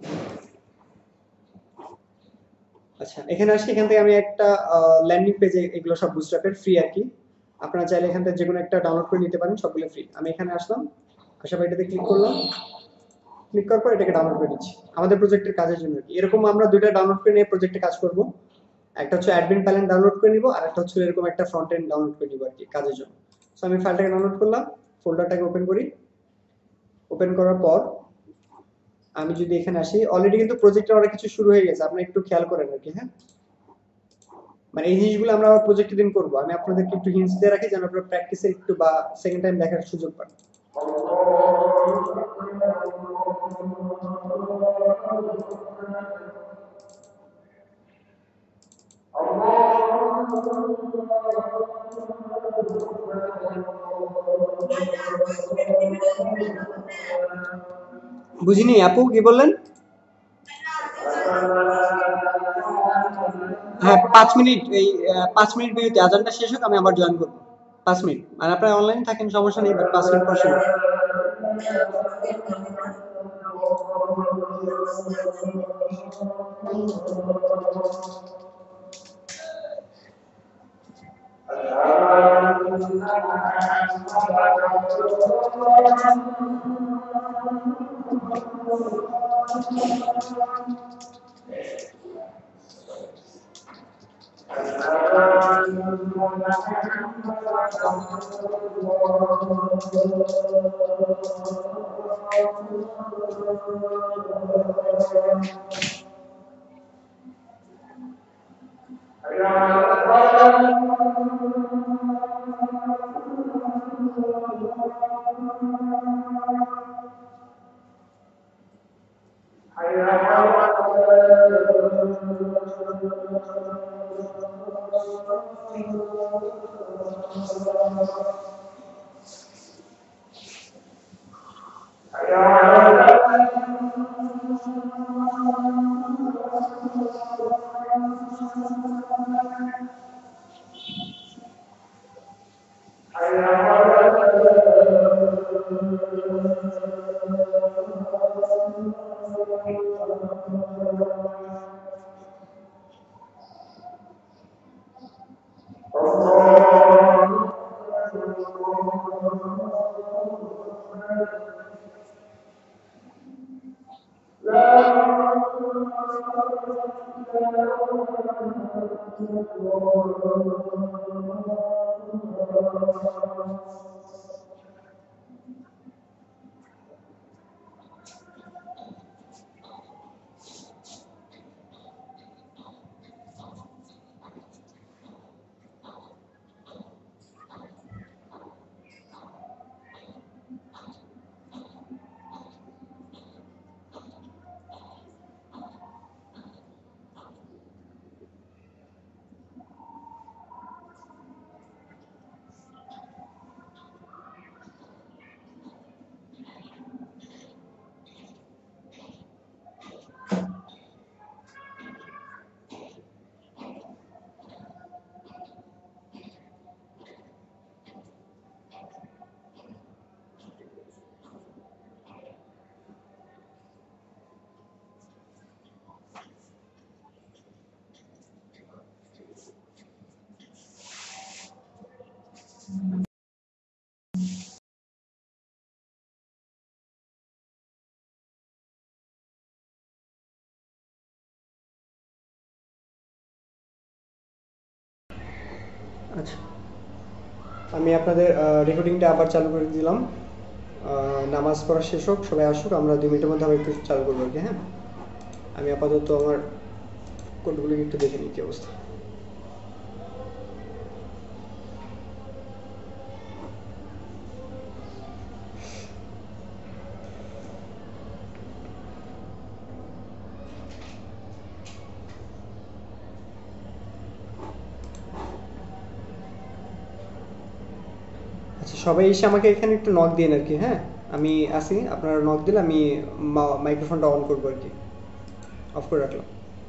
আচ্ছা, এখানে আসি। এখান থেকে আমি একটা ল্যান্ডিং পেজে, এগুলো সব বুটস্ট্র্যাপের ফ্রি আর কি। আপনারা চাইলে এখান থেকে যে কোনো একটা ডাউনলোড করে নিতে পারেন, সবগুলো ফ্রি। আমি এখানে আসলাম, আসার পর এটাতে ক্লিক করলাম। ক্লিক করার পর এটাকে ডাউনলোড করে নিচ্ছি আমাদের প্রজেক্টের কাজের জন্য। এরকম আমরা দুইটা ডাউনলোড করে নিয়ে প্রজেক্টে কাজ করব। একটা হচ্ছে অ্যাডমিন প্যানেল ডাউনলোড করে নিব, আর একটা হচ্ছে এরকম একটা ফ্রন্ট এন্ড ডাউনলোড করে নিব আর কি কাজের জন্য। সো আমি ফাইলটাকে ডাউনলোড করলাম, ফোল্ডারটাকে ওপেন করি। ওপেন করার পর আমি যদি এখানে আসি, অলরেডি কিন্তু প্রজেক্টে অনেক কিছু শুরু হয়ে গেছে, আপনি একটু খেয়াল করেন আর কি। হ্যাঁ, মানে এই জিনিসগুলো আমরা আবার প্রজেক্টের দিন করব। আমি আপনাদেরকে একটু হিন্টস দিয়ে রাখি যেন আপনারা প্র্যাকটিসে একটু বা সেকেন্ড টাইম দেখার সুযোগ পান। বুঝিনি আপু, কি বললেন? হ্যাঁ, 5 মিনিট, এই 5 মিনিট বিরতি, আজানটা শেষ হোক, আমি আবার জয়েন করবো। 5 মিনিট, মানে আপনারা অনলাইনে থাকেন সমস্যা নেই, বাট 5 মিনিট পর শুরু। আচ্ছা, আমি আপনাদের রেকর্ডিংটা আবার চালু করে দিলাম। নামাজ পড়া শেষ হোক, সবাই আসুক, আমরা 2 মিনিটের মধ্যে আবার একটু চালু করবো আর কি। হ্যাঁ, আমি আপাতত আমার কোডগুলোকে একটু দেখে নিই কী অবস্থা। আচ্ছা, সবাই এসে আমাকে এখানে একটু নক দিন আর কি। হ্যাঁ, আমি আসি, আপনারা নক দিলে আমি মাইক্রোফোনটা অন করবো আর কি, অফ করে রাখলাম।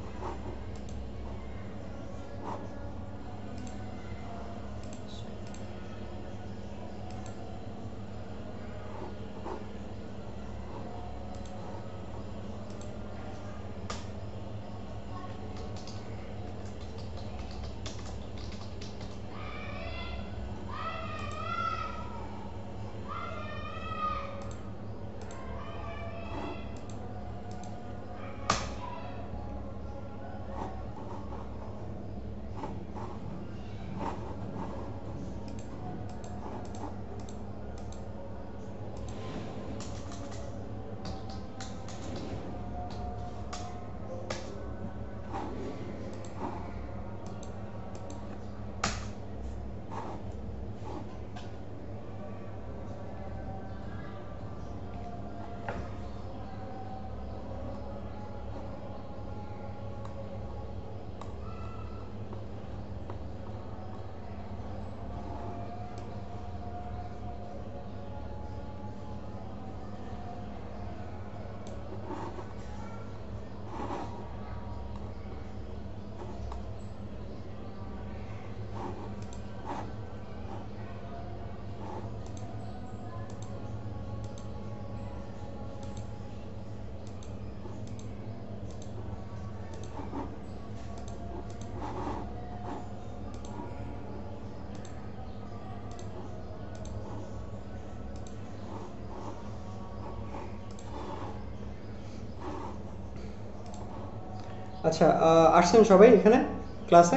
আচ্ছা, আসছেন সবাই এখানে ক্লাসে?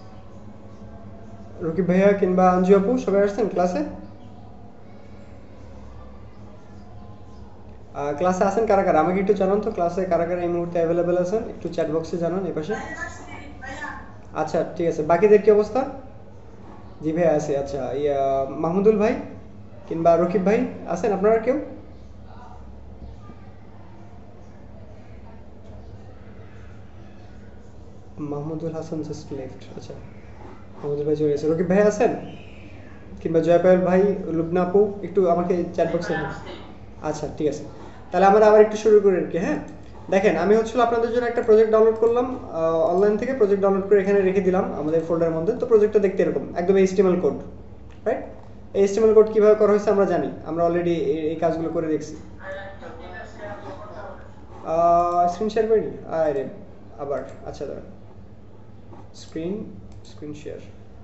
রকিব ভাইয়া কিংবা আঞ্জু আপু সবাই আসছেন ক্লাসে? ক্লাসে আছেন কারা কারা? আমাকে একটু জানান তো, ক্লাসে কারা কারা এই মুহূর্তে অ্যাভেলেবেল আছেন, একটু চ্যাট বক্সে জানান এই পাশে। আচ্ছা, ঠিক আছে। বাকিদের কি অবস্থা? জি ভাই আছে। আচ্ছা, মাহমুদুল ভাই কিংবা রকিব ভাই আছেন আপনারা কেউ? Mahmudul Hasan just left. আচ্ছা, মাহমুদুল ভাই চলে গেছে। রকিব ভাই আছেন কিংবা জয়পাল ভাই, লুবনা আপু, একটু আমাকে চ্যাট বক্সে। আচ্ছা, ঠিক আছে। তাহলে আমরা আবার একটু শুরু করি আর কি। হ্যাঁ, দেখেন, আমি হচ্ছিল আপনাদের জন্য একটা প্রজেক্ট ডাউনলোড করলাম অনলাইন থেকে। প্রজেক্ট ডাউনলোড করে এখানে রেখে দিলাম আমাদের ফোল্ডারের মধ্যে। তো প্রজেক্টটা দেখতে এরকম একদম এইচটিএমএল কোড, রাইট? এই এইচটিএমএল কোড কীভাবে করা হয়েছে আমরা জানি, আমরা অলরেডি এই কাজগুলো করে দেখছি। স্ক্রিন শেয়ার করি আরে আবার। আচ্ছা, দাঁড়ান, স্ক্রিন স্ক্রিন শেয়ার।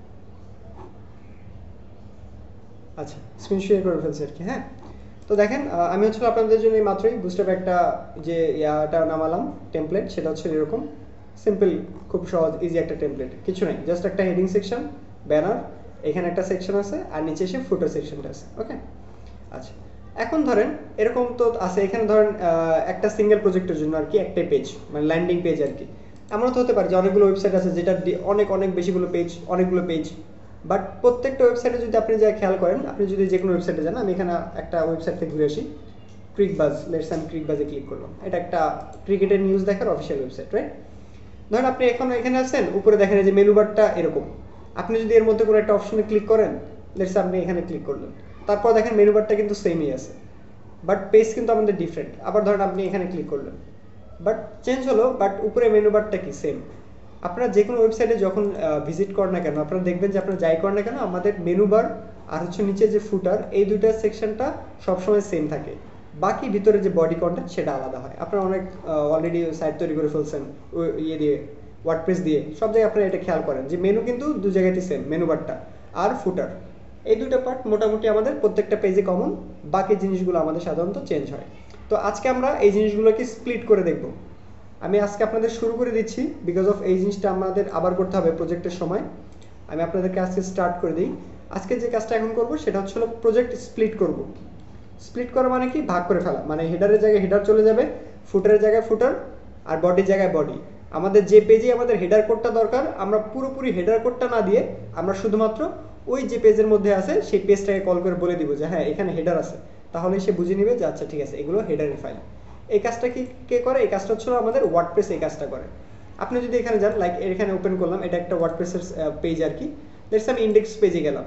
আচ্ছা, স্ক্রিন শেয়ার করে ফেলছি আর কি। হ্যাঁ, তো দেখেন, আমি হচ্ছে আপনাদের জন্য মাত্রই বুস্টআপ একটা যে ইয়াটা নামালাম টেমপ্লেট, সেটা হচ্ছে এরকম সিম্পল, খুব সহজ ইজি একটা টেমপ্লেট। কিছু নেই, জাস্ট একটা হেডিং সেকশন, ব্যানার, এখানে একটা সেকশন আছে, আর নিচে এসে ফুটার সেকশনটা আছে। ওকে, আচ্ছা। এখন ধরেন এরকম তো আছে, এখানে ধরেন একটা সিঙ্গেল প্রজেক্টের জন্য আর কি একটাই পেজ, মানে ল্যান্ডিং পেজ আর কি। এমনও তো হতে পারে যে অনেকগুলো ওয়েবসাইট আছে যেটা অনেক অনেক বেশিগুলো পেজ, অনেকগুলো পেজ। বাট প্রত্যেকটা ওয়েবসাইটে যদি আপনি যা খেয়াল করেন, আপনি যদি যে কোনো ওয়েবসাইটে যান, আমি এখানে একটা ওয়েবসাইট থেকে ঘুরে আসি, ক্রিকবাজ। লেটস আমি ক্রিকবাজে ক্লিক করলাম। এটা একটা ক্রিকেটের নিউজ দেখার অফিসিয়াল ওয়েবসাইট, রাইট? ধরেন আপনি এখন এখানে আছেন, উপরে দেখেন যে মেনু বারটা এরকম। আপনি যদি এর মধ্যে কোনো একটা অপশনে ক্লিক করেন, লেটস আপনি এখানে ক্লিক করলেন, তারপর দেখেন মেনু বারটা কিন্তু সেমই আছে, বাট পেজ কিন্তু আমাদের ডিফারেন্ট। আবার ধরেন আপনি এখানে ক্লিক করলেন, বাট চেঞ্জ হলো, বাট উপরে মেনু বারটা কি সেম। আপনারা যে কোনো ওয়েবসাইটে যখন ভিজিট করেন না কেন, আপনারা দেখবেন যে আপনারা যাই করেন না কেন, আমাদের মেনু বার আর হচ্ছে নিচে যে ফুটার, এই দুইটা সেকশনটা সবসময় সেম থাকে। বাকি ভিতরে যে বডি কন্টেন্ট সেটা আলাদা হয়। আপনারা অনেক অলরেডি সাইট তৈরি করে ফেলছেন ইয়ে দিয়ে, ওয়ার্ডপ্রেস দিয়ে, সব জায়গায় আপনারা এটা খেয়াল করেন যে মেনু কিন্তু দু জায়গাতেই সেম, মেনু বারটা আর ফুটার। এই দুটো পার্ট মোটামুটি আমাদের প্রত্যেকটা পেজে কমন, বাকি জিনিসগুলো আমাদের সাধারণত চেঞ্জ হয়। তো আজকে আমরা এই জিনিসগুলোকে স্প্লিট করে দেখব। আমি আজকে আপনাদের শুরু করে দিচ্ছি, বিকজ অফ এই জিনিসটা আমাদের আবার করতে হবে প্রজেক্টের সময়। আমি আপনাদেরকে আজকে স্টার্ট করে দিই। আজকে যে কাজটা এখন করব সেটা হচ্ছে প্রজেক্ট স্প্লিট করব। স্প্লিট করা মানে কি, ভাগ করে ফেলা, মানে হেডারের জায়গায় হেডার চলে যাবে, ফুটারের জায়গায় ফুটার, আর বডির জায়গায় বডি। আমাদের যে পেজে আমাদের হেডার কোডটা দরকার, আমরা পুরোপুরি হেডার কোডটা না দিয়ে আমরা শুধুমাত্র ওই যে পেজের মধ্যে আছে সেই পেজটাকে কল করে বলে দিব যে হ্যাঁ এখানে হেডার আছে, তাহলে সে বুঝে নেবে যে আচ্ছা ঠিক আছে এগুলো হেডারের ফাইল। এই কাজটা কি কে করে? এই কাজটা হচ্ছে আমাদের ওয়ার্ডপ্রেস এই কাজটা করে। আপনি যদি এখানে যান, লাইক এখানে ওপেন করলাম, এটা একটা ওয়ার্ডপ্রেসের পেজ আর কি। লেটস আমি ইন্ডেক্স পেজে গেলাম,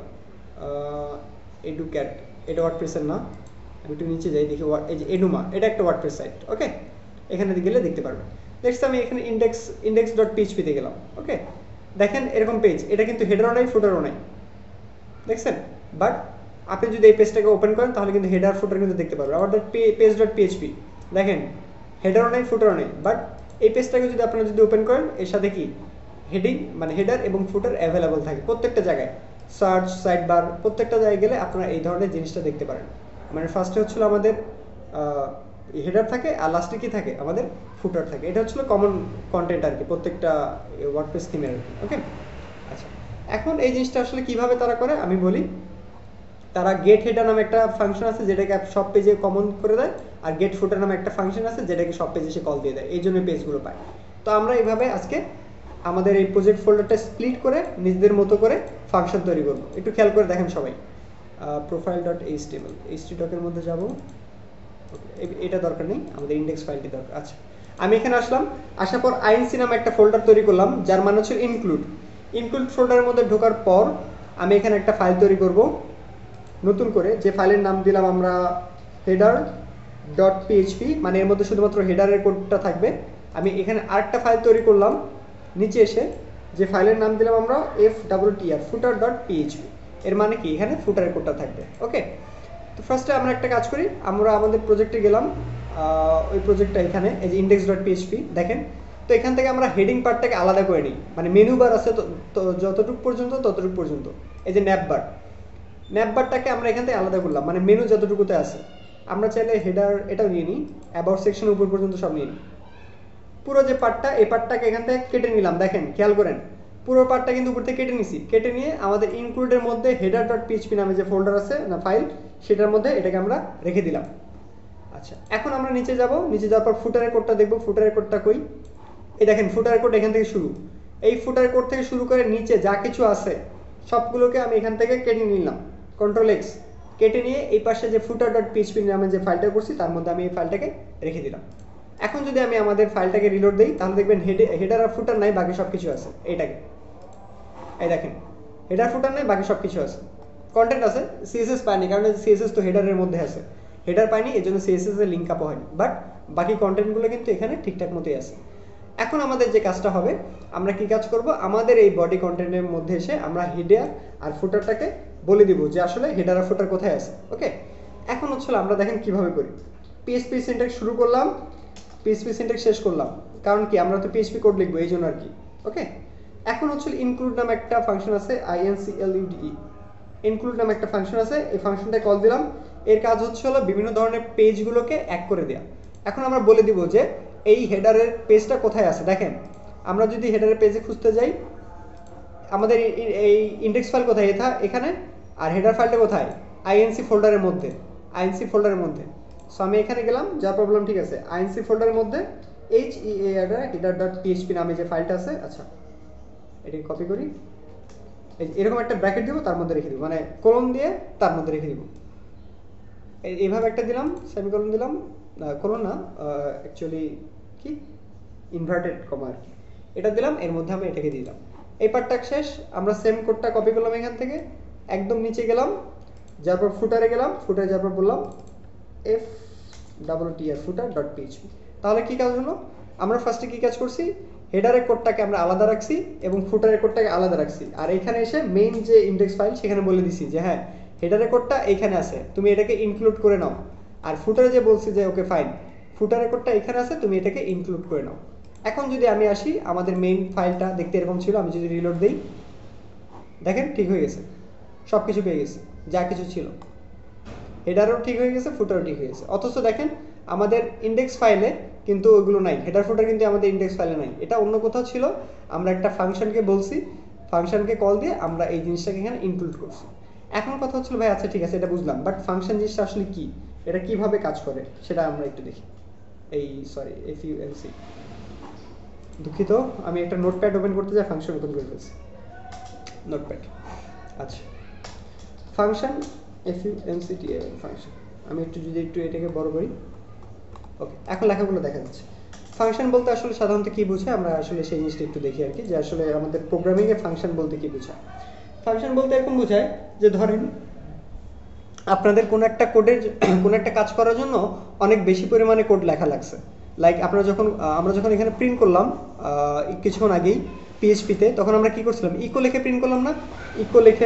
এডুক্যাট, এটা ওয়ার্ডপ্রেসের না, আমি একটু নিচে যাই দেখি, এই যে এডুমা, এটা একটা ওয়ার্ডপ্রেস সাইট। ওকে, এখানে গেলে দেখতে পারবেন। লেটস আমি এখানে index.php-তে গেলাম। ওকে, দেখেন এরকম পেজ, এটা কিন্তু হেডারও নাই ফুটারও নাই, দেখছেন? বাট আপনি যদি এই পেজটাকে ওপেন করেন তাহলে কিন্তু হেডার ফুটার কিন্তু দেখতে পারবেন। আবার page.php দেখেন হেডারও নেই ফুটারও নেই, বাট এই পেজটাকে যদি আপনারা যদি ওপেন করেন এর সাথে কি হেডিং মানে হেডার এবং ফুটার অ্যাভেলেবল থাকে প্রত্যেকটা জায়গায়, সার্চ, সাইড বার, প্রত্যেকটা জায়গায় গেলে আপনারা এই ধরনের জিনিসটা দেখতে পারেন। মানে ফার্স্টে হচ্ছিল আমাদের হেডার থাকে, আর লাস্টে কি থাকে আমাদের ফুটার থাকে। এটা হচ্ছিল কমন কন্টেন্ট আর কি প্রত্যেকটা ওয়ার্ডপ্রেস থিমের। ওকে, আচ্ছা এখন এই জিনিসটা আসলে কিভাবে তারা করে আমি বলি। তারা গেট হেডার নামে একটা ফাংশন আছে যেটাকে সব পেজে কমন করে দেয়, আর গেট ফুটার নামে একটা ফাংশন আছে যেটাকে সব পেজে সে কল দিয়ে দেয়, এই জন্য পেজগুলো পায়। তো আমরা এইভাবে আজকে আমাদের এই প্রজেক্ট ফোল্ডারটা স্প্লিট করে নিজেদের মতো করে ফাংশন তৈরি করবো। একটু খেয়াল করে দেখেন সবাই। profile.html htdoc-এর মধ্যে যাব, এটা দরকার নেই, আমাদের ইন্ডেক্স ফাইলটি দরকার। আচ্ছা, আমি এখানে আসলাম, আসার পর inc নামে একটা ফোল্ডার তৈরি করলাম যার মানে হচ্ছে ইনক্লুড ফোল্ডারের মধ্যে ঢোকার পর আমি এখানে একটা ফাইল তৈরি করব নতুন করে, যে ফাইলের নাম দিলাম আমরা header.php, মানে এর মধ্যে শুধুমাত্র হেডারের কোডটা থাকবে। আমি এখানে আরেকটা ফাইল তৈরি করলাম নিচে এসে, যে ফাইলের নাম দিলাম আমরা footer.php, এর মানে কি এখানে ফুটারের কোডটা থাকবে। ওকে, তো ফার্স্টে আমরা একটা কাজ করি, আমরা আমাদের প্রজেক্টে গেলাম, ওই প্রজেক্টটা এখানে এই যে index.php দেখেন। তো এখান থেকে আমরা হেডিং পার্টটাকে আলাদা করে নিই, মানে মেনু বার আছে তো যতটুকু পর্যন্ত এই যে ন্যাপ বারটাকে আমরা এখান থেকে আলাদা করলাম, মানে মেনু যতটুকুতে আছে। আমরা চাইলে হেডার এটাও নিয়ে নিই, অ্যাবাউট সেকশন উপর পর্যন্ত সব নিয়ে নিই। পুরো যে পার্টটা, এই পার্টটাকে এখান থেকে কেটে নিলাম, দেখেন খেয়াল করেন পুরো পার্টটা কিন্তু উপর থেকে কেটে নিছি। কেটে নিয়ে আমাদের ইনক্লুডের মধ্যে header.php নামে যে ফোল্ডার আছে না ফাইল, সেটার মধ্যে এটাকে আমরা রেখে দিলাম। আচ্ছা, এখন আমরা নিচে যাব, নিচে যাওয়ার পর ফুটারের কোডটা দেখব। ফুটারের কোডটা কই? এই দেখেন ফুটারের কোড এখান থেকে শুরু। এই ফুটারের কোড থেকে শুরু করে নিচে যা কিছু আছে সবগুলোকে আমি এখান থেকে কেটে নিলাম, Ctrl+X, কেটে নিয়ে এই পাশে যে footer.php নামে যে ফাইলটা করছি তার মধ্যে আমি এই ফাইলটাকে রেখে দিলাম। এখন যদি আমি আমাদের ফাইলটাকে রিলোড দিই তাহলে দেখবেন হেডার আর ফুটার নাই, বাকি সব কিছু আছে। এইটাকে এই দেখেন হেডার ফুটার নাই, বাকি সব কিছু আছে, কন্টেন্ট আছে। সিএসএস পাইনি, কারণ সিএসএস তো হেডারের মধ্যে আছে, হেডার পাইনি এই জন্য সিএসএস এর লিঙ্ক আপ হয়নি, বাট বাকি কন্টেন্টগুলো কিন্তু এখানে ঠিকঠাক মতোই আছে। এখন আমাদের যে কাজটা হবে, আমরা কি কাজ করব, আমাদের এই বডি কন্টেন্টের মধ্যে এসে আমরা হেডার আর ফুটারটাকে বলে দিব যে আসলে হেডার আর ফুটার কোথায় আছে। ওকে, এখন হচ্ছে আমরা দেখেন কিভাবে করি। পিএইচপি সিনট্যাক্স শুরু করলাম, পিএইচপি সিনট্যাক্স শেষ করলাম, কারণ কি আমরা তো পিএইচপি কোড লিখবো এই জন্য আর কি। ওকে, এখন হচ্ছে ইনক্লুড নামে একটা ফাংশন আছে, include, ইনক্লুড নামে একটা ফাংশন আছে, এই ফাংশনটা কল দিলাম। এর কাজ হচ্ছে বিভিন্ন ধরনের পেজগুলোকে এক করে দেওয়া। এখন আমরা বলে দিব যে এই হেডারের পেজটা কোথায় আছে। দেখেন আমরা যদি হেডারের পেজে খুঁজতে যাই, আমাদের এই ইন্ডেক্স ফাইল কোথায়, এখানে, আর হেডার ফাইলটা কোথায়, আইএনসি ফোল্ডারের মধ্যে, আইএনসি ফোল্ডারের মধ্যে। সো আমি এখানে গেলাম, যা প্রবলেম ঠিক আছে, আইএনসি ফোল্ডারের মধ্যে header.php নামে যে ফাইলটা আছে। আচ্ছা, এটাকে কপি করি, এরকম একটা ব্র্যাকেট দিব, তার মধ্যে রেখে দিব, মানে কোলন দিয়ে তার মধ্যে রেখে দিব। এইভাবে একটা দিলাম, সেমিকোলন দিলাম, কোলন না, অ্যাকচুয়ালি কি ইনভার্টেড কমা আর কি, এটা দিলাম, এর মধ্যে আমি এটাকে দিলাম। এই পার্টটা শেষ। আমরা সেম কোডটা কপি করলাম, এখান থেকে একদম নিচে গেলাম, যারপর ফুটারে গেলাম, ফুটারে যারপর বললাম footer.php। তাহলে কি কাজ হলো, আমরা ফার্স্টে কি কাজ করছি, হেডারের কোডটাকে আমরা আলাদা রাখছি এবং ফুটারের কোডটাকে আলাদা রাখছি, আর এখানে এসে মেইন যে ইন্ডেক্স ফাইল সেখানে বলে দিছি যে হ্যাঁ হেডারের কোডটা এখানে আছে, তুমি এটাকে ইনক্লুড করে নাও। আর ফুটারে যে বলছি যে ওকে ফাইন, ফুটারের কোডটা এখানে আছে, তুমি এটাকে ইনক্লুড করে নাও। এখন যদি আমি আসি, আমাদের মেইন ফাইলটা দেখতে এরকম ছিল, আমি যদি রিলোড দিই দেখেন ঠিক হয়ে গেছে, সব কিছু পেয়ে গেছি, যা কিছু ছিল। হেডারও ঠিক হয়ে গেছে, ফুটারও ঠিক হয়ে গেছে। অথচ দেখেন আমাদের ইন্ডেক্স ফাইলে কিন্তু ওগুলো নাই, হেডার ফুটার কিন্তু আমাদের ইন্ডেক্স ফাইলে নাই, এটা অন্য কোথাও ছিল। আমরা একটা ফাংশনকে বলছি, ফাংশনকে কল দিয়ে আমরা এই জিনিসটাকে এখানে ইনক্লুড করছি। এখন কথা হচ্ছিল ভাই আচ্ছা ঠিক আছে এটা বুঝলাম, বাট ফাংশন জিনিসটা আসলে কি, এটা কিভাবে কাজ করে সেটা আমরা একটু দেখি। এই সরি এফইউএমসি, দুঃখিত আমি একটা নোটপ্যাড ওপেন করতে যাই, ফাংশন ওপেন করে ফেলছি নোটপ্যাড। আচ্ছা ফাংশন এফইউএমসিটিএল ফাংশন, আমি একটু এটাকে বড় করি। ওকে, এখন লেখাগুলো দেখা যাচ্ছে। ফাংশন বলতে আসলে সাধারণত কি বোঝায়, আমরা আসলে সেই জিনিসটা একটু দেখি আর কি, যে আসলে আমাদের প্রোগ্রামিংয়ে ফাংশন বলতে কি বোঝায়। ফাংশন বলতে এরকম বোঝায় যে ধরেন আপনাদের কোনো একটা কোডের কোনো একটা কাজ করার জন্য অনেক বেশি পরিমাণে কোড লেখা লাগছে। লাইক আমরা যখন এখানে প্রিন্ট করলাম কিছুক্ষণ আগেই পিএইচপিতে, তখন আমরা কি করছিলাম, ইকো লিখে প্রিন্ট করলাম না, ইকো লিখে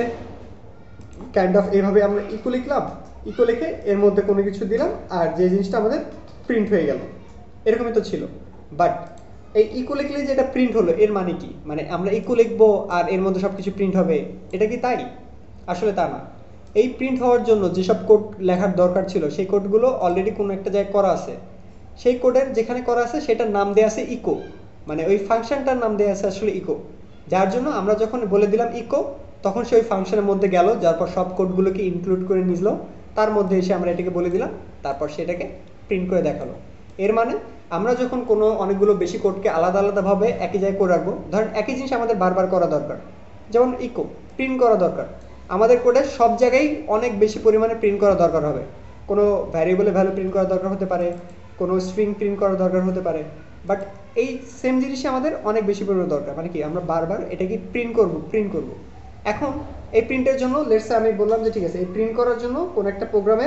কাইন্ড অফ এইভাবে আমরা ইকো লিখলাম, ইকো লিখে এর মধ্যে কোনো কিছু দিলাম আর যে জিনিসটা আমাদের প্রিন্ট হয়ে গেল, এরকমই তো ছিল। বাট এই ইকো লিখলে যে এটা প্রিন্ট হলো এর মানে কি, মানে আমরা ইকো লিখবো আর এর মধ্যে সব কিছু প্রিন্ট হবে, এটা কি তাই? আসলে তা না। এই প্রিন্ট হওয়ার জন্য যেসব কোড লেখার দরকার ছিল সেই কোডগুলো অলরেডি কোনো একটা জায়গায় করা আছে, সেই কোডের যেখানে করা আছে সেটার নাম দেওয়া আছে ইকো, মানে ওই ফাংশনটার নাম দেওয়া আছে আসলে ইকো। যার জন্য আমরা যখন বলে দিলাম ইকো, তখন সে ওই ফাংশনের মধ্যে গেল, যারপর সব কোডগুলোকে ইনক্লুড করে নিল, তার মধ্যে এসে আমরা এটাকে বলে দিলাম, তারপর সেটাকে প্রিন্ট করে দেখালো। এর মানে আমরা যখন কোনো অনেকগুলো বেশি কোডকে আলাদা আলাদাভাবে একই জায়গায় করে রাখবো, ধরেন একই জিনিস আমাদের বারবার করা দরকার, যেমন ইকো প্রিন্ট করা দরকার, আমাদের কোডের সব জায়গায় অনেক বেশি পরিমাণে প্রিন্ট করা দরকার হবে। কোনো ভ্যারিয়েবলে ভ্যালু প্রিন্ট করা দরকার হতে পারে, কোনো স্ট্রিং প্রিন্ট করা দরকার হতে পারে, বাট এই সেম জিনিসই আমাদের অনেক বেশি পরিমাণে দরকার, মানে কি আমরা বারবার এটাকে প্রিন্ট করব। এখন এই প্রিন্টের জন্য লেটসে আমি বললাম যে ঠিক আছে, এই প্রিন্ট করার জন্য কোনো একটা প্রোগ্রামের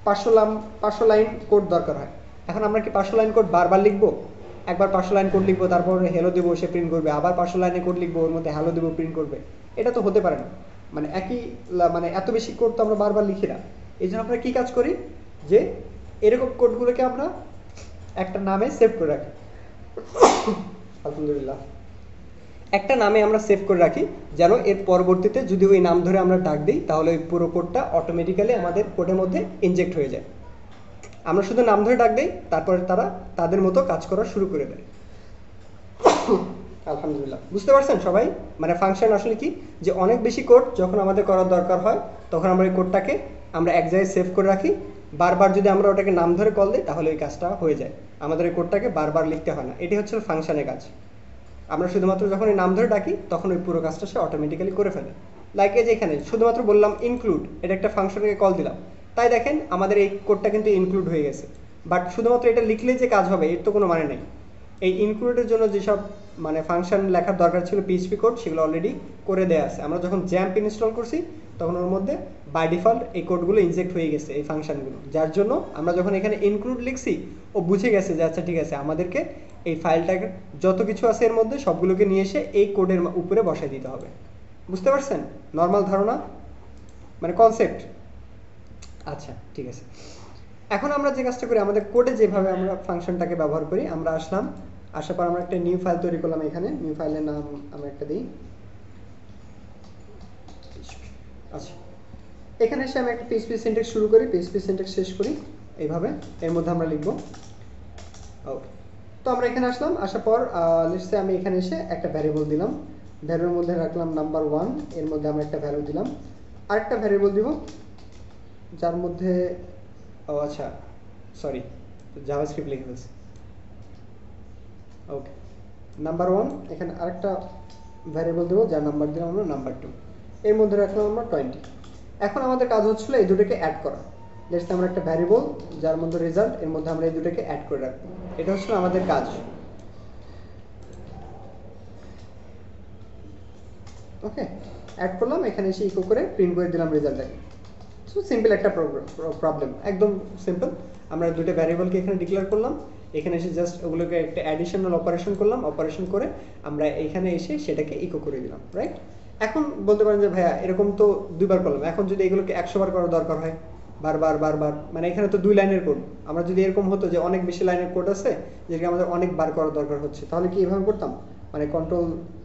500 লাইন কোড দরকার হয়। এখন আমরা কি 500 লাইন কোড বারবার লিখবো? একবার 500 লাইন কোড লিখবো, তারপর হ্যালো দেবো, সে প্রিন্ট করবে, আবার 500 লাইনে কোড লিখবো, ওর মধ্যে হ্যালো দেবো, প্রিন্ট করবে, এটা তো হতে পারে না। মানে মানে এত বেশি কোড তো আমরা বারবার লিখি না। এই জন্য আমরা কী কাজ করি, যে এরকম কোডগুলোকে আমরা একটা নামে সেভ করে রাখি। আলহামদুলিল্লাহ, একটা নামে আমরা সেভ করে রাখি, যেন এর পরবর্তীতে যদি ওই নাম ধরে আমরা ডাক দিই তাহলে ওই পুরো কোডটা অটোমেটিক্যালি আমাদের কোডের মধ্যে ইনজেক্ট হয়ে যায়। আমরা শুধু নাম ধরে ডাক দিই, তারপরে তারা তাদের মতো কাজ করা শুরু করে দেয়। আলহামদুলিল্লাহ, বুঝতে পারছেন সবাই? মানে ফাংশন আসলে কি, যে অনেক বেশি কোড যখন আমাদের করার দরকার হয় তখন আমরা এই কোডটাকে আমরা এক জায়গায় সেভ করে রাখি, বারবার যদি আমরা ওটাকে নাম ধরে কল দিই তাহলে ওই কাজটা হয়ে যায়, আমাদের এই কোডটাকে বারবার লিখতে হয় না। এটি হচ্ছে ফাংশনের কাজ। আমরা শুধুমাত্র যখন এই নাম ধরে ডাকি তখন ওই পুরো কাজটা সে অটোমেটিক্যালি করে ফেলে। লাইক এই যে এখানে শুধুমাত্র বললাম ইনক্লুড, এটা একটা ফাংশনকে কল দিলাম, তাই দেখেন আমাদের এই কোডটা কিন্তু ইনক্লুড হয়ে গেছে। বাট শুধুমাত্র এটা লিখলেই যে কাজ হবে এর তো কোনো মানে নেই। এই ইনক্লুডের জন্য যেসব মানে ফাংশন লেখার দরকার ছিল পিএইচপি কোড, সেগুলো অলরেডি করে দেওয়া আছে। আমরা যখন জ্যাম্প ইনস্টল করছি তখন ওর মধ্যে বাই ডিফল্ট এই কোডগুলো ইনজেক্ট হয়ে গেছে, এই ফাংশনগুলো, যার জন্য আমরা যখন এখানে ইনক্লুড লিখছি ও বুঝে গেছে যে আচ্ছা ঠিক আছে, আমাদেরকে এই ফাইলটাকে যত কিছু আছে এর মধ্যে সবগুলোকে নিয়ে এসে এই কোডের উপরে বসাই দিতে হবে। বুঝতে পারছেন নর্মাল ধারণা, মানে কনসেপ্ট? আচ্ছা ঠিক আছে, এখন আমরা যে কাজটা করি, আমাদের কোডে যেভাবে আমরা ফাংশনটাকে ব্যবহার করি, আমরা আসার পর আমরা একটা নিউ ফাইল তৈরি করলাম। এখানে নিউ ফাইলের নাম আমরা একটা দিই। আচ্ছা, এখানে এসে আমি একটা পিএইচপি সিনট্যাক্স শুরু করি, পিএইচপি সিনট্যাক্স শেষ করি এইভাবে, এর মধ্যে আমরা লিখবো। ওকে, তো আমরা এখানে আসলাম, আসার পর লিস্টে আমি এখানে এসে একটা ভ্যারিয়েবল দিলাম, ভ্যালুর মধ্যে রাখলাম নাম্বার 1, এর মধ্যে আমরা একটা ভ্যালু দিলাম, আরেকটা ভ্যারিয়েবল দিব যার মধ্যে আচ্ছা সরি জাভাস্ক্রিপ্ট লিখে ফেলছি। ওকে, নাম্বার 1, এখানে আরেকটা ভ্যারিয়েবল দেবো যার নাম্বার দিলাম আমরা নাম্বার 2, এর মধ্যে রাখলাম আমরা 20। এখন আমাদের কাজ হচ্ছিল এই দুটোকে অ্যাড করা। লেটস আমরা একটা ভ্যারিয়েবল যার মধ্যে রেজাল্ট, এর মধ্যে আমরা এই দুটোকে অ্যাড করে রাখবো, এটা হচ্ছিল আমাদের কাজ। ওকে, অ্যাড করলাম, এখানে এসে ইকো করে প্রিন্ট করে দিলাম রেজাল্টটাকে। সো সিম্পল একটা প্রবলেম, একদম সিম্পল। আমরা দুটো ভ্যারিয়েবলকে এখানে ডিক্লেয়ার করলাম, এখানে এসে জাস্ট ওগুলোকে একটা অ্যাডিশনাল অপারেশন করলাম, অপারেশন করে আমরা এখানে এসে সেটাকে ইকো করে দিলাম, রাইট? এখন বলতে পারেন যে ভাইয়া এরকম তো 2বার করলাম, এখন যদি এগুলোকে 100 বার করার দরকার হয়, বারবার, মানে এখানে তো 2 লাইনের কোড, আমরা যদি এরকম হতো যে অনেক বেশি লাইনের কোড আছে যেটাকে আমাদের অনেক বার করার দরকার হচ্ছে, তাহলে কি এভাবে করতাম? মানে কন্ট্রোল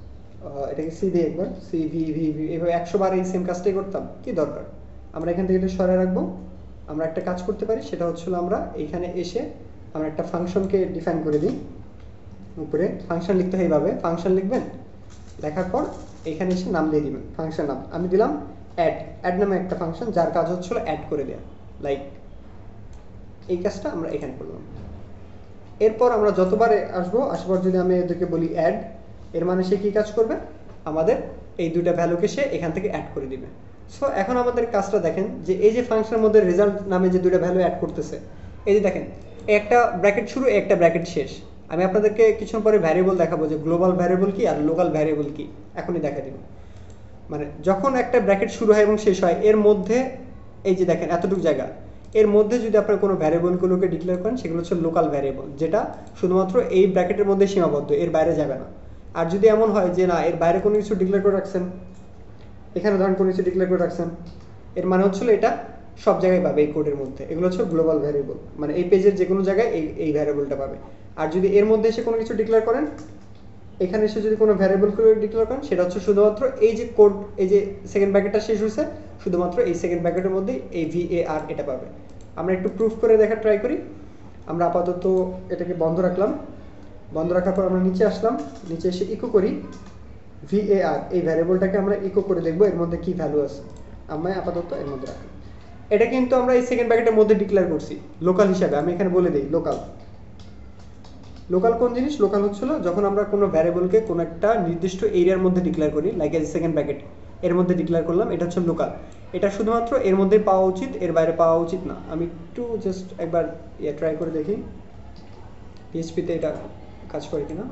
এটাকে সি দিয়ে একবার সি ভি ভি ভি এভাবে 100 বার এই সেম কাজটাই করতাম, কি দরকার। আমরা এখান থেকে এটা সরাই রাখবো। আমরা একটা কাজ করতে পারি, সেটা হচ্ছিল আমরা এখানে এসে আমরা একটা ফাংশনকে ডিফাইন করে দিই। উপরে ফাংশন লিখতে হয় এইভাবে, ফাংশন লিখবেন, লেখার পর এখানে এসে নাম দিয়ে দিবেন, ফাংশন নাম আমি দিলাম অ্যাড। অ্যাড নামে একটা ফাংশন যার কাজ হচ্ছিল অ্যাড করে দেওয়া, লাইক এই কাজটা আমরা এখানে করলাম। এরপর আমরা যতবার আসবো, আসার যদি আমি এদেরকে বলি অ্যাড, এর মানে সে কী কাজ করবে, আমাদের এই দুইটা ভ্যালুকে সে এখান থেকে অ্যাড করে দিবে। সো এখন আমাদের কাজটা দেখেন যে এই যে ফাংশনের মধ্যে রেজাল্ট নামে যে দুইটা ভ্যালু অ্যাড করতেছে, এই যে দেখেন একটা ব্র্যাকেট শুরু, একটা ব্র্যাকেট শেষ। আমি আপনাদেরকে কিছুক্ষণ পরে ভ্যারিয়েবল দেখাবো যে গ্লোবাল ভ্যারিয়েবল কি আর লোকাল ভ্যারিয়েবল কি, এখনই দেখা দিব। মানে যখন একটা ব্র্যাকেট শুরু হয় এবং শেষ হয়, এর মধ্যে এই যে দেখেন এতটুকু জায়গা, এর মধ্যে যদি আপনার কোনো ভ্যারিয়েবলগুলোকে ডিক্লেয়ার করেন, সেগুলো হচ্ছে লোকাল ভ্যারিয়েবল, যেটা শুধুমাত্র এই ব্র্যাকেটের মধ্যে সীমাবদ্ধ, এর বাইরে যাবে না। আর যদি এমন হয় যে না এর বাইরে কোনো কিছু ডিক্লেয়ার করে রাখছেন, এখানে ধরেন কোনো কিছু ডিক্লেয়ার করে রাখছেন, এর মানে হচ্ছিল এটা সব জায়গায় পাবে এই কোডের মধ্যে, এগুলো হচ্ছে গ্লোবাল ভ্যারিয়েবল, মানে এই পেজের যে কোনো জায়গায় এই ভ্যারিয়েবলটা পাবে। আর যদি এর মধ্যে এসে কোনো কিছু ডিক্লেয়ার করেন, এখানে এসে যদি কোনো ভ্যারিয়েবল করে ডিক্লেয়ার করেন, সেটা হচ্ছে শুধুমাত্র এই যে কোড, এই যে সেকেন্ড ব্র্যাকেটটা শেষ হয়েছে, শুধুমাত্র এই সেকেন্ড ব্র্যাকেটের মধ্যেই এই VAR এটা পাবে। আমরা একটু প্রুফ করে দেখার ট্রাই করি। আমরা আপাতত এটাকে বন্ধ রাখলাম, বন্ধ রাখার পর আমরা নিচে আসলাম, নিচে এসে ইকো করি VAR, এই ভ্যারিয়েবলটাকে আমরা ইকো করে দেখবো এর মধ্যে কি ভ্যালু আছে। আমরা আপাতত এর মধ্যে রাখলাম, এটা কিন্তু আমরা এই সেকেন্ড ব্র্যাকেটের মধ্যে ডিক্লেয়ার করছি লোকাল হিসাবে। আমি এখানে বলে দিই লোকাল। লোকাল কোন জিনিস, লোকাল হচ্ছিল যখন আমরা কোনো ভ্যারিয়েবলকে কোনো একটা নির্দিষ্ট এরিয়ার মধ্যে ডিক্লেয়ার করি, লাইক এজ সেকেন্ড ব্র্যাকেট এর মধ্যে ডিক্লেয়ার করলাম, এটা হচ্ছে লোকাল। এটা শুধুমাত্র এর মধ্যেই পাওয়া উচিত, এর বাইরে পাওয়া উচিত না। আমি একটু জাস্ট একবার ট্রাই করে দেখি PHP-তে এটা কাজ করে কিনা।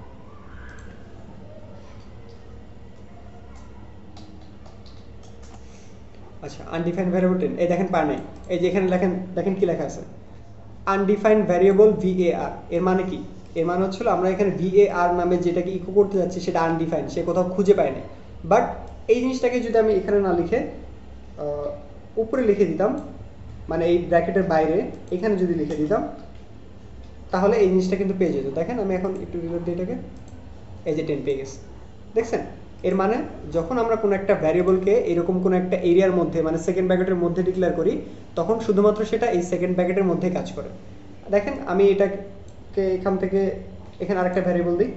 আচ্ছা, আনডিফাইন্ড ভ্যারিয়েবল 10, এই দেখেন পার নাই, এই যে এখানে লেখেন, দেখেন কি লেখা আছে, আনডিফাইন্ড ভ্যারিয়েবল VAR। এর মানে কি, এর মানে হচ্ছিল আমরা এখানে VAR নামে যেটাকে ইকো করতে যাচ্ছি সেটা আনডিফাইন্ড, সে কোথাও খুঁজে পায় না। বাট এই জিনিসটাকে যদি আমি এখানে না লিখে উপরে লিখে দিতাম, মানে এই ব্র্যাকেটের বাইরে এখানে যদি লিখে দিতাম, তাহলে এই জিনিসটা কিন্তু পেয়ে যেত। দেখেন আমি এখন একটু রিলোড দিই এটাকে, এই যে 10 পেয়ে গেছে, দেখছেন। এর মানে যখন আমরা কোনো একটা ভ্যারিয়েবলকে এরকম কোনো একটা এরিয়ার মধ্যে, মানে সেকেন্ড ব্র্যাকেটের মধ্যে ডিক্লেয়ার করি, তখন শুধুমাত্র সেটা এই সেকেন্ড ব্র্যাকেটের মধ্যে কাজ করে। দেখেন আমি এটাকে এখান থেকে এখানে আরেকটা ভ্যারিয়েবল দিই,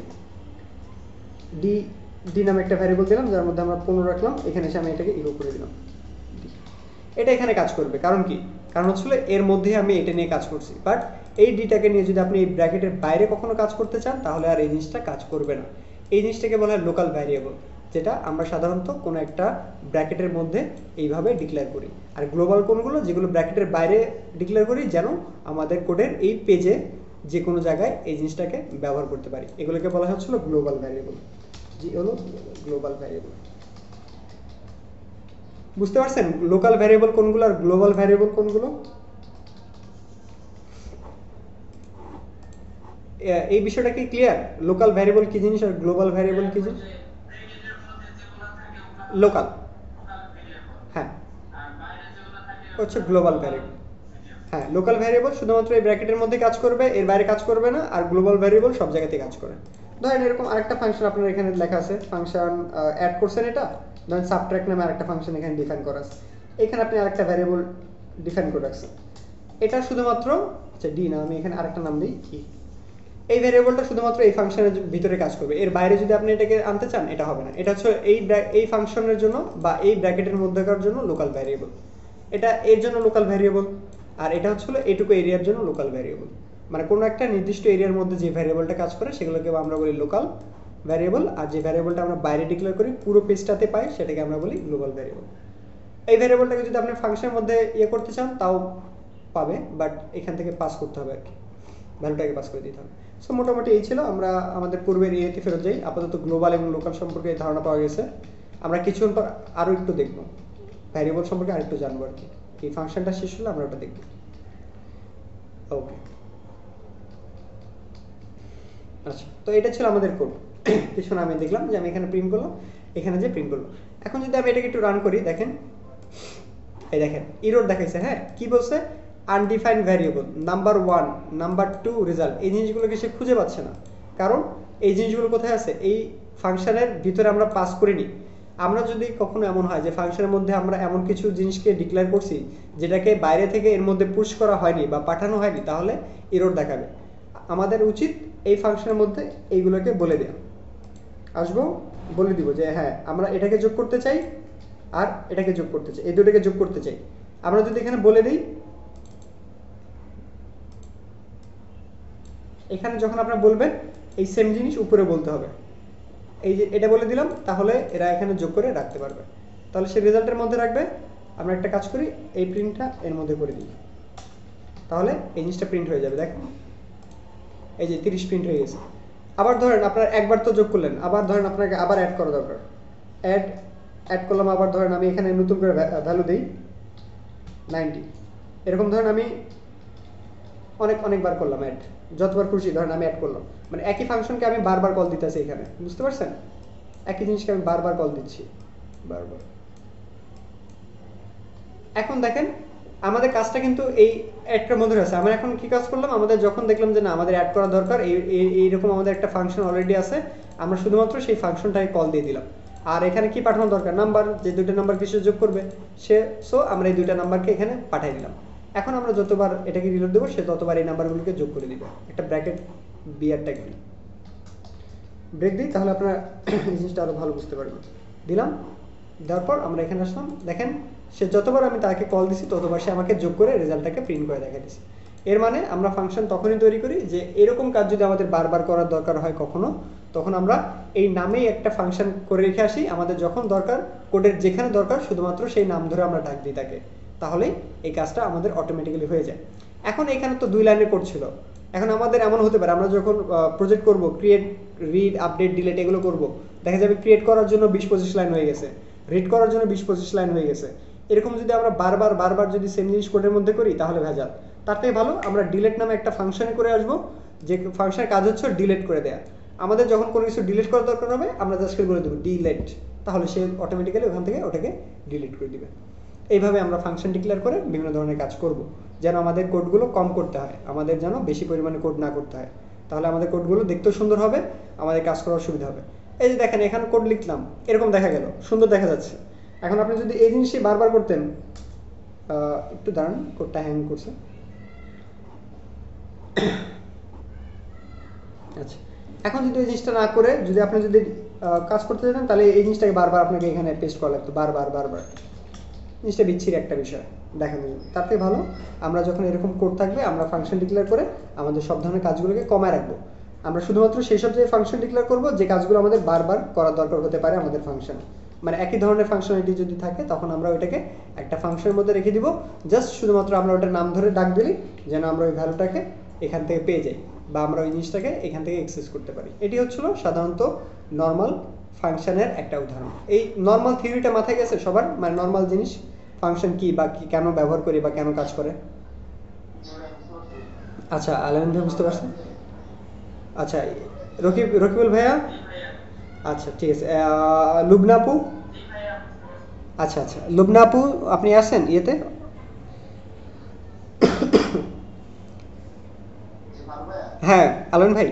ডি নামে একটা ভ্যারিয়েবল দিলাম, যার মধ্যে আমরা 15 রাখলাম, এখানে এসে আমি এটাকে ইকো করে দিলাম। এটা এখানে কাজ করবে, কারণ কি, কারণ হচ্ছিল এর মধ্যে আমি এটা নিয়ে কাজ করছি। বাট এই ডিটাকে নিয়ে যদি আপনি এই ব্র্যাকেটের বাইরে কখনো কাজ করতে চান, তাহলে আর এই জিনিসটা কাজ করবে না। এই জিনিসটাকে বলা হয় লোকাল ভ্যারিয়েবল, যেটা আমরা সাধারণত কোনো একটা ব্র্যাকেটের মধ্যে এইভাবে ডিক্লেয়ার করি। আর গ্লোবাল কোনগুলো, যেগুলো ব্র্যাকেটের বাইরে ডিক্লেয়ার করি, যেন আমাদের কোডের এই পেজে যে কোনো জায়গায় এই জিনিসটাকে ব্যবহার করতে পারি, এগুলোকে বলা হচ্ছিল গ্লোবাল ভ্যারিয়েবল। জি হলো গ্লোবাল ভ্যারিয়েবল। বুঝতে পারছেন লোকাল ভ্যারিয়েবল কোনগুলো আর গ্লোবাল ভ্যারিয়েবল কোনগুলো? এই বিষয়টা কি ক্লিয়ার? লোকাল ভ্যারিয়েবল কি জিনিস আর গ্লোবাল ভ্যারিয়েবল কি জিনিস? লোকাল, হ্যাঁ, হচ্ছে গ্লোবাল ভ্যারিয়েবল। হ্যাঁ, লোকাল ভ্যারিয়েবল শুধুমাত্র এই ব্র্যাকেটের মধ্যে কাজ করবে, এর বাইরে কাজ করবে না। আর গ্লোবাল ভ্যারিয়েবল সব জায়গাতেই কাজ করে। ধরেন এরকম আরেকটা ফাংশন আপনার এখানে লেখা আছে, ফাংশন অ্যাড করছেন, এটা ধরেন সাবট্রাক্ট নামে আরেকটা ফাংশন এখানে ডিফাইন করা আছে, এখানে আপনি আরেকটা ভ্যারিয়েবল ডিফাইন করে রাখছেন। এটা শুধুমাত্র, আচ্ছা ডি না, আমি এখানে আরেকটা নাম দিই ই। এই ভ্যারিয়েবলটা শুধুমাত্র এই ফাংশনের ভিতরে কাজ করবে, এর বাইরে যদি আপনি এটাকে আনতে চান এটা হবে না। এটা হচ্ছে এই ফাংশনের জন্য বা এই ব্র্যাকেটের মধ্যেকার জন্য লোকাল ভ্যারিয়েবল, এটা এর জন্য লোকাল ভ্যারিয়েবল। আর এটা হচ্ছিল এইটুকু এরিয়ার জন্য লোকাল ভ্যারিয়েবল। মানে কোনো একটা নির্দিষ্ট এরিয়ার মধ্যে যে ভ্যারিয়েবলটা কাজ করে সেগুলোকে আমরা বলি লোকাল ভ্যারিয়েবল। আর যে ভ্যারিয়েবলটা আমরা বাইরে ডিক্লেয়ার করি পুরো পেজটাতে পাই, সেটাকে আমরা বলি গ্লোবাল ভ্যারিয়েবল। এই ভ্যারিয়েবলটাকে যদি আপনি ফাংশনের মধ্যে করতে চান তাও পাবে, বাট এখান থেকে পাস করতে হবে আর কি, ভ্যালুটাকে পাস করে দিতে হবে। সো মোটামুটি এই ছিল। আমরা আমাদের পূর্বের ইয়েতে ফেরত যাই। আপাতত গ্লোবাল এবং লোকাল সম্পর্কে ধারণা পাওয়া গেছে। আমরা কিছুক্ষণ পর আরও একটু দেখব, ভ্যারিয়েবল সম্পর্কে আরেকটু জানবো আর কি। এই ফাংশনটা শেষ হলে আমরা ওটা দেখব। ওকে, আচ্ছা, তো এটা ছিল আমাদের কোড। পিছনে আমি দেখলাম যে আমি এখানে প্রিন্ট করলাম, এখানে যে প্রিন্ট করলাম। এখন যদি আমি এটাকে একটু রান করি, দেখেন এই দেখেন এরর দেখাইছে। হ্যাঁ, কি বলছে, undefined variable number 1, number 2 result, এই জিনিসগুলোকে সে খুঁজে পাচ্ছে না। কারণ এই জিনিসগুলো কোথায় আছে, এই ফাংশনের ভিতরে আমরা পাস করিনি। আমরা যদি কখনো এমন হয় যে ফাংশনের মধ্যে আমরা এমন কিছু জিনিসকে ডিক্লেয়ার করছি যেটাকে বাইরে থেকে এর মধ্যে পুশ করা হয়নি বা পাঠানো হয়নি, তাহলে এরর দেখাবে। আমাদের উচিত এই ফাংশনের মধ্যে এইগুলোকে বলে দেওয়া। আসবো, বলে দিব যে হ্যাঁ আমরা এটাকে যোগ করতে চাই আর এটাকে যোগ করতে চাই, এই দুটোকে যোগ করতে চাই। আমরা যদি এখানে বলে দিই, এখানে যখন আপনারা বলবেন এই সেম জিনিস উপরে বলতে হবে। এই যে এটা বলে দিলাম, তাহলে এরা এখানে যোগ করে রাখতে পারবে। তাহলে সে রেজাল্টের মধ্যে রাখবে। আমরা একটা কাজ করি, এই প্রিন্টটা এর মধ্যে করে দিই, তাহলে এই জিনিসটা প্রিন্ট হয়ে যাবে। দেখেন এই যে 30 প্রিন্ট হয়ে গেছে। আবার ধরেন আপনার একবার তো যোগ করলেন, আবার ধরেন আপনাকে আবার অ্যাড করা দরকার। অ্যাড করলাম, আবার ধরেন আমি এখানে নতুন করে ভ্যালু দিই 90। এরকম ধরেন আমি অনেকবার করলাম অ্যাড, যতবার খুশি ধরেন আমি অ্যাড করলাম। মানে একই ফাংশনকে আমি বারবার কল দিতেছি এখানে, বুঝতে পারছেন? একই জিনিসকে আমি বারবার কল দিচ্ছি, বারবার। এখন দেখেন আমাদের কাজটা কিন্তু এই অ্যাডটার মধ্যে আছে। আমরা এখন কি কাজ করলাম, আমাদের যখন দেখলাম যে না আমাদের অ্যাড করা দরকার, এইরকম আমাদের একটা ফাংশন অলরেডি আছে, আমরা শুধুমাত্র সেই ফাংশনটাকে কল দিয়ে দিলাম। আর এখানে কি পাঠানো দরকার, নাম্বার, যে দুটো নাম্বার কিছু যোগ করবে সো আমরা এই দুইটা নাম্বারকে এখানে পাঠিয়ে দিলাম। এখন আমরা যতবার এটাকে রিলোড দেবো সে ততবার এই নাম্বারগুলোকে যোগ করে দিবে। একটা ব্র্যাকেট বিআর ট্যাগ দিই, ব্রেক দিই, তাহলে আপনারা এই জিনিসটা আরও ভালো বুঝতে পারবেন। দিলাম, দেওয়ার পর আমরা এখানে আসলাম, দেখেন সে যতবার আমি তাকে কল দিছি ততবার সে আমাকে যোগ করে রেজাল্টটাকে প্রিন্ট করে দেখা দিচ্ছে। এর মানে আমরা ফাংশন তখনই তৈরি করি যে এরকম কাজ যদি আমাদের বারবার করার দরকার হয় কখনো, তখন আমরা এই নামেই একটা ফাংশন করে রেখে আসি। আমাদের যখন দরকার, কোডের যেখানে দরকার শুধুমাত্র সেই নাম ধরে আমরা ডাক দিই তাকে, তাহলেই এই কাজটা আমাদের অটোমেটিক্যালি হয়ে যায়। এখন এখানে তো 2 লাইনের কোড ছিল। এখন আমাদের এমন হতে পারে আমরা যখন প্রজেক্ট করব, ক্রিয়েট, রিড, আপডেট, ডিলিট এগুলো করব, দেখা যাবে ক্রিয়েট করার জন্য 20-25 লাইন হয়ে গেছে, রিড করার জন্য 20-25 লাইন হয়ে গেছে। এরকম যদি আমরা বারবার যদি সেম জিনিস কোডের মধ্যে করি তাহলে ভেজাল। তার থেকে ভালো আমরা ডিলিট নামে একটা ফাংশনে করে আসবো, যে ফাংশনের কাজ হচ্ছে ডিলিট করে দেয়া। আমাদের যখন কোনো কিছু ডিলিট করার দরকার হবে আমরা জাস্ট বলে দেবো ডিলিট, তাহলে সে অটোমেটিক্যালি ওখান থেকে ওটাকে ডিলিট করে দিবে। এইভাবে আমরা ফাংশন ডিক্লেয়ার করে বিভিন্ন ধরনের কাজ করব, যেন আমাদের কোডগুলো কম করতে হয়, আমাদের যেন বেশি পরিমাণে কোড না করতে হয়। তাহলে আমাদের কোডগুলো দেখতেও সুন্দর হবে, আমাদের কাজ করার সুবিধা হবে। এই যে দেখেন এখানে কোড লিখলাম, এরকম দেখা গেল, সুন্দর দেখা যাচ্ছে। এখন আপনি যদি এই জিনিসই বারবার করতেন, একটু দাঁড়ান, কোডটা হ্যাং করছে। আচ্ছা, এখন যদি এই জিনিসটা না করে যদি আপনি যদি কাজ করতে যেতেন, তাহলে এই জিনিসটাকে বারবার আপনাকে এখানে পেস্ট করা লাগতো, বারবার। জিনিসটা বিচ্ছিরি একটা বিষয় দেখানো যাবে। তার থেকে ভালো আমরা যখন এরকম কোড থাকবে আমরা ফাংশন ডিক্লেয়ার করে আমাদের সব ধরনের কাজগুলোকে কমায় রাখবো। আমরা শুধুমাত্র সেই সব জায়গায় ফাংশন ডিক্লেয়ার করবো যে কাজগুলো আমাদের বারবার করার দরকার হতে পারে আমাদের ফাংশনে। মানে একই ধরনের ফাংশনালিটি যদি থাকে তখন আমরা ওইটাকে একটা ফাংশনের মধ্যে রেখে দিব, জাস্ট শুধুমাত্র আমরা ওটার নাম ধরে ডাক দিলি যেন আমরা ওই ভ্যালুটাকে এখান থেকে পেয়ে যাই বা আমরা ওই জিনিসটাকে এখান থেকে অ্যাক্সেস করতে পারি। এটি হচ্ছিল সাধারণত নর্মাল ফাংশনের একটা উদাহরণ। এই নর্মাল থিওরিটা মাথায় গেছে সবার, মানে নর্মাল জিনিস ফাংশন কি বা কি কেন ব্যবহার করি বা কেন কাজ করে? আচ্ছা, আলেম ভাই বুঝতে পারছেন? আচ্ছা, রকিবুল ভাইয়া, আচ্ছা ঠিক আছে। লুবনা আপু, আচ্ছা লুবনা আপু আপনি আসেন ইয়েতে। হ্যাঁ আলম ভাই,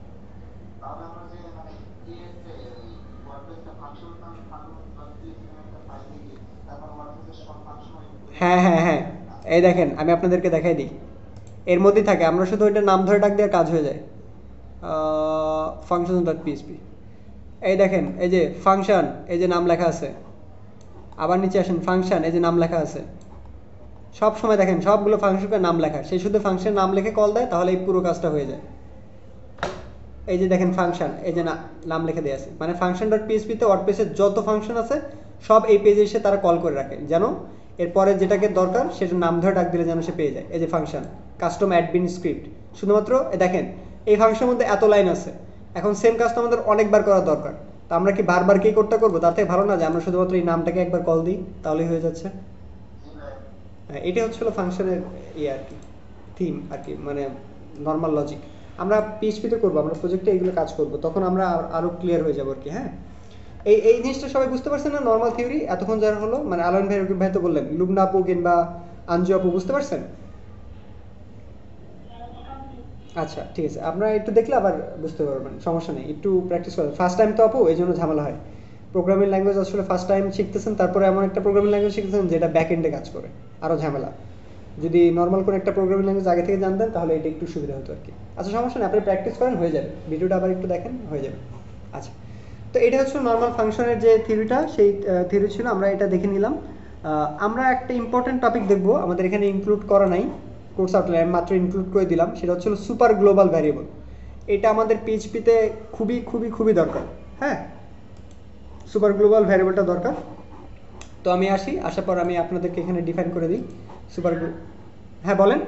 হ্যাঁ, এই দেখেন আমি আপনাদেরকে দেখাই দিই, এর মধ্যেই থাকে, আমরা শুধু ওইটা নাম ধরে ডাক দিয়ে কাজ হয়ে যায়। ফাংশন ডট পিএসপি, এই দেখেন এই যে ফাংশন, এই যে নাম লেখা আছে, আবার নিচে আসেন ফাংশন, এই যে নাম লেখা আছে। সব সময় দেখেন সবগুলো ফাংশনের নাম লেখা, সেই শুধু ফাংশনের নাম লিখে কল দেয়, তাহলে এই পুরো কাজটা হয়ে যায়। এই যে দেখেন ফাংশন, এই যে নাম লিখে দেওয়া আছে, মানে ফাংশন ডট পিএসপিতে ওয়ার্ডপ্রেসের যত ফাংশন আছে সব এই পেজে এসে তারা কল করে রাখে, যেন এরপরে যেটাকে দরকার সেটার নাম ধরে ডাক দিলে যেন সে পেয়ে যায়। এই যে ফাংশন কাস্টম অ্যাডমিন স্ক্রিপ্ট, শুধুমাত্র দেখেন এই ফাংশনের মধ্যে এত লাইন আছে। এখন সেম কাজটা আমাদের অনেকবার করা দরকার, তা আমরা কি বারবার কি করতে করবো? তার থেকে ভালো না যে আমরা শুধুমাত্র এই নামটাকে একবার কল দিই, তাহলেই হয়ে যাচ্ছে। হ্যাঁ, এটা হচ্ছিল ফাংশনের ইয়ে আর কি, থিম আর কি, মানে নর্মাল লজিক। আমরা পিএইচপিতে করবো, আমরা প্রজেক্টে এইগুলো কাজ করবো, তখন আমরা আরও ক্লিয়ার হয়ে যাবো আর কি। হ্যাঁ, এই জিনিসটা সবাই বুঝতে পারছেন না? নর্মাল থিওরি এতক্ষণ যারা হলো, মানে আলম ভাই, রকিব ভাই তো বললেন, লুবনা আপু কিংবা আঞ্জু আপু বুঝতে পারছেন? আচ্ছা ঠিক আছে, আপনারা একটু দেখলে আবার বুঝতে পারবেন, সমস্যা নেই, একটু প্র্যাকটিস করেন। ফার্স্ট টাইম তো আপু, এই জন্য ঝামেলা হয়। প্রোগ্রামিং ল্যাঙ্গুয়েজ আসলে ফার্স্ট টাইম শিখতেছেন, তারপরে এমন একটা প্রোগ্রামিং ল্যাঙ্গুয়েজ শিখতেছেন যেটা ব্যাক এন্ডে কাজ করে, আরও ঝামেলা। যদি নর্মাল কোনো একটা প্রোগ্রামিং ল্যাঙ্গুয়েজ আগে থেকে জানতেন তাহলে এটা একটু সুবিধা হতো আর কি। আচ্ছা সমস্যা নেই, আপনি প্র্যাকটিস করেন, হয়ে যাবে, ভিডিওটা আবার একটু দেখেন, হয়ে যাবে। আচ্ছা, তো এটা হচ্ছে নর্মাল ফাংশনের যে থিওরিটা, সেই থিওরি ছিল, আমরা এটা দেখে নিলাম। আমরা একটা ইম্পর্টেন্ট টপিক দেখবো, আমাদের এখানে ইনক্লুড করা নাই, কোর্স আউটলাইন মাত্র ইনক্লুড করে দিলাম, সেটা হচ্ছে সুপার গ্লোবাল ভ্যারিয়েবল। এটা আমাদের পিএইচপিতে খুবই খুবই খুবই দরকার। হ্যাঁ, সুপার গ্লোবাল ভ্যারিয়েবলটা দরকার। তো আমি আসি, আসার পর আমি আপনাদেরকে এখানে ডিফাইন করে দিই সুপার। হ্যাঁ বলেন।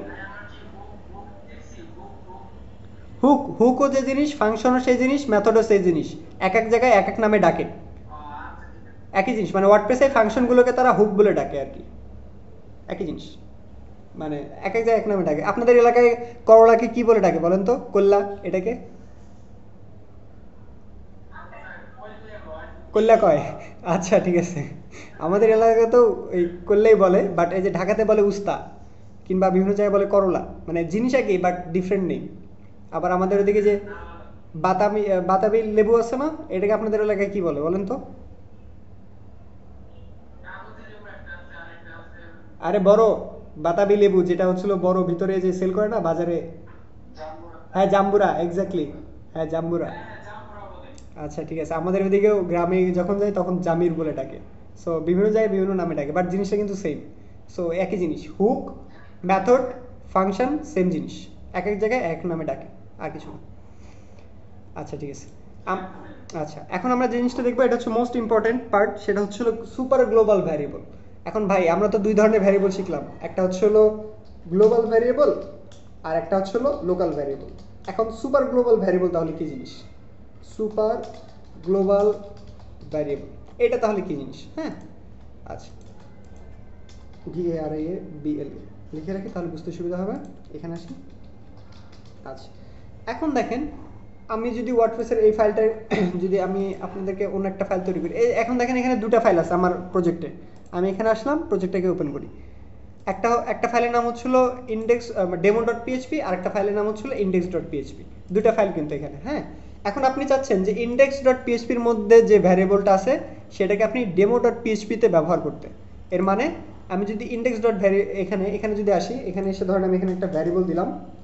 হুকও যে জিনিস, ফাংশনও সেই জিনিস, মেথডও সেই জিনিস, এক এক জায়গায় এক এক নামে ডাকে। একই জিনিস, মানে ওয়ার্ডপ্রেসে ফাংশনগুলোকে তারা হুক বলে ডাকে আর কি, একই জিনিস, মানে এক এক জায়গায় এক নামে ডাকে। আপনাদের এলাকায় করলাকে কি বলে ডাকে বলেন তো? কল্লা, এটাকে কল্লা কয়। আচ্ছা ঠিক আছে, আমাদের এলাকায় তো এই কল্লাই বলে, বাট এই যে ঢাকাতে বলে উস্তা, কিংবা বিভিন্ন জায়গায় বলে করলা, মানে জিনিস একই বাট ডিফারেন্ট নেই। আবার আমাদের ওদিকে যে বাতাবি বাতাবি লেবু আছে না, এটাকে আপনাদের এলাকায় কি বলে বলেন তো? আরে বড় বাতাবি লেবু, যেটা হচ্ছিল বড় ভিতরে যে সেল করে না বাজারে। হ্যাঁ জাম্বুরা, এক্স্যাক্টলি। হ্যাঁ জাম্বুরা। আচ্ছা ঠিক আছে, আমাদের ওদিকেও গ্রামে যখন যাই তখন জামির বলে ডাকে। সো বিভিন্ন জায়গায় বিভিন্ন নামে ডাকে, বাট জিনিসটা কিন্তু সেম। সো একই জিনিস, হুক, মেথড, ফাংশন, সেম জিনিস, এক এক জায়গায় এক নামে ডাকে, আর কিছু না। আচ্ছা ঠিক আছে। আচ্ছা, এখন আমরা যে জিনিসটা দেখবো এটা হচ্ছে মোস্ট ইম্পর্টেন্ট পার্ট, সেটা হচ্ছে সুপার গ্লোবাল ভ্যারিয়েবল। এখন ভাই আমরা তো দুই ধরনের ভ্যারিয়েবল শিখলাম, একটা হচ্ছে হলো গ্লোবাল ভ্যারিয়েবল, আর একটা হচ্ছে হলো লোকাল ভ্যারিয়েবল। এখন সুপার গ্লোবাল ভ্যারিয়েবল তাহলে কি জিনিস? সুপার গ্লোবাল ভ্যারিয়েবল এটা তাহলে কি জিনিস? হ্যাঁ, আচ্ছা, VARIABLE লিখে রাখি তাহলে বুঝতে সুবিধা হবে। এখানে আসি। আচ্ছা, এখন দেখেন, আমি যদি ওয়ার্ডপ্রেসের এই ফাইলটা যদি আমি আপনাদেরকে অন্য একটা ফাইল তৈরি করি, এখন দেখেন এখানে দুটো ফাইল আছে আমার প্রজেক্টে। আমি এখানে আসলাম, প্রজেক্টটাকে ওপেন করি। একটা একটা ফাইলের নাম হচ্ছিল ইন্ডেক্স ডেমো ডট পিএইচপি, আর একটা ফাইলের নাম হচ্ছিল ইন্ডেক্স ডট পিএইচপি। দুটো ফাইল কিন্তু এখানে। হ্যাঁ, এখন আপনি চাচ্ছেন যে ইন্ডেক্স ডট পিএইচপির মধ্যে যে ভ্যারিয়েবলটা আছে সেটাকে আপনি ডেমো ডট পিএইচপিতে ব্যবহার করতে। এর মানে আমি যদি ইন্ডেক্স ডট এখানে এখানে যদি আসি, এখানে এসে ধরেন আমি এখানে একটা ভ্যারিয়েবল দিলাম,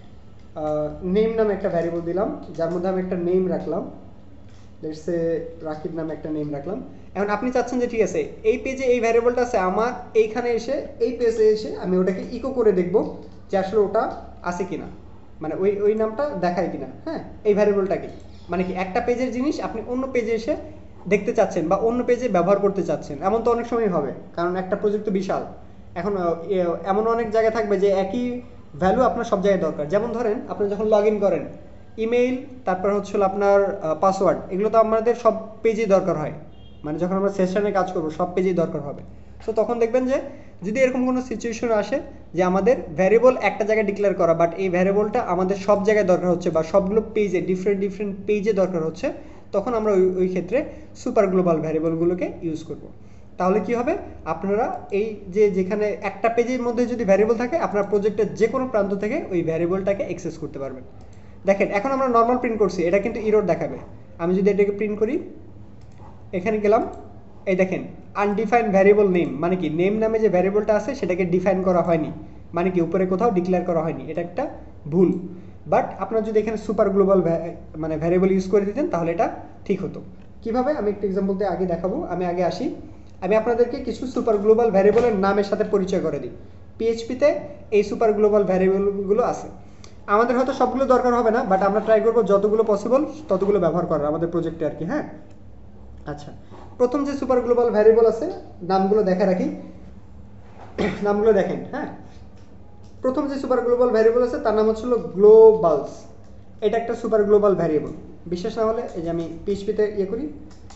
নেম নামে একটা ভ্যারিয়েবল দিলাম, যার মধ্যে আমি একটা নেম রাখলাম, লেটস সে রাকিব নামে একটা নেম রাখলাম। এখন আপনি চাচ্ছেন যে ঠিক আছে, এই পেজে এই ভ্যারিয়েবলটা আছে, আমার এইখানে এসে এই পেজে এসে আমি ওটাকে ইকো করে দেখব যে আসলে ওটা আছে কিনা, মানে ওই ওই নামটা দেখায় কিনা। হ্যাঁ, এই ভ্যারিয়েবলটাকে মানে কি একটা পেজের জিনিস আপনি অন্য পেজে এসে দেখতে চাচ্ছেন বা অন্য পেজে ব্যবহার করতে চাচ্ছেন, এমন তো অনেক সময় হবে, কারণ একটা প্রজেক্ট তো বিশাল। এখন এমন অনেক জায়গায় থাকবে যে একই ভ্যালু আপনার সব জায়গায় দরকার। যেমন ধরেন আপনি যখন লগ ইন করেন, ইমেইল, তারপর হচ্ছে আপনার পাসওয়ার্ড, এগুলো তো আমাদের সব পেজেই দরকার হয়, মানে যখন আমরা সেশনে কাজ করবো সব পেজেই দরকার হবে। সো তখন দেখবেন যে যদি এরকম কোনো সিচুয়েশন আসে যে আমাদের ভ্যারিয়েবল একটা জায়গায় ডিক্লেয়ার করা, বাট এই ভ্যারিয়েবলটা আমাদের সব জায়গায় দরকার হচ্ছে বা সবগুলো পেজে ডিফারেন্ট ডিফারেন্ট পেজে দরকার হচ্ছে, তখন আমরা ওই ক্ষেত্রে সুপার গ্লোবাল ভ্যারিয়েবলগুলোকে ইউজ করব। তাহলে কি হবে, আপনারা এই যে যেখানে একটা পেজের মধ্যে যদি ভ্যারিয়েবল থাকে, আপনার প্রজেক্টের যে কোনো প্রান্ত থেকে ওই ভ্যারিয়েবলটাকে অ্যাক্সেস করতে পারবেন। দেখেন এখন আমরা নর্মাল প্রিন্ট করছি, এটা কিন্তু ইরর দেখাবে। আমি যদি এটাকে প্রিন্ট করি, এখানে গেলাম, এই দেখেন আনডিফাইন্ড ভ্যারিয়েবল নেম, মানে কি নেম নামে যে ভ্যারিয়েবলটা আছে সেটাকে ডিফাইন করা হয়নি, মানে কি উপরে কোথাও ডিক্লেয়ার করা হয়নি, এটা একটা ভুল। বাট আপনারা যদি এখানে সুপার গ্লোবাল মানে ভ্যারিয়েবল ইউজ করে দিতেন তাহলে এটা ঠিক হতো। কিভাবে আমি একটু এক্সাম্পল দিয়ে আগে দেখাবো। আমি আগে আসি, আমি আপনাদেরকে কিছু সুপার গ্লোবাল ভ্যারিয়েবলের নামের সাথে পরিচয় করে দিই। পিএইচপিতে এই সুপার গ্লোবাল ভ্যারিয়েবলগুলো আছে, আমাদের হয়তো সবগুলো দরকার হবে না, বাট আমরা ট্রাই করবো যতগুলো পসিবল ততগুলো ব্যবহার করার আমাদের প্রজেক্টে আর কি। হ্যাঁ, আচ্ছা, প্রথম যে সুপার গ্লোবাল ভ্যারিয়েবল আছে, নামগুলো দেখে রাখি, নামগুলো দেখেন। হ্যাঁ, প্রথম যে সুপার গ্লোবাল ভ্যারিয়েবল আছে তার নাম হচ্ছিল গ্লোবালস। এটা একটা সুপার গ্লোবাল ভ্যারিয়েবল। বিশেষ না হলে এই যে আমি পিএইচপিতে ইয়ে করি,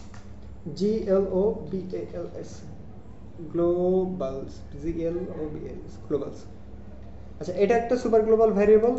GLOBALS, গ্লোবালস, GLOBALS, গ্লোবালস। আচ্ছা, এটা একটা সুপার গ্লোবাল ভ্যারিয়েবল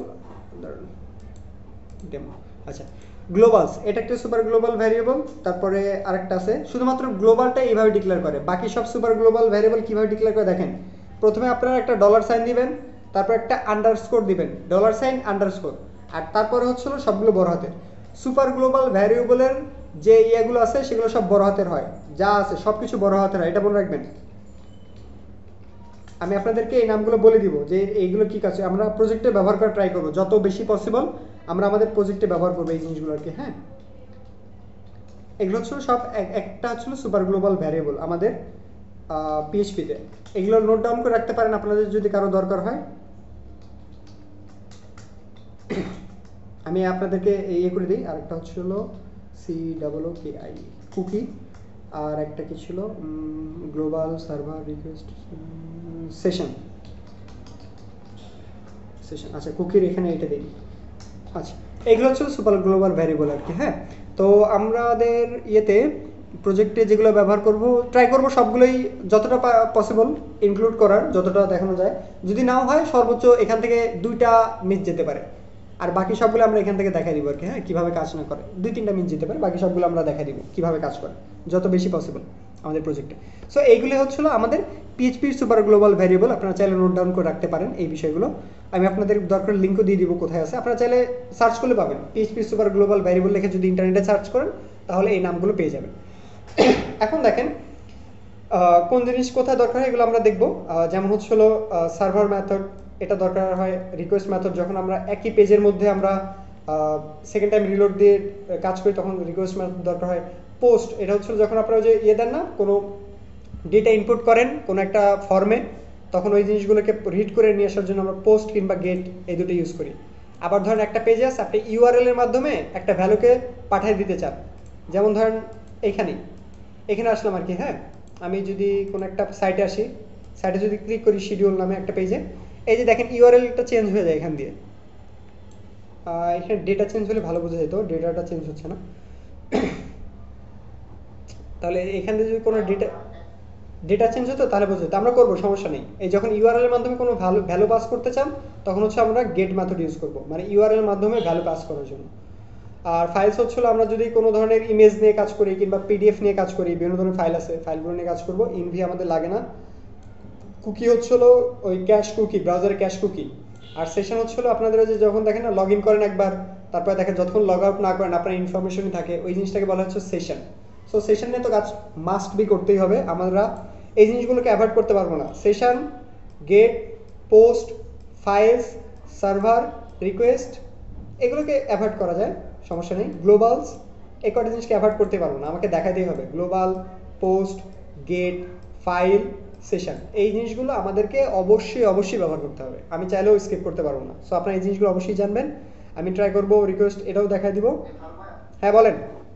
ডেমো। আচ্ছা, গ্লোবালস এটা একটা সুপার গ্লোবাল ভ্যারিয়েবল। তারপরে আরেকটা আছে, শুধুমাত্র গ্লোবালটা এইভাবে ডিক্লেয়ার করে, বাকি সব সুপার গ্লোবাল ভ্যারিয়েবল কিভাবে ডিক্লেয়ার করে দেখেন। প্রথমে আপনারা একটা ডলার সাইন দিবেন, তারপর একটা আন্ডারস্কোর দিবেন, ডলার সাইন আন্ডারস্কোর, আর তারপরে হচ্ছিল সবগুলো বড় হাতের। সুপার গ্লোবাল ভ্যারিয়েবলের যে ইয়েগুলো আছে সেগুলো সব বড় হাতের হয়, যা আছে সব কিছু বড় হাতের হয়, এটা মনে রাখবেন। আমি আপনাদেরকে এই নামগুলো বলে দিব যে এইগুলো কী কাজ আমরা প্রজেক্টে ব্যবহার করা ট্রাই করবো, যত বেশি পসিবল আমরা আমাদের প্রজেক্টে ব্যবহার করবো এই জিনিসগুলো আর কি। হ্যাঁ, এগুলো হচ্ছিল সব একটা হচ্ছিল সুপার গ্লোবাল ভ্যারিয়েবল আমাদের পিএইচপিতে। এগুলো নোট ডাউন করে রাখতে পারেন আপনাদের যদি কারো দরকার হয়। আমি আপনাদেরকে ইয়ে করে দিই। আরেকটা হচ্ছিল COOKI কুকি, আর একটা কি ছিল গ্লোবাল সার্ভার রিকোয়েস্ট সেশন। আচ্ছা, কুকির এখানে এটা দিই। আচ্ছা, এগুলো হচ্ছে সুপার গ্লোবাল ভ্যারিয়েবল আর কি। হ্যাঁ, তো আমাদের ইয়েতে প্রজেক্টে যেগুলো ব্যবহার করব ট্রাই করব সবগুলোই যতটা পসিবল ইনক্লুড করার, যতটা দেখানো যায়। যদি নাও হয় সর্বোচ্চ এখান থেকে 2টা মিস যেতে পারে, আর বাকি সবগুলো আমরা এখান থেকে দেখা দিব আর কি। হ্যাঁ, কীভাবে কাজ না করে 2-3টা মিস যেতে পারে, বাকি সবগুলো আমরা দেখা দিব কীভাবে কাজ করে যত বেশি পসিবল আমাদের প্রজেক্টে। সো এইগুলো হচ্ছিল আমাদের পিএইচপির সুপার গ্লোবাল ভ্যারিয়েবল। আপনারা চাইলে নোট ডাউন করে রাখতে পারেন এই বিষয়গুলো। আমি আপনাদের দরকার লিঙ্কও দিয়ে দিব কোথায় আছে, আপনারা চাইলে সার্চ করলে পাবেন। পিএইচপি সুপার গ্লোবাল ভ্যারিয়েবল লিখে যদি ইন্টারনেটে সার্চ করেন তাহলে এই নামগুলো পেয়ে যাবেন। এখন দেখেন কোন জিনিস কোথায় দরকার হয় এগুলো আমরা দেখব। যেমন হচ্ছিল সার্ভার মেথড, এটা দরকার হয়। রিকোয়েস্ট মেথড, যখন আমরা একই পেজের মধ্যে আমরা সেকেন্ড টাইম রিলোড দিয়ে কাজ করি তখন রিকোয়েস্ট মেথড দরকার হয়। পোস্ট, এটা হচ্ছিল যখন আপনারা যে ইয়ে দেন না, কোনো ডেটা ইনপুট করেন কোনো একটা ফর্মে, তখন ওই জিনিসগুলোকে রিড করে নিয়ে আসার জন্য আমরা পোস্ট কিংবা গেট এই দুটো ইউজ করি। আবার ধরেন একটা পেজে আছে, আপনি ইউআরএল এর মাধ্যমে একটা ভ্যালুকে পাঠিয়ে দিতে চান, যেমন ধরেন এখানে আসলাম আর কি। হ্যাঁ, আমি যদি কোনো একটা সাইটে আসি, সাইটে যদি ক্লিক করি শিডিউল নামে একটা পেজে, এই যে দেখেন ইউআরএলটা চেঞ্জ হয়ে যায় এখান দিয়ে। এখানে ডেটা চেঞ্জ হলে ভালো বোঝা যেত, ডেটাটা চেঞ্জ হচ্ছে না। তাহলে এখান থেকে যদি কোনো ডেটা চেঞ্জ হতো তাহলে বোঝা যেত। আমরা করবো, সমস্যা নেই। এই যখন ইউআরএল এর মাধ্যমে কোনো ভ্যালু পাস করতে চান তখন হচ্ছে আমরা গেট মেথড ইউজ করবো, মানে ইউআরএল এর মাধ্যমে ভ্যালু পাস করার জন্য। আর ফাইলস হচ্ছিল আমরা যদি কোনো ধরনের ইমেজ নিয়ে কাজ করি কিংবা পিডিএফ নিয়ে কাজ করি, বিভিন্ন ধরনের ফাইল আছে, ফাইলগুলো নিয়ে কাজ করবো, ইনভি আমাদের লাগে না। কুকি হচ্ছিল ওই ক্যাশ কুকি, ব্রাউজারের ক্যাশ কুকি। আর সেশন হচ্ছিল আপনাদের যে যখন দেখেন না লগ ইন করেন একবার, তারপরে দেখেন যতক্ষণ লগ আউট না করেন আপনার ইনফরমেশনই থাকে, ওই জিনিসটাকে বলা হচ্ছে সেশন। সো সেশন নিয়ে তো কাজ মাস্ট বি করতেই হবে, আমরা এই জিনিসগুলোকে অ্যাভয়েড করতে পারবো না। Session, get, post, files, server, request, এগুলোকে অ্যাভয়েড করা যায়, সমস্যা নেই। গ্লোবালস, এই কটা জিনিসকে অ্যাভয়েড করতে পারবো না, আমাকে দেখাতেই হবে। Global, post, get, file, session, এই জিনিসগুলো আমাদেরকে অবশ্যই ব্যবহার করতে হবে। আমি চাইলেও স্কিপ করতে পারবো না। সো আপনারা এই জিনিসগুলো অবশ্যই জানবেন। আমি ট্রাই করবো রিকোয়েস্ট এটাও দেখাই দিব। হ্যাঁ বলেন।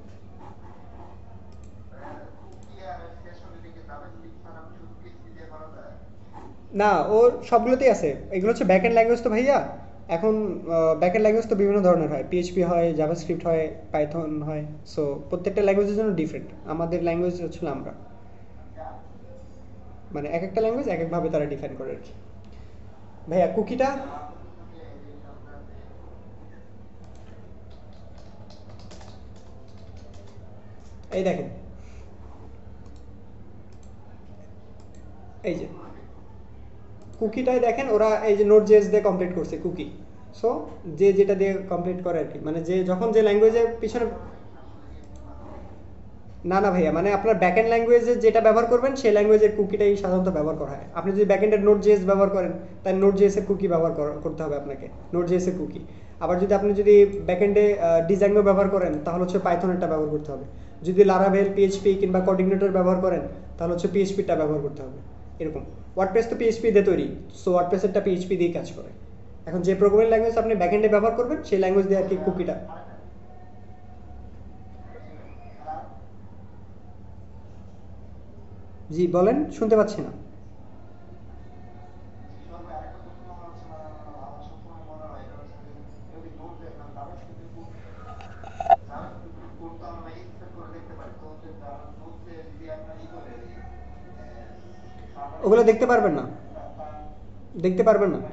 না, ওর সবগুলোতেই আছে। এগুলো হচ্ছে ব্যাক এন্ড ল্যাঙ্গুয়েজ তো ভাইয়া। এখন ব্যাক এন্ড ল্যাঙ্গুয়েজ তো বিভিন্ন ধরনের হয়, পিএইচপি হয়, জাভাস্ক্রিপ্ট হয়, পাইথন হয়। সো প্রত্যেকটা ল্যাঙ্গুয়েজের জন্য ডিফারেন্ট। আমাদের ল্যাঙ্গুয়েজ হচ্ছিল আমরা, মানে এক একটা ল্যাঙ্গুয়েজ এক একভাবে তারা ডিফাইন করে আর কি। ভাইয়া কুকিটা এই দেখেন, এই যে কুকিটাই দেখেন, ওরা এই যে নোট জেএস দিয়ে কমপ্লিট করছে কুকি। সো যে যেটা দিয়ে কমপ্লিট করে আর কি, মানে যে যখন যে ল্যাঙ্গুয়েজের পিছনে, না না ভাইয়া, মানে আপনার ব্যাকএন্ড ল্যাঙ্গুয়েজে যেটা ব্যবহার করবেন সেই ল্যাঙ্গুয়েজের কুকিটাই সাধারণত ব্যবহার করা হয়। আপনি যদি ব্যাকএন্ডের নোট জেএস ব্যবহার করেন তাই নোট জেএস এর কুকি ব্যবহার করতে হবে আপনাকে, নোট জেএস এর কুকি। আবার যদি আপনি ব্যাকএন্ডে ডিজাইনও ব্যবহার করেন তাহলে হচ্ছে পাইথনেরটা ব্যবহার করতে হবে। যদি লারাভেল, পিএইচপি কিংবা কোঅর্ডিনেটর ব্যবহার করেন তাহলে হচ্ছে পিএইচপিটা ব্যবহার করতে হবে। এরকম ওয়ার্ডপ্রেস তো পিএইচপি দিয়ে তৈরি, সো ওয়ার্ডপ্রেসেরটা পিএইচপি দিয়েই কাজ করে। এখন যে প্রোগ্রামিং ল্যাঙ্গুয়েজ আপনি ব্যাকএন্ডে ব্যবহার করবেন সেই ল্যাঙ্গুয়েজ দিয়ে আর কি কুকিটা। জি বলেন, শুনতে পাচ্ছি না। ওগুলো দেখতে পারবেন না, দেখতে পারবেন না।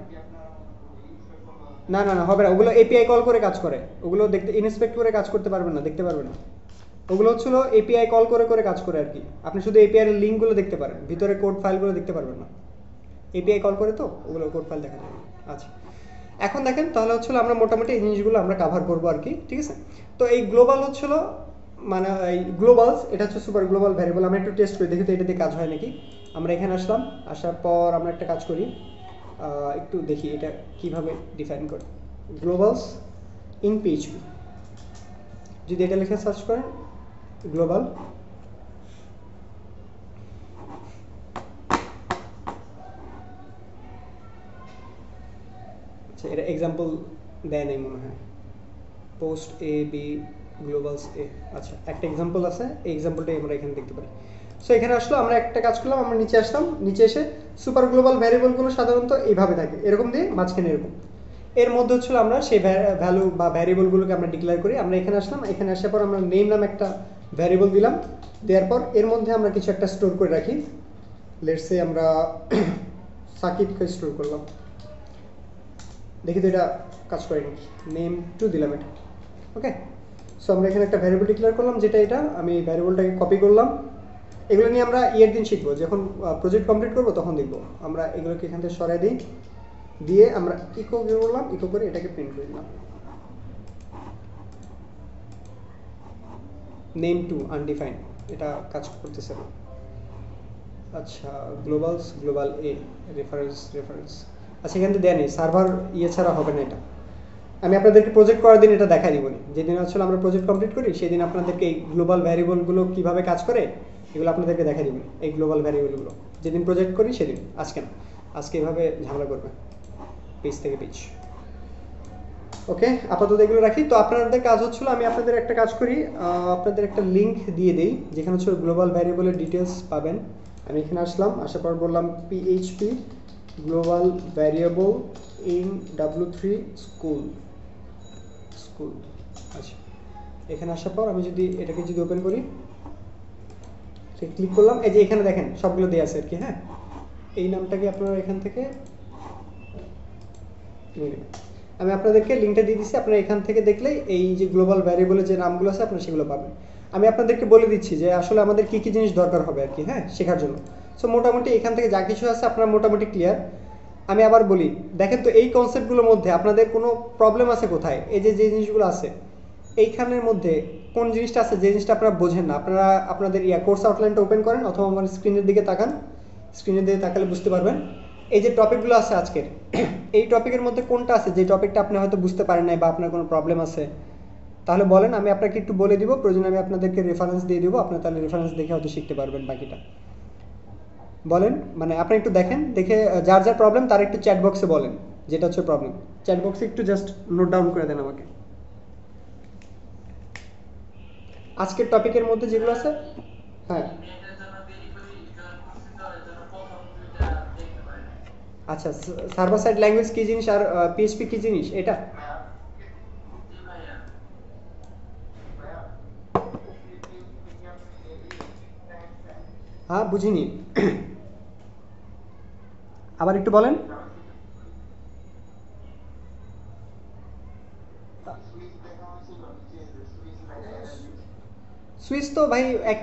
না না না, হবে না। ওগুলো এপিআই কল করে কাজ করে, ওগুলো দেখতে ইনস্পেক্ট করে কাজ করতে পারবেন না, দেখতে পারবেন না। ওগুলো হচ্ছিল এপিআই কল করে করে কাজ করে আর কি। আপনি শুধু এপিআই এর লিঙ্কগুলো দেখতে পারেন, ভিতরে কোড ফাইলগুলো দেখতে পারবেন না। এপিআই কল করে তো ওগুলো কোড ফাইল দেখা যায়। আচ্ছা, এখন দেখেন তাহলে হচ্ছিল আমরা মোটামুটি এই জিনিসগুলো আমরা কাভার করবো আর কি, ঠিক আছে। তো এই গ্লোবাল হচ্ছিল মানে এই গ্লোবালস, এটা হচ্ছে সুপার গ্লোবাল ভ্যারিয়েবল। আমরা একটু টেস্ট করি দেখি তো এটা দিয়ে কাজ হয় নাকি। আমরা এখানে আসলাম, আসার পর আমরা একটা কাজ করি, একটু দেখি এটা কিভাবে ডিফাইন করে। গ্লোবালস ইন পিএইচপি, যদি এটা লিখে সার্চ করেন গ্লোবাল, আচ্ছা এটা এক্সাম্পল দেয় নাই মনে হয়, পোস্ট এ বি গ্লোবালস এ, আচ্ছা একটা এক্সাম্পল আছে, এই এক্সাম্পলটাই আমরা এখানে দেখতে পারি। সো এখানে আসলো, আমরা একটা কাজ করলাম, আমরা নিচে আসলাম, নিচে এসে সুপার গ্লোবাল ভ্যারিয়েবলগুলো সাধারণত এইভাবে থাকে, এরকম দিয়ে মাঝখানে এরকম, এর মধ্যে হচ্ছিল আমরা সেই ভ্যালু বা ভ্যারিয়েবলগুলোকে আমরা ডিক্লেয়ার করি। আমরা এখানে আসলাম, এখানে আসার পর আমরা নেম নামে একটা ভ্যারিয়েবল দিলাম, দেওয়ার পর এর মধ্যে আমরা কিছু একটা স্টোর করে রাখি। লেটস সে আমরা সাকিবকে স্টোর করলাম, দেখি তো এটা কাজ করে নাকি। নেম টু দিলাম এটা, ওকে। সো আমরা এখানে একটা ভ্যারিয়েবল ডিক্লেয়ার করলাম, যেটা এটা, আমি ভ্যারিয়েবলটাকে কপি করলাম। এগুলো নিয়ে আমরা ইয়ের দিন শিখবো, যখন প্রজেক্ট কমপ্লিট করবো তখন দেখবো। আমরা এগুলোকে এখান থেকে সরাই দিই, দিয়ে আমরা ইকো করলাম, ইকো করে এটাকে প্রিন্ট করে দিলাম, নেম টু আনডিফাইন্ড, এটা কাজ করতেছে না। আচ্ছা গ্লোবালস গ্লোবাল এ রেফারেন্স, আচ্ছা এখান থেকে দেয়া নেই, সার্ভার ইয়ে ছাড়া হবে না এটা। আমি আপনাদেরকে প্রজেক্ট করার দিন এটা দেখাই দিব, যেদিন আসলে আমরা প্রজেক্ট কমপ্লিট করি সেদিন আপনাদেরকে এই গ্লোবাল ভ্যারিয়েবলগুলো কীভাবে কাজ করে এগুলো আপনাদেরকে দেখাই দিব, এই গ্লোবাল ভ্যারিয়েবলগুলো যেদিন প্রজেক্ট করি সেদিন, আজকে না। আজকে এভাবে ঝামেলা করবে পেজ থেকে পেজ, ওকে। আপাতত এগুলো রাখি। তো আপনাদের কাজ হচ্ছিল, আমি আপনাদের একটা কাজ করি, আপনাদের একটা লিঙ্ক দিয়ে দিই যেখানে হচ্ছে গ্লোবাল ভ্যারিয়েবলের ডিটেলস পাবেন। আমি এখানে আসলাম, আসার পর বললাম PHP global variable in W3 school, আচ্ছা এখানে আসার পর আমি যদি এটাকে যদি ওপেন করি, ক্লিক করলাম, এই যে এখানে দেখেন সবগুলো দেওয়া আছে আর কি, হ্যাঁ। এই নামটাকে আপনারা এখান থেকে নিয়ে নেবেন, আমি আপনাদেরকে লিঙ্কটা দিয়ে দিচ্ছি, আপনারা এখান থেকে দেখলেই এই যে গ্লোবাল ভ্যারিয়েবলের যে নামগুলো আছে আপনারা সেগুলো পাবেন। আমি আপনাদেরকে বলে দিচ্ছি যে আসলে আমাদের কী কী জিনিস দরকার হবে আর কি, হ্যাঁ, শেখার জন্য। সো মোটামুটি এখান থেকে যা কিছু আছে আপনারা মোটামুটি ক্লিয়ার। আমি আবার বলি, দেখেন তো এই কনসেপ্টগুলোর মধ্যে আপনাদের কোনো প্রবলেম আছে কোথায়? এই যে যে জিনিসগুলো আছে এইখানের মধ্যে কোন জিনিসটা আছে যে জিনিসটা আপনারা বোঝেন না, আপনারা আপনাদের কোর্স আউটলাইনটা ওপেন করেন অথবা আমার স্ক্রিনের দিকে তাকান, স্ক্রিনের দিকে তাকালে বুঝতে পারবেন এই যে টপিকগুলো আছে আজকের, এই টপিকের মধ্যে কোনটা আছে যে টপিকটা আপনি হয়তো বুঝতে পারেন নাই বা আপনার কোনো প্রবলেম আছে, তাহলে বলেন, আমি আপনাকে একটু বলে দিব, প্রয়োজনে আমি আপনাদেরকে রেফারেন্স দিয়ে দিব, আপনার তাহলে রেফারেন্স দেখে হয়তো শিখতে পারবেন বাকিটা। বলেন, মানে আপনি একটু দেখেন, দেখে যার যার প্রবলেম তার একটু চ্যাট বক্সে বলেন যেটা হচ্ছে প্রবলেম, চ্যাট বক্সে একটু জাস্ট নোট ডাউন করে দেন আমাকে আজকের টপিকের মধ্যে যেগুলো আছে। হ্যাঁ আচ্ছা, সার্ভার সাইড ল্যাঙ্গুয়েজ কী জিনিস আর পিএইচপি কী জিনিস এটা? হ্যাঁ বুঝিনি, আবার একটু বলেন। সুইচ তো ভাই এক,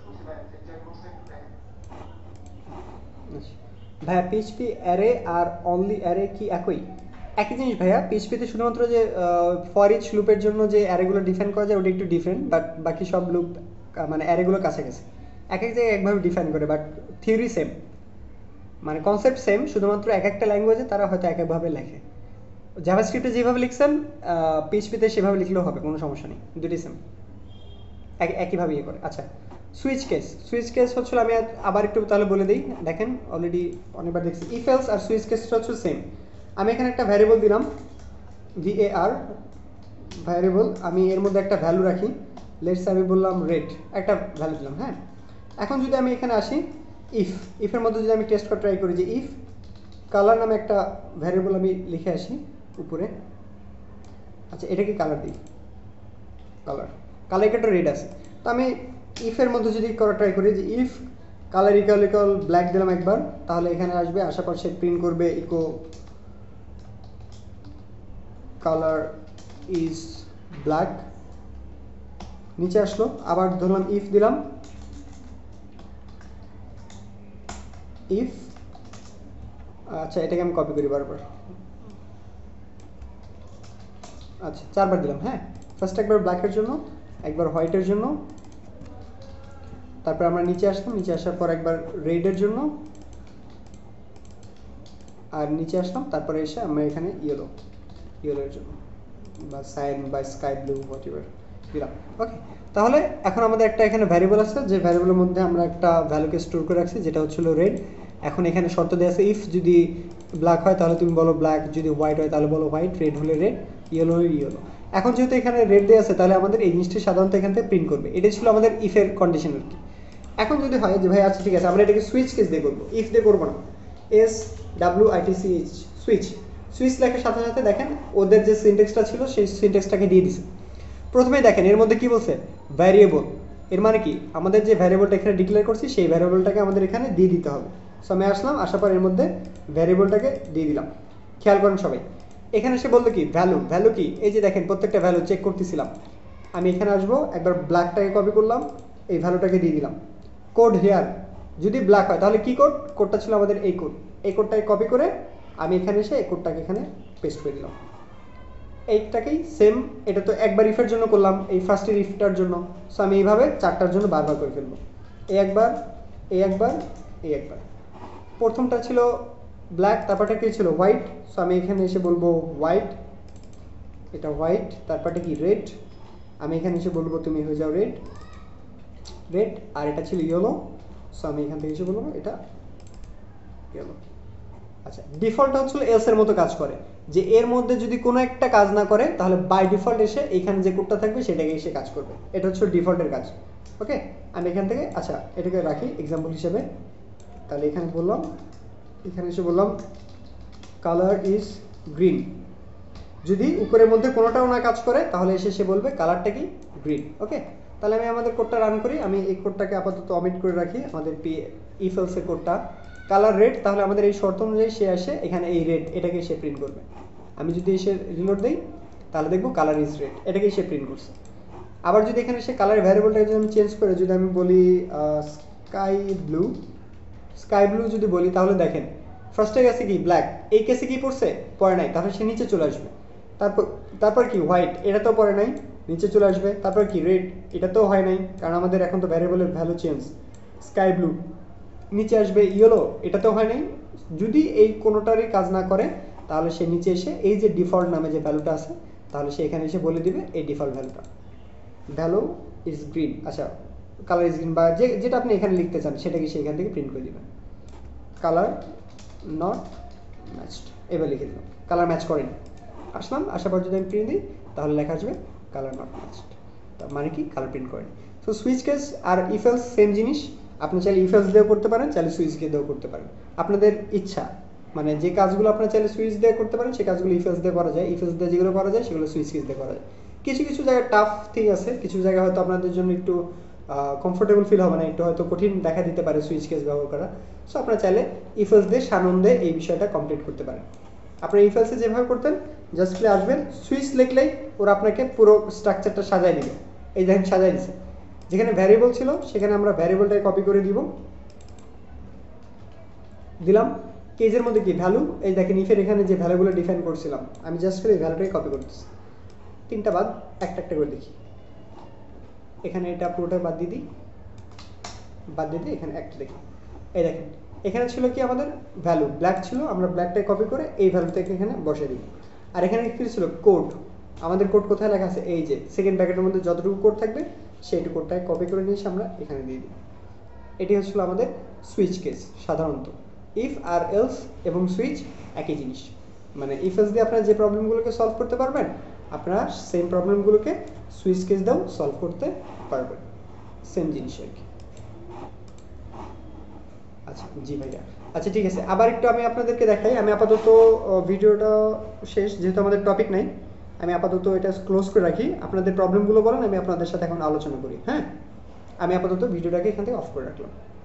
ভাইয়া পিএইচপি অ্যারে আর অনলি অ্যারে কি একই? একই জিনিস ভাইয়া, পিএইচপিতে শুধুমাত্র যে ফর ইচ লুপের জন্য যে অ্যারেগুলো ডিফাইন করা যায় ওটা একটু ডিফারেন্ট, বাট বাকি সব লুপ মানে অ্যারেগুলো কাছাকাছি, এক এক জায়গায় একভাবে ডিফাইন করে, বাট থিওরি সেম, মানে কনসেপ্ট সেম, শুধুমাত্র এক একটা ল্যাঙ্গুয়েজে তারা হয়তো এক একভাবে লেখে। জাভাস্ক্রিপ্টে যেভাবে লিখছেন পিএইচপিতে সেভাবে লিখলেও হবে, কোনো সমস্যা নেই, দুটি সেম, একইভাবে ইয়ে করে। আচ্ছা সুইচ কেস হচ্ছে, আমি আবার একটু তাহলে বলে দিই, দেখেন অলরেডি অনেকবার দেখছি, ইফ এলস আর সুইচ কেসটা হচ্ছে সেম। আমি এখানে একটা ভ্যারিয়েবল দিলাম VAR ভ্যারিয়েবল, আমি এর মধ্যে একটা ভ্যালু রাখি, লেটস আমি বললাম রেট, একটা ভ্যালু দিলাম, হ্যাঁ। এখন যদি আমি এখানে আসি, ইফের মধ্যে যদি আমি টেস্ট করে ট্রাই করি যে ইফ কালার নামে একটা ভ্যারিয়েবল আমি লিখে আসি উপরে, আচ্ছা এটা কি কালার দিই, কালার একটা রেড আছে, তো আমি ইফের মধ্যে যদি করা ট্রাই করি যে ইফ কালার ইকুয়াল ব্ল্যাক দিলাম একবার, তাহলে এখানে আসবে, আসার পর সে প্রিন্ট করবে ইকো কালার ইজ ব্ল্যাক, নিচে আসলো, আবার ধরলাম ইফ দিলাম, ইফ, আচ্ছা এটাকে আমি কপি করি বারবার, আচ্ছা 4বার দিলাম। হ্যাঁ, ফার্স্ট একবার ব্ল্যাকের জন্য, একবার হোয়াইটের জন্য, তারপর আমরা নিচে আসলাম, নিচে আসার পর একবার রেডের জন্য, আর নিচে আসলাম, তারপরে এসে আমরা এখানে ইয়েলোর জন্য বা সাইন বা স্কাই ব্লু হোয়াট এভার দিলাম। ওকে, তাহলে এখন আমাদের একটা এখানে ভ্যারিয়েবল আছে, যে ভ্যারিয়েবলের মধ্যে আমরা একটা ভ্যালুকে স্টোর করে রাখছি যেটা হচ্ছিল রেড। এখন এখানে শর্ত দেওয়া আছে, ইফ যদি ব্ল্যাক হয় তাহলে তুমি বলো ব্ল্যাক, যদি হোয়াইট হয় তাহলে বলো হোয়াইট, রেড হলে রেড, ইয়েলো হলে ইয়েলো। এখন যেহেতু এখানে রেড দেওয়া আছে তাহলে আমাদের এই জিনিসটি সাধারণত এখান থেকে প্রিন্ট করবে। এটাই ছিল আমাদের ইফের কন্ডিশন আর কি। এখন যদি হয় যে ভাই আচ্ছা ঠিক আছে আমরা এটাকে সুইচ কেস দিয়ে করবো, ইফ দিয়ে করবো না, SWITCH সুইচ, সুইচ লেখার সাথে সাথে দেখেন ওদের যে সিনট্যাক্সটা ছিল সেই সিনট্যাক্সটাকে দিয়ে দিছে। প্রথমেই দেখেন এর মধ্যে কি বলছে, ভ্যারিয়েবল। এর মানে কি, আমাদের যে ভ্যারিয়েবলটা এখানে ডিক্লেয়ার করছি সেই ভ্যারিয়েবলটাকে আমাদের এখানে দিয়ে দিতে হবে। সো আমি আসলাম, আসার পর এর মধ্যে ভ্যারিয়েবলটাকে দিয়ে দিলাম। খেয়াল করেন সবাই, এখানে সে বললো কি ভ্যালু, ভ্যালু কি, এই যে দেখেন প্রত্যেকটা ভ্যালু চেক করতেছিলাম। আমি এখানে আসবো, একবার ব্ল্যাকটাকে কপি করলাম, এই ভ্যালুটাকে দিয়ে দিলাম। কোড হেয়ার, যদি ব্ল্যাক হয় তাহলে কি কোড, কোডটা ছিল আমাদের এই কোড, এই কোডটাকে কপি করে আমি এখানে এসে এই কোডটাকে এখানে পেস্ট করে দিলাম। এইটাকেই সেম, এটা তো একবার ইফের জন্য করলাম, এই ফার্স্টের ইফটার জন্য। সো আমি এইভাবে 4টার জন্য বারবার করে ফেলবো, এই একবার, এই একবার, এই একবার। প্রথমটা ছিল ব্ল্যাক, তারপরটা কি ছিল হোয়াইট। সো আমি এখানে এসে বলবো হোয়াইট, এটা হোয়াইট, তারপরটা কি রেড, আমি এখানে এসে বলবো তুমি হয়ে যাও রেড, রেড। আর এটা ছিল ইয়েলো, সো আমি এখান থেকে এসে বলবো এটা ইয়েলো। আচ্ছা, ডিফল্টটা হচ্ছিল এলস এর মতো কাজ করে, যে এর মধ্যে যদি কোনো একটা কাজ না করে তাহলে বাই ডিফল্ট এসে এখানে যে কোডটা থাকবে সেটাকে এসে কাজ করবে। এটা হচ্ছে ডিফল্টের কাজ। ওকে, আমি এখান থেকে আচ্ছা এটাকে রাখি এক্সাম্পল হিসেবে। তাহলে এখানে বললাম, এখানে এসে বললাম কালার ইজ গ্রিন। যদি উপরের মধ্যে কোনোটাও না কাজ করে তাহলে এসে সে বলবে কালারটা কি গ্রিন। ওকে, তাহলে আমি আমাদের কোডটা রান করি। আমি এই কোডটাকে আপাতত অমিট করে রাখি, আমাদের ইফ এলসের কোডটা। কালার রেড, তাহলে আমাদের এই শর্ত অনুযায়ী সে আসে এখানে এই রেড এটাকে সে প্রিন্ট করবে। আমি যদি এসে রিলোড দিই তাহলে দেখবো কালার ইজ রেড, এটাকেই সে প্রিন্ট করছে। আবার যদি এখানে সে কালার ভ্যারিয়েবলটাকে যদি আমি চেঞ্জ করে যদি আমি বলি স্কাই ব্লু, স্কাই ব্লু যদি বলি তাহলে দেখেন ফার্স্টে গেছে কি ব্ল্যাক, এই কেসে কি পড়ছে, পড়ে নাই, তাহলে সে নিচে চলে আসবে। তারপর তারপর কি হোয়াইট, এটা তো পড়ে নাই, নিচে চলে আসবে। তারপর কি রেড, এটা তো হয় নাই কারণ আমাদের এখন তো ভ্যারিয়েবলের ভ্যালু চেঞ্জ। স্কাই ব্লু, নিচে আসবে। ইয়েলো, এটা তো হয় নাই। যদি এই কোনোটারই কাজ না করে তাহলে সে নিচে এসে এই যে ডিফল্ট নামে যে ভ্যালুটা আছে তাহলে সে এখানে এসে বলে দিবে এই ডিফল্ট ভ্যালুটা, ভ্যালু ইজ গ্রিন। আচ্ছা, কালার ইজ গ্রিন বা যেটা আপনি এখানে লিখতে চান সেটাকে সে এখান থেকে প্রিন্ট করে দিবেন। কালার নট ম্যাচড, এবার লিখে দিলাম কালার ম্যাচ করেনি। আসলাম, আসার পর যদি আমি প্রিন্ট দিই তাহলে লেখা আসবে কালার নট ম্যাচড, তার মানে কি কালার প্রিন্ট করেনি। সো সুইচ কেস আর ইফ এলস সেম জিনিস, আপনি চাইলে ইফ এলস দিয়েও করতে পারেন, চাইলে সুইচ দিয়েও করতে পারেন, আপনাদের ইচ্ছা। মানে যে কাজগুলো আপনার চাইলে সুইচ দিয়ে করতে পারেন সেই কাজগুলো ইফ এলস দিয়ে করা যায়, ইফ এলস দিয়ে যেগুলো করা যায় সেগুলো সুইচ কেস দিয়ে করা যায়। কিছু কিছু জায়গায় টাফ ঠিক আছে, কিছু জায়গায় হয়তো আপনাদের জন্য একটু কমফোর্টেবল ফিল হবে না, একটু হয়তো কঠিন দেখা দিতে পারে সুইচ কেস ব্যবহার করা। সো আপনারা চাইলে ইফ এলস দিয়ে সানন্দে এই বিষয়টা কমপ্লিট করতে পারেন। আপনার ইফ এলসে যেভাবে করতেন, জাস্ট প্লে আসবেন, সুইচ লিখলেই ওরা আপনাকে পুরো স্ট্রাকচারটা সাজায় দিবে। এই দেখেন সাজাই দিছে, যেখানে ভ্যারিয়েবল ছিল সেখানে আমরা ভ্যারিয়েবলটাকে কপি করে দিব, দিলাম। কেজের মধ্যে কি ভ্যালু, এই দেখেন ইফের এখানে যে ভ্যালুগুলো ডিফাইন করছিলাম আমি জাস্ট করে এই ভ্যালুটাকে কপি করতেছি। 3টা বাদ, একটা একটা করে দেখি। এখানে এটা পুরোটা বাদ দিয়ে দিই, বাদ দিয়ে দিই, এখানে একটা দেখি। এই দেখেন এখানে ছিল কি আমাদের ভ্যালু ব্ল্যাক ছিল, আমরা ব্ল্যাকটাকে কপি করে এই ভ্যালুটাকে এখানে বসিয়ে দিই। আর এখানে কি ছিল কোড, আমাদের কোড কোথায় লেখা আছে, এই যে সেকেন্ড ব্র্যাকেটের মধ্যে যতটুকু কোড থাকবে সেইটুকু কোডটাকে কপি করে নিয়ে এসে আমরা এখানে দিয়ে দিই। এটি হচ্ছিল আমাদের সুইচ কেস। সাধারণত ইফ আর এলস এবং সুইচ একই জিনিস, মানে ইফ এলস দিয়ে আপনারা যে প্রবলেমগুলোকে সলভ করতে পারবেন আপনারা সেম প্রবলেমগুলোকে সুইচ কেস দিয়েও সলভ করতে পারবেন, সেম জিনিস আর কি। আচ্ছা জি ভাইয়া, আচ্ছা ঠিক আছে। আবার একটু আমি আপনাদেরকে দেখাই, আমি আপাতত ভিডিওটা শেষ, যেহেতু আমাদের টপিক নাই আমি আপাতত এটা ক্লোজ করে রাখি। আপনাদের প্রবলেমগুলো বলেন, আমি আপনাদের সাথে এখন আলোচনা করি। হ্যাঁ, আমি আপাতত ভিডিওটাকে এখান থেকে অফ করে রাখলাম।